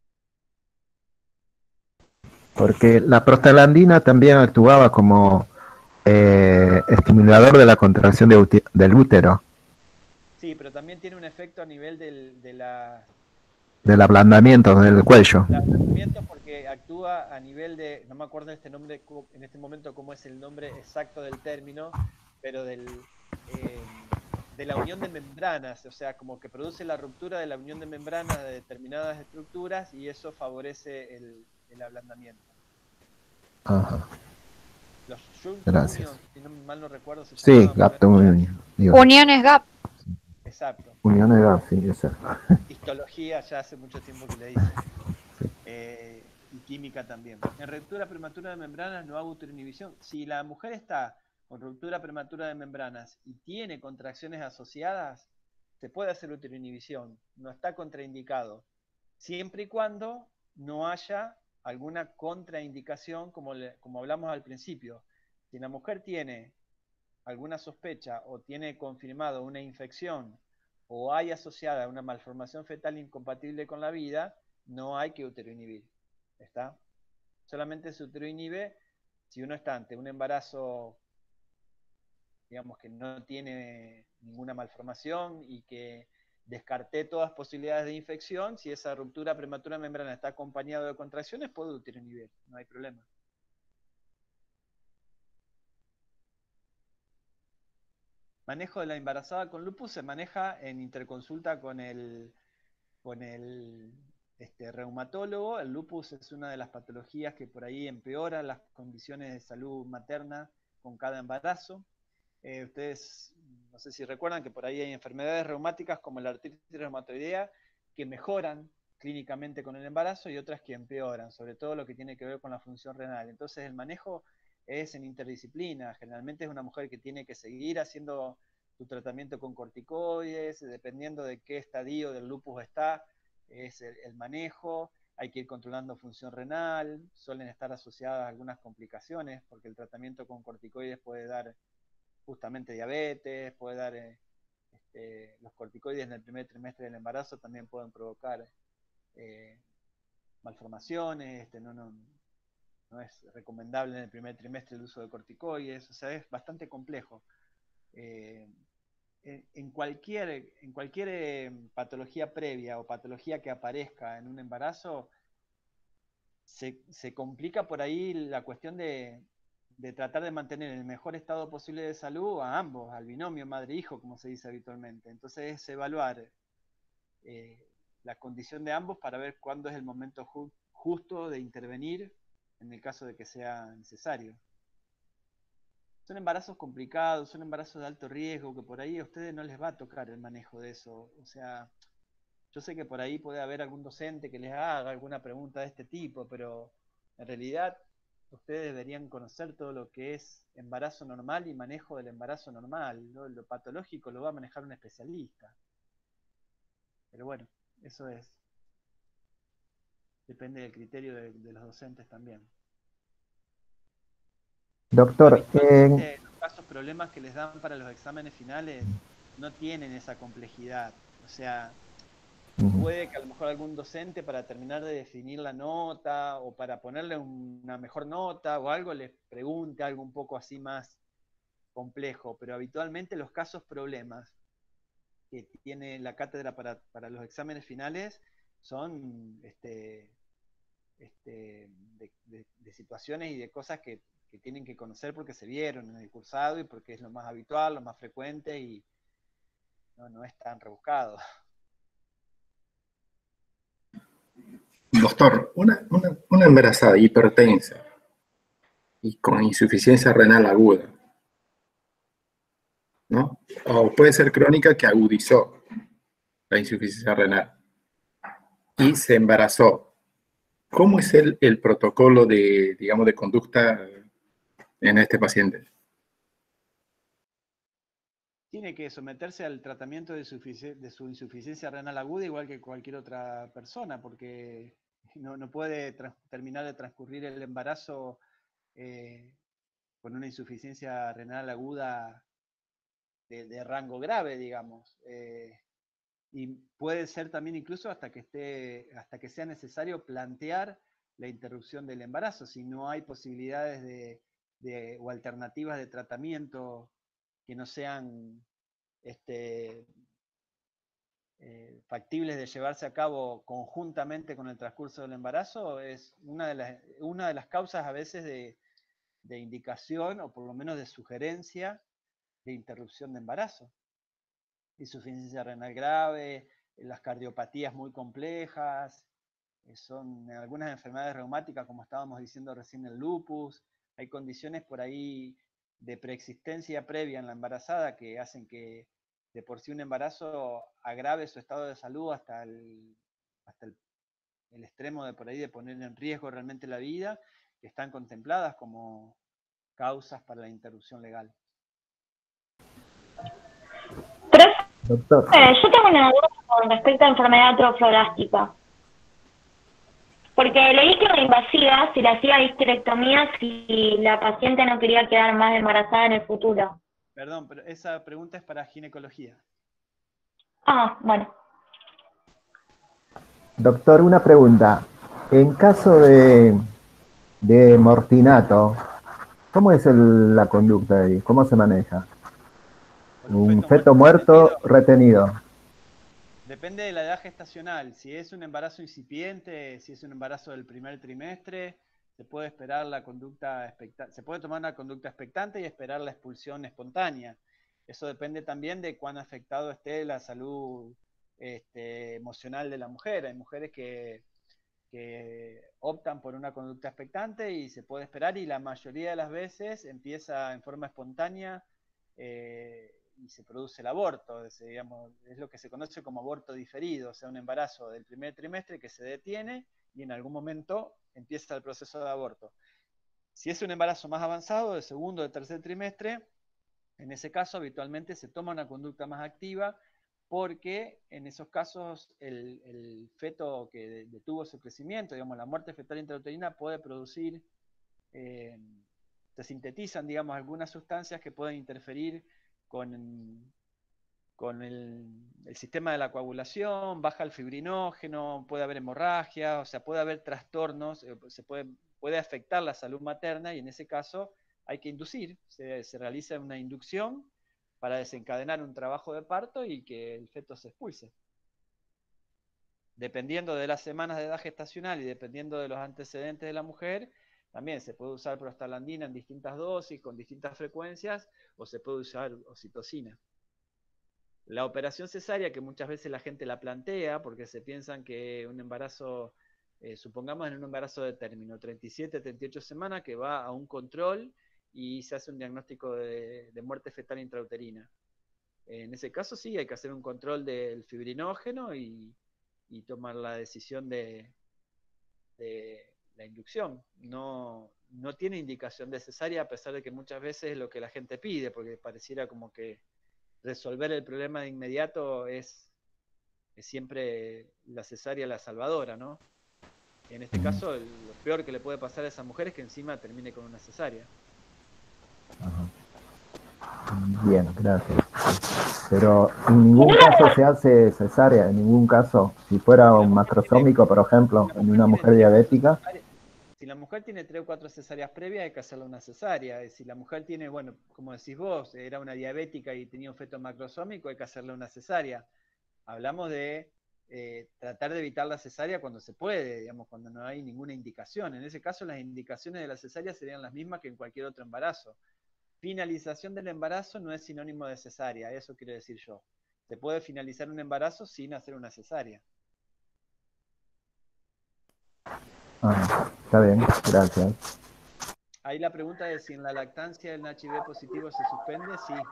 Porque la prostaglandina también actuaba como eh, estimulador de la contracción de úte- del útero, Sí, pero también tiene un efecto a nivel del, de la, del ablandamiento del cuello. el ablandamiento, porque actúa a nivel de, no me acuerdo este nombre en este momento cómo es el nombre exacto del término, pero del, eh, de la unión de membranas, o sea, como que produce la ruptura de la unión de membranas de determinadas estructuras y eso favorece el, el ablandamiento. Ajá. Los Junction Gracias. Union, si no mal no recuerdo, se Sí, llamaban, Gap pero- Union. digo. Uniones G A P. Exacto. Unión de Gap, sí, esa. Histología ya hace mucho tiempo que le dicen. Eh, y química también. En ruptura prematura de membranas no hago uteroinhibición. Si la mujer está con ruptura prematura de membranas y tiene contracciones asociadas, se puede hacer uteroinhibición. No está contraindicado. Siempre y cuando no haya alguna contraindicación, como, le, como hablamos al principio. Si la mujer tiene alguna sospecha o tiene confirmado una infección o hay asociada una malformación fetal incompatible con la vida, no hay que uteroinhibir. ¿Está? Solamente se uteroinhibe si uno está ante un embarazo, digamos, que no tiene ninguna malformación y que descarté todas posibilidades de infección. Si esa ruptura prematura de membrana está acompañada de contracciones, puedo uteroinhibir, no hay problema. Manejo de la embarazada con lupus se maneja en interconsulta con el, con el este, reumatólogo. El lupus es una de las patologías que por ahí empeora las condiciones de salud materna con cada embarazo. Eh, ustedes, no sé si recuerdan que por ahí hay enfermedades reumáticas como la artritis reumatoidea que mejoran clínicamente con el embarazo y otras que empeoran, sobre todo lo que tiene que ver con la función renal. Entonces el manejo es en interdisciplina. Generalmente es una mujer que tiene que seguir haciendo su tratamiento con corticoides, dependiendo de qué estadio del lupus está, es el, el manejo. Hay que ir controlando función renal, suelen estar asociadas algunas complicaciones, porque el tratamiento con corticoides puede dar justamente diabetes, puede dar eh, este, los corticoides en el primer trimestre del embarazo también pueden provocar eh, malformaciones, este, no, no, no es recomendable en el primer trimestre el uso de corticoides, o sea, es bastante complejo. Eh, en, en cualquier, en cualquier eh, patología previa o patología que aparezca en un embarazo, se, se complica por ahí la cuestión de, de tratar de mantener el mejor estado posible de salud a ambos, al binomio madre-hijo, como se dice habitualmente. Entonces es evaluar eh, la condición de ambos para ver cuándo es el momento ju justo de intervenir en el caso de que sea necesario. Son embarazos complicados, son embarazos de alto riesgo, que por ahí a ustedes no les va a tocar el manejo de eso. O sea, yo sé que por ahí puede haber algún docente que les haga alguna pregunta de este tipo, pero En realidad, ustedes deberían conocer todo lo que es embarazo normal y manejo del embarazo normal, ¿no? Lo patológico lo va a manejar un especialista. Pero bueno, eso es. Depende del criterio de, de los docentes también. Doctor, eh, Habitualmente los casos, problemas que les dan para los exámenes finales no tienen esa complejidad. O sea, puede que a lo mejor algún docente para terminar de definir la nota o para ponerle una mejor nota o algo les pregunte algo un poco así más complejo, pero habitualmente los casos problemas que tiene la cátedra para, para los exámenes finales son este, este, de, de, de situaciones y de cosas que, que tienen que conocer porque se vieron en el cursado y porque es lo más habitual, lo más frecuente y no, no es tan rebuscado. Doctor, una, una, una embarazada hipertensa y con insuficiencia renal aguda, ¿no? O puede ser crónica que agudizó la insuficiencia renal y se embarazó. ¿Cómo es el, el protocolo de, digamos, de conducta en este paciente? Tiene que someterse al tratamiento de, de su insuficiencia renal aguda igual que cualquier otra persona, porque no, no puede terminar de transcurrir el embarazo eh, con una insuficiencia renal aguda de, de rango grave, digamos. Eh, y puede ser también incluso hasta que, esté, hasta que sea necesario plantear la interrupción del embarazo, si no hay posibilidades de, de, o alternativas de tratamiento que no sean este, eh, factibles de llevarse a cabo conjuntamente con el transcurso del embarazo, es una de las, una de las causas a veces de, de indicación o por lo menos de sugerencia de interrupción de embarazo. Insuficiencia renal grave, las cardiopatías muy complejas, son algunas enfermedades reumáticas, como estábamos diciendo recién, el lupus. Hay condiciones por ahí de preexistencia previa en la embarazada que hacen que de por sí un embarazo agrave su estado de salud hasta el, hasta el, el extremo de por ahí de poner en riesgo realmente la vida, que están contempladas como causas para la interrupción legal. doctor. Eh, yo tengo una duda con respecto a enfermedad trofoblástica. Porque leí que era invasiva si le hacía histerectomía si la paciente no quería quedar más embarazada en el futuro. Perdón, pero esa pregunta es para ginecología. Ah, bueno. Doctor, una pregunta. En caso de, de mortinato, ¿cómo es el, la conducta ahí? ¿Cómo se maneja? Un feto muerto retenido. Depende de la edad gestacional. Si es un embarazo incipiente, si es un embarazo del primer trimestre, se puede esperar la conducta expectante, se puede tomar una conducta expectante y esperar la expulsión espontánea. Eso depende también de cuán afectado esté la salud este, emocional de la mujer. Hay mujeres que, que optan por una conducta expectante y se puede esperar, y la mayoría de las veces empieza en forma espontánea eh, y se produce el aborto. Es, digamos, es lo que se conoce como aborto diferido, o sea, un embarazo del primer trimestre que se detiene y en algún momento empieza el proceso de aborto. Si es un embarazo más avanzado, de segundo o de tercer trimestre, en ese caso habitualmente se toma una conducta más activa, porque en esos casos el, el feto que detuvo su crecimiento, digamos, la muerte fetal intrauterina puede producir, eh, se sintetizan, digamos, algunas sustancias que pueden interferir con, con el, el sistema de la coagulación, baja el fibrinógeno, puede haber hemorragia, o sea, puede haber trastornos, eh, se puede, puede afectar la salud materna, y en ese caso hay que inducir, se, se realiza una inducción para desencadenar un trabajo de parto y que el feto se expulse. Dependiendo de las semanas de edad gestacional y dependiendo de los antecedentes de la mujer, también se puede usar prostaglandina en distintas dosis, con distintas frecuencias, o se puede usar oxitocina. La operación cesárea, que muchas veces la gente la plantea, porque se piensan que un embarazo, eh, supongamos en un embarazo de término, treinta y siete, treinta y ocho semanas, que va a un control y se hace un diagnóstico de, de muerte fetal intrauterina. En ese caso sí, hay que hacer un control del fibrinógeno y, y tomar la decisión de, de la inducción. No, no tiene indicación de cesárea, a pesar de que muchas veces es lo que la gente pide, porque pareciera como que resolver el problema de inmediato es, es siempre la cesárea la salvadora, ¿no? En este caso, lo peor que le puede pasar a esa mujer es que encima termine con una cesárea. Bien, gracias. Pero en ningún caso se hace cesárea, en ningún caso. Si fuera un macrosómico, por ejemplo, en una mujer diabética. Si la mujer tiene tres o cuatro cesáreas previas, hay que hacerle una cesárea. Si la mujer tiene, bueno, como decís vos, era una diabética y tenía un feto macrosómico, hay que hacerle una cesárea. Hablamos de eh, tratar de evitar la cesárea cuando se puede, digamos, cuando no hay ninguna indicación. En ese caso, las indicaciones de la cesárea serían las mismas que en cualquier otro embarazo. Finalización del embarazo no es sinónimo de cesárea, eso quiero decir yo. Se puede finalizar un embarazo sin hacer una cesárea. Ah, está bien, gracias. Ahí la pregunta es si en la lactancia el H I V positivo se suspende, sí.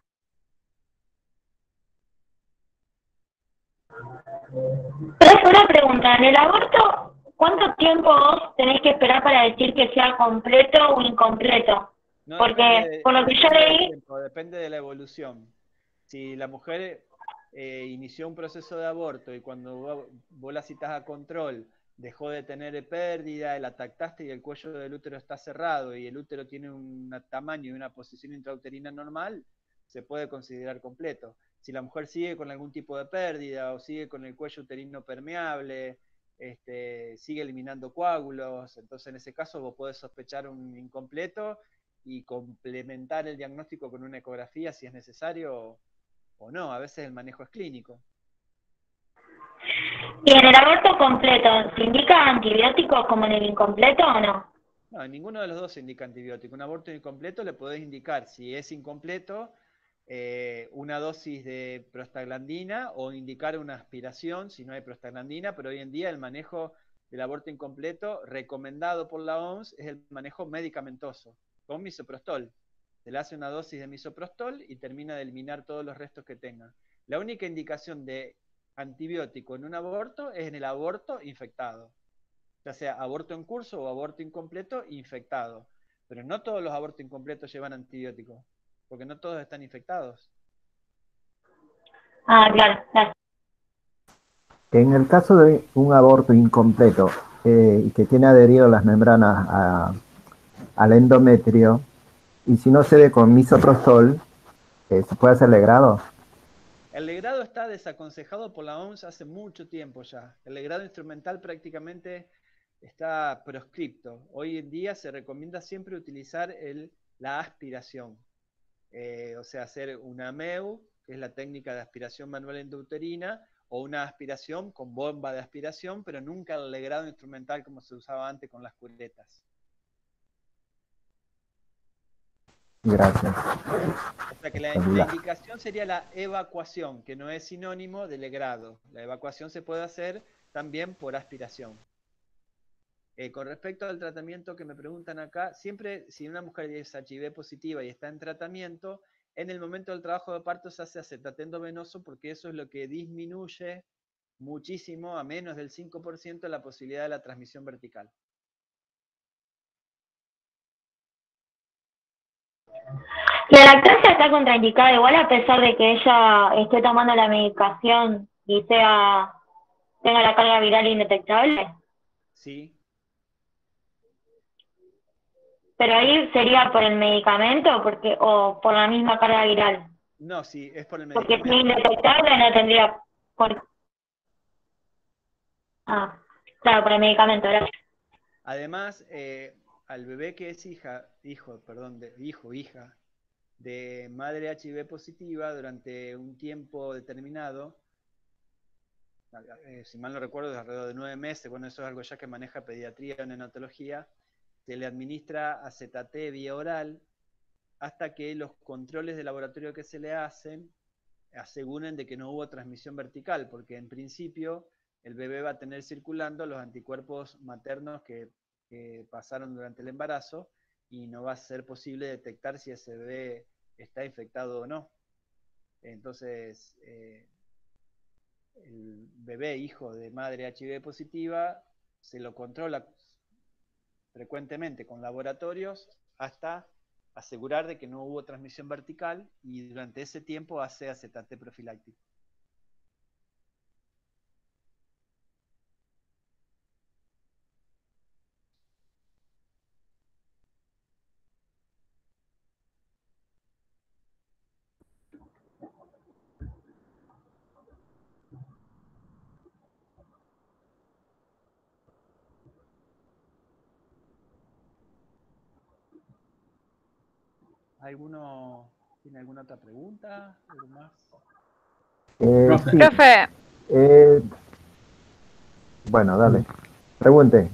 Pero una pregunta, en el aborto, ¿cuánto tiempo vos tenés que esperar para decir que sea completo o incompleto? No Porque depende de, por lo no que yo depende del leí, tiempo, depende de la evolución. Si la mujer eh, inició un proceso de aborto y cuando vos, vos la citás a control dejó de tener pérdida, la tactaste y el cuello del útero está cerrado y el útero tiene un tamaño y una posición intrauterina normal, se puede considerar completo. Si la mujer sigue con algún tipo de pérdida o sigue con el cuello uterino permeable, este, sigue eliminando coágulos, entonces en ese caso vos podés sospechar un incompleto y complementar el diagnóstico con una ecografía si es necesario o, o no. A veces el manejo es clínico. y en el aborto completo, ¿se indica antibióticos como en el incompleto o no? No, en ninguno de los dos se indica antibiótico. Un aborto incompleto le podés indicar, si es incompleto, eh, una dosis de prostaglandina o indicar una aspiración si no hay prostaglandina, pero hoy en día el manejo del aborto incompleto recomendado por la O M S es el manejo medicamentoso, con misoprostol. Se le hace una dosis de misoprostol y termina de eliminar todos los restos que tenga. La única indicación de antibiótico en un aborto es en el aborto infectado, ya sea aborto en curso o aborto incompleto infectado. Pero no todos los abortos incompletos llevan antibióticos, porque no todos están infectados. Ah, claro, claro. En el caso de un aborto incompleto eh, y que tiene adherido las membranas a, al endometrio, y si no se ve con misoprostol, eh, ¿se puede hacer legrado? El legrado está desaconsejado por la O M S hace mucho tiempo ya. El legrado instrumental prácticamente está proscripto. Hoy en día se recomienda siempre utilizar el, la aspiración. Eh, o sea, hacer una M E U, que es la técnica de aspiración manual endouterina, o una aspiración con bomba de aspiración, pero nunca el legrado instrumental como se usaba antes con las curetas. Gracias. O sea que la, la indicación sería la evacuación, que no es sinónimo de legrado. La evacuación se puede hacer también por aspiración. Eh, con respecto al tratamiento que me preguntan acá, siempre si una mujer es H I V positiva y está en tratamiento, en el momento del trabajo de parto se hace acetatendo venoso porque eso es lo que disminuye muchísimo, a menos del cinco por ciento, la posibilidad de la transmisión vertical. La lactancia está contraindicada igual a pesar de que ella esté tomando la medicación y sea tenga la carga viral indetectable. Sí. Pero ahí sería por el medicamento porque o por la misma carga viral. No, sí, es por el Porque medicamento. si es indetectable no tendría por... Ah, claro, por el medicamento, ¿verdad? Además, eh, al bebé que es hija, hijo, perdón, de, hijo, hija, de madre H I V positiva durante un tiempo determinado, eh, si mal no recuerdo, de alrededor de nueve meses, bueno, eso es algo ya que maneja pediatría o neonatología, se le administra acetate vía oral hasta que los controles de laboratorio que se le hacen aseguren de que no hubo transmisión vertical, porque en principio el bebé va a tener circulando los anticuerpos maternos que, que pasaron durante el embarazo y no va a ser posible detectar si ese bebé está infectado o no. Entonces, eh, el bebé hijo de madre H I V positiva se lo controla frecuentemente con laboratorios hasta asegurar de que no hubo transmisión vertical y durante ese tiempo hace acetate profiláctico. ¿Alguno tiene alguna otra pregunta? ¿Algo más? Eh, Profe. sí. Profe, Eh, bueno, dale. Pregunte.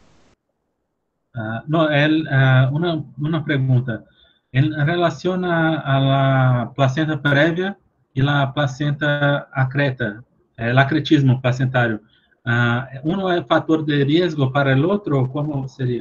Ah, no, él, ah, una, una pregunta. En relación a, a la placenta previa y la placenta acreta, el acretismo placentario, ah, ¿uno es factor de riesgo para el otro? ¿Cómo sería?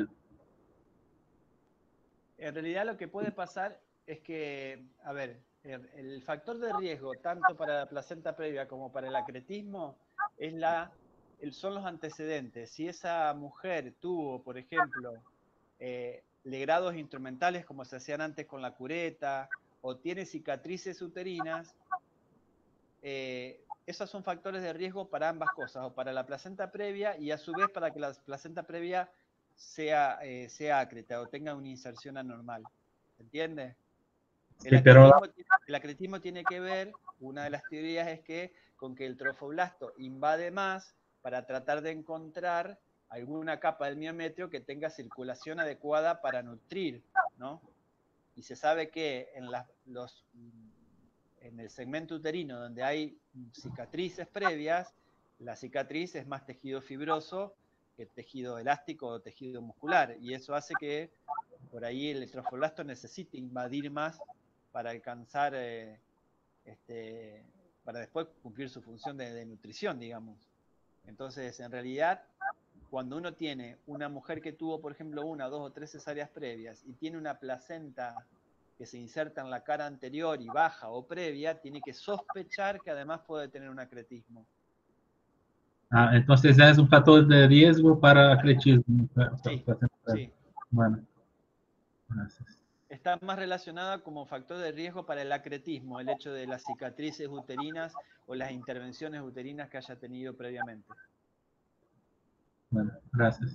En realidad lo que puede pasar es que, a ver, el, el factor de riesgo tanto para la placenta previa como para el acretismo es la, el, son los antecedentes. Si esa mujer tuvo, por ejemplo, eh, legrados instrumentales como se hacían antes con la cureta, o tiene cicatrices uterinas, eh, esos son factores de riesgo para ambas cosas, o para la placenta previa y a su vez para que la placenta previa sea, eh, sea acreta o tenga una inserción anormal. ¿Se entiende? El Sí, pero acretismo, el acretismo tiene que ver, una de las teorías es que con que el trofoblasto invade más para tratar de encontrar alguna capa del miometrio que tenga circulación adecuada para nutrir, ¿no? Y se sabe que en, la, los, en el segmento uterino donde hay cicatrices previas, la cicatriz es más tejido fibroso que tejido elástico o tejido muscular, y eso hace que por ahí el trofoblasto necesite invadir más para alcanzar, eh, este, para después cumplir su función de, de nutrición, digamos. Entonces, en realidad, cuando uno tiene una mujer que tuvo, por ejemplo, una, dos o tres cesáreas previas y tiene una placenta que se inserta en la cara anterior y baja o previa, tiene que sospechar que además puede tener un acretismo. ah, entonces es un factor de riesgo para acretismo. Sí, sí. Bueno, gracias. Está más relacionada como factor de riesgo para el acretismo, el hecho de las cicatrices uterinas o las intervenciones uterinas que haya tenido previamente. Bueno, gracias.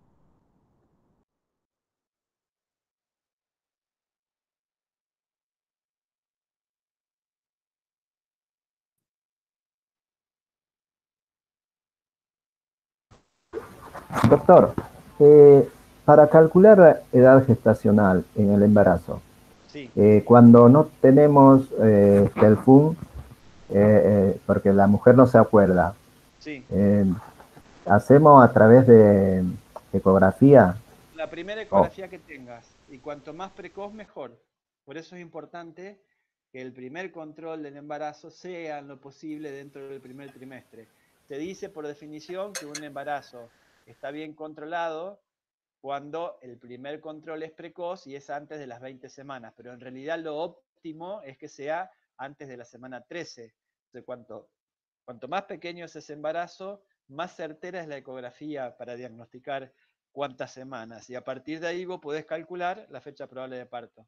Doctor, eh, para calcular la edad gestacional en el embarazo, sí. eh, cuando no tenemos eh, el F U M, eh, eh, porque la mujer no se acuerda, sí. eh, hacemos a través de ecografía. La primera ecografía oh. que tengas, y cuanto más precoz mejor. Por eso es importante que el primer control del embarazo sea en lo posible dentro del primer trimestre. Se dice por definición que un embarazo está bien controlado cuando el primer control es precoz y es antes de las veinte semanas, pero en realidad lo óptimo es que sea antes de la semana trece. Entonces, cuanto, cuanto más pequeño es ese embarazo, más certera es la ecografía para diagnosticar cuántas semanas, y a partir de ahí vos podés calcular la fecha probable de parto.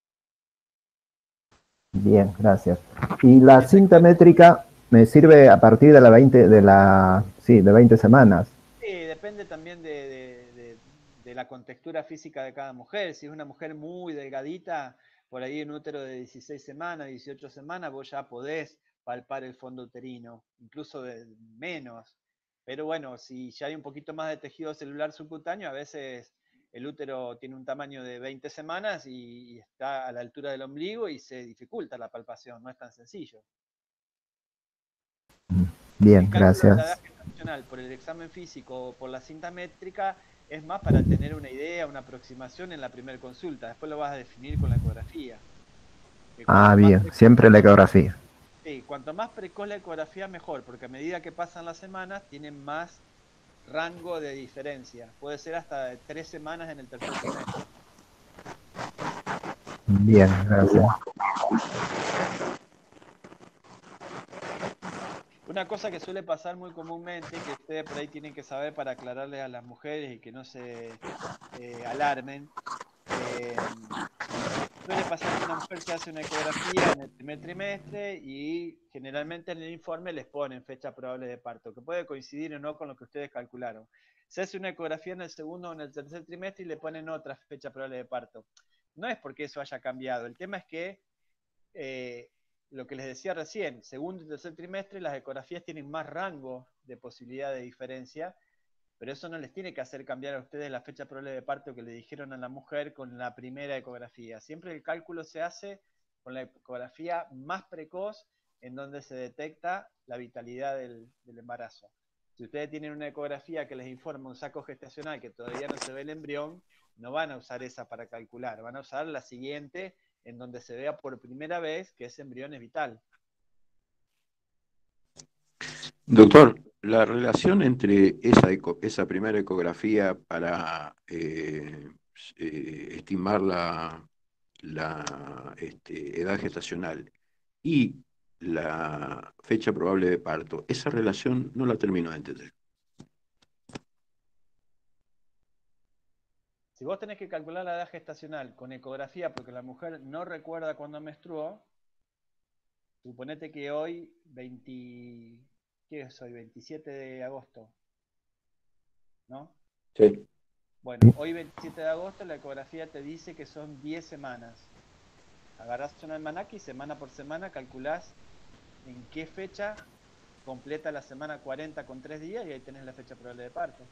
Bien, gracias. Y la cinta métrica me sirve a partir de la veinte, de la, sí, de veinte semanas. Sí, depende también de, de, de, de la contextura física de cada mujer. Si es una mujer muy delgadita, por ahí en útero de dieciséis semanas, dieciocho semanas, vos ya podés palpar el fondo uterino, incluso de menos. Pero bueno, si ya hay un poquito más de tejido celular subcutáneo, a veces el útero tiene un tamaño de veinte semanas y, y está a la altura del ombligo y se dificulta la palpación, no es tan sencillo. Bien, gracias. La edad gestacional por el examen físico o por la cinta métrica es más para tener una idea, una aproximación en la primera consulta. Después lo vas a definir con la ecografía. Ah, bien, siempre la ecografía. Sí, cuanto más precoz la ecografía, mejor, porque a medida que pasan las semanas, tienen más rango de diferencia. Puede ser hasta de tres semanas en el tercer trimestre. Bien, gracias. Una cosa que suele pasar muy comúnmente, que ustedes por ahí tienen que saber para aclararles a las mujeres y que no se, eh, alarmen. Eh, suele pasar que una mujer se hace una ecografía en el primer trimestre y generalmente en el informe les ponen fecha probable de parto, que puede coincidir o no con lo que ustedes calcularon. Se hace una ecografía en el segundo o en el tercer trimestre y le ponen otra fecha probable de parto. No es porque eso haya cambiado, el tema es que eh, lo que les decía recién, segundo y tercer trimestre las ecografías tienen más rango de posibilidad de diferencia, pero eso no les tiene que hacer cambiar a ustedes la fecha probable de parto que le dijeron a la mujer con la primera ecografía. Siempre el cálculo se hace con la ecografía más precoz en donde se detecta la vitalidad del, del embarazo. Si ustedes tienen una ecografía que les informa un saco gestacional que todavía no se ve el embrión, no van a usar esa para calcular, van a usar la siguiente en donde se vea por primera vez que ese embrión es vital. Doctor, la relación entre esa, eco, esa primera ecografía para eh, eh, estimar la, la este, edad gestacional y la fecha probable de parto, esa relación no la termino de entender. Si vos tenés que calcular la edad gestacional con ecografía porque la mujer no recuerda cuándo menstruó, suponete que hoy, veinte, ¿qué es hoy? veintisiete de agosto, ¿no? Sí. Bueno, hoy veintisiete de agosto la ecografía te dice que son diez semanas. Agarrás un almanaque y semana por semana calculás en qué fecha completa la semana cuarenta con tres días y ahí tenés la fecha probable de parto.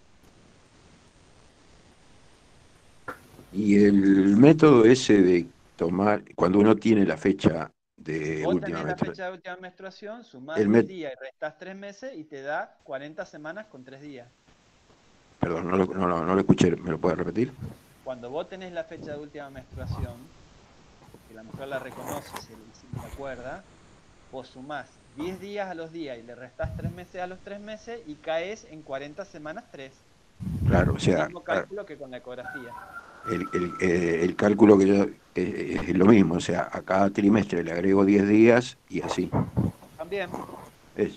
Y el método ese de tomar, cuando uno tiene la fecha de Vos última tenés la menstruación, fecha de última menstruación, sumás el diez met- días y restás tres meses y te da cuarenta semanas con tres días. perdón, no lo, no, lo- no lo escuché, ¿me lo puede repetir? Cuando vos tenés la fecha de última menstruación, que la mujer la reconoce, se, se acuerda, vos sumás diez días a los días y le restás tres meses a los tres meses y caes en cuarenta semanas tres. Claro, o El sea, mismo cálculo que con la ecografía. el, el, eh, el cálculo que yo, eh, es lo mismo, o sea, a cada trimestre le agrego diez días y así. También, Es.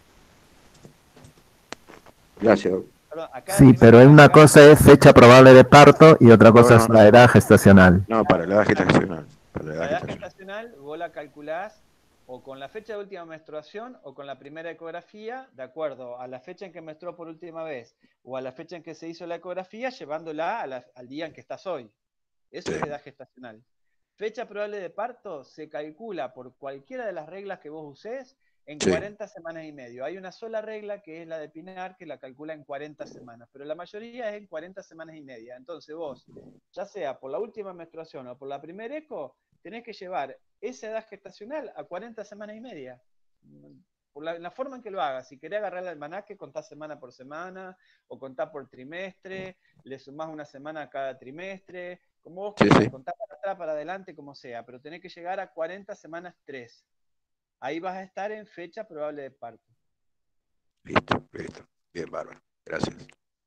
Gracias, doc. perdón, a cada Sí, trimestre pero le una agregás cosa es fecha probable de parto y otra No, cosa no, es no. la edad gestacional. No, para la edad gestacional. Para la la edad edad gestacional. gestacional vos la calculás o con la fecha de última menstruación o con la primera ecografía, de acuerdo a la fecha en que menstruó por última vez o a la fecha en que se hizo la ecografía, llevándola a la- al día en que estás hoy. Eso Sí. es edad gestacional. Fecha probable de parto se calcula por cualquiera de las reglas que vos usés en Sí. cuarenta semanas y medio. Hay una sola regla que es la de Pinar que la calcula en cuarenta semanas, pero la mayoría es en cuarenta semanas y media. Entonces vos, ya sea por la última menstruación o por la primera eco, tenés que llevar esa edad gestacional a cuarenta semanas y media. Por la, la forma en que lo hagas. Si querés agarrar el almanaque, contás semana por semana, o contás por trimestre, le sumás una semana a cada trimestre, como vos Sí, quieras, sí. contás para atrás, para adelante, como sea, pero tenés que llegar a cuarenta semanas tres. Ahí vas a estar en fecha probable de parto. Listo, listo. Bien, bárbaro. Gracias.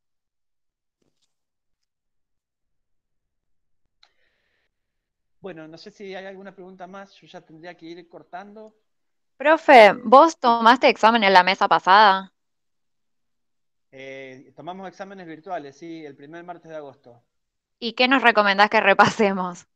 Bueno, no sé si hay alguna pregunta más, yo ya tendría que ir cortando. Profe, ¿vos tomaste examen en la mesa pasada? Eh, tomamos exámenes virtuales, sí, el primer martes de agosto. ¿Y qué nos recomendás que repasemos?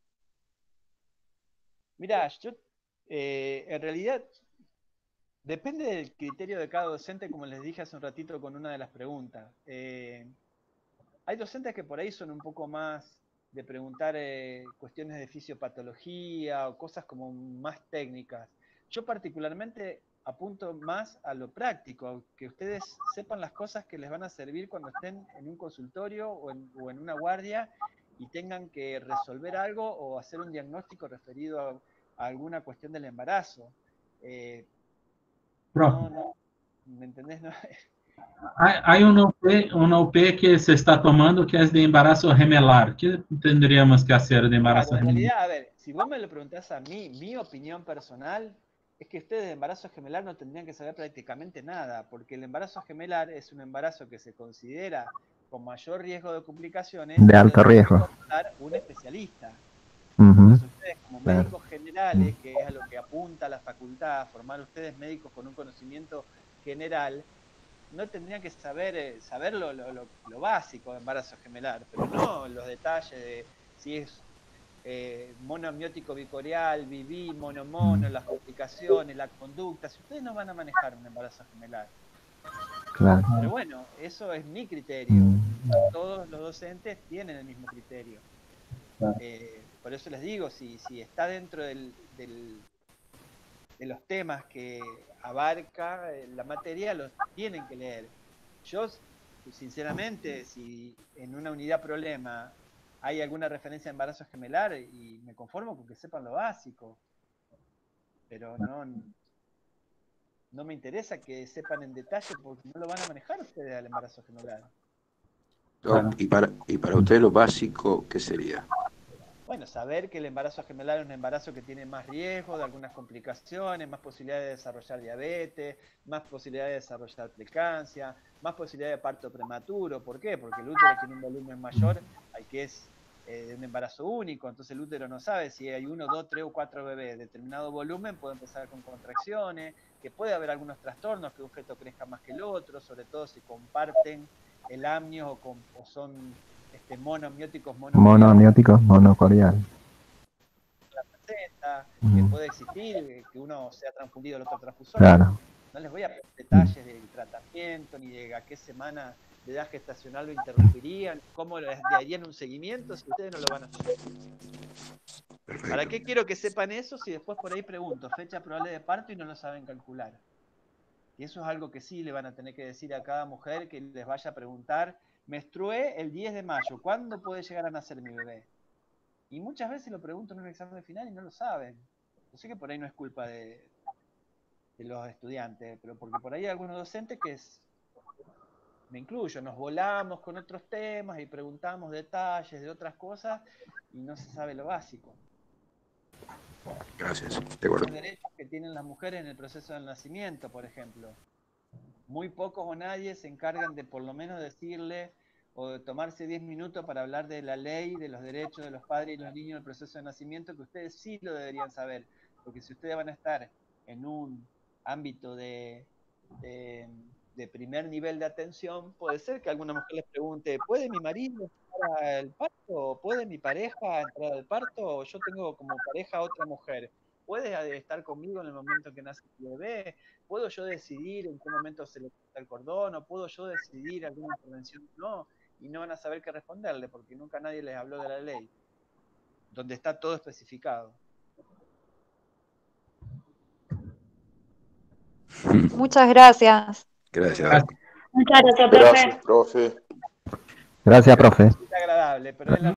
Mirá, yo eh, en realidad depende del criterio de cada docente, como les dije hace un ratito con una de las preguntas. Eh, hay docentes que por ahí son un poco más de preguntar eh, cuestiones de fisiopatología o cosas como más técnicas. Yo particularmente apunto más a lo práctico, que ustedes sepan las cosas que les van a servir cuando estén en un consultorio o en, o en una guardia y tengan que resolver algo o hacer un diagnóstico referido a, a alguna cuestión del embarazo. Eh, no, no, ¿me entendés? No, Hay, hay una, U P, una U P que se está tomando que es de embarazo gemelar. ¿Qué tendríamos que hacer de embarazo Claro, en gemelar? realidad, a ver, si vos me lo preguntás a mí, mi opinión personal es que ustedes de embarazo gemelar no tendrían que saber prácticamente nada, porque el embarazo gemelar es un embarazo que se considera con mayor riesgo de complicaciones De y lo alto tiene que riesgo. contar un especialista. Ujú, Entonces ustedes como claro. médicos generales, que es a lo que apunta la facultad, a formar ustedes médicos con un conocimiento general, no tendrían que saber eh, saber lo, lo, lo, lo básico de embarazo gemelar, pero no los detalles de si es eh, monoamniótico bicoreal, B B, mono-mono, las complicaciones, la conducta. Si ustedes no van a manejar un embarazo gemelar. Claro. Pero bueno, eso es mi criterio. Todos los docentes tienen el mismo criterio. Eh, por eso les digo, si, si está dentro del, del, de los temas que abarca la materia, los tienen que leer. Yo, sinceramente, si en una unidad problema hay alguna referencia a embarazo gemelar, y me conformo con que sepan lo básico, pero no, no me interesa que sepan en detalle porque no lo van a manejar ustedes al embarazo gemelar. No, y, para, y para usted lo básico, ¿qué sería? Bueno, saber que el embarazo gemelar es un embarazo que tiene más riesgo de algunas complicaciones, más posibilidades de desarrollar diabetes, más posibilidades de desarrollar preeclampsia, más posibilidades de parto prematuro. ¿Por qué? Porque el útero tiene un volumen mayor al que es eh, de un embarazo único, entonces el útero no sabe si hay uno, dos, tres o cuatro bebés de determinado volumen, puede empezar con contracciones, que puede haber algunos trastornos, que un feto crezca más que el otro, sobre todo si comparten el amnio o, con, o son este, monoamnióticos, Monoamnióticos, monocoreal. la placenta, Mm. que puede existir, que uno sea transfundido el otro transfusor. Claro. No les voy a dar detalles del tratamiento, ni de a qué semana de edad gestacional lo interrumpirían, cómo les darían un seguimiento si ustedes no lo van a hacer. ¿Para qué quiero que sepan eso si después por ahí pregunto fecha probable de parto y no lo saben calcular? Y eso es algo que sí le van a tener que decir a cada mujer que les vaya a preguntar, menstrué el diez de mayo, ¿cuándo puede llegar a nacer mi bebé? Y muchas veces lo pregunto en un examen final y no lo saben. Yo sé que por ahí no es culpa de, de los estudiantes, pero porque por ahí hay algunos docentes que es, me incluyo, nos volamos con otros temas y preguntamos detalles de otras cosas y no se sabe lo básico. Gracias, de acuerdo. Los derechos que tienen las mujeres en el proceso del nacimiento, por ejemplo. Muy pocos o nadie se encargan de por lo menos decirle o de tomarse diez minutos para hablar de la ley, de los derechos de los padres y los niños en el proceso de nacimiento, que ustedes sí lo deberían saber. Porque si ustedes van a estar en un ámbito de, de, de primer nivel de atención, puede ser que alguna mujer les pregunte, ¿puede mi marido entrar al parto? ¿Puede mi pareja entrar al parto? ¿O yo tengo como pareja a otra mujer? ¿Puede estar conmigo en el momento que nace mi bebé? ¿Puedo yo decidir en qué momento se le corta el cordón? ¿O puedo yo decidir alguna intervención? No, y no van a saber qué responderle porque nunca nadie les habló de la ley, donde está todo especificado. Muchas gracias. Gracias. Muchas gracias, profe. Gracias, profe. Gracias, profe. Es agradable, pero es la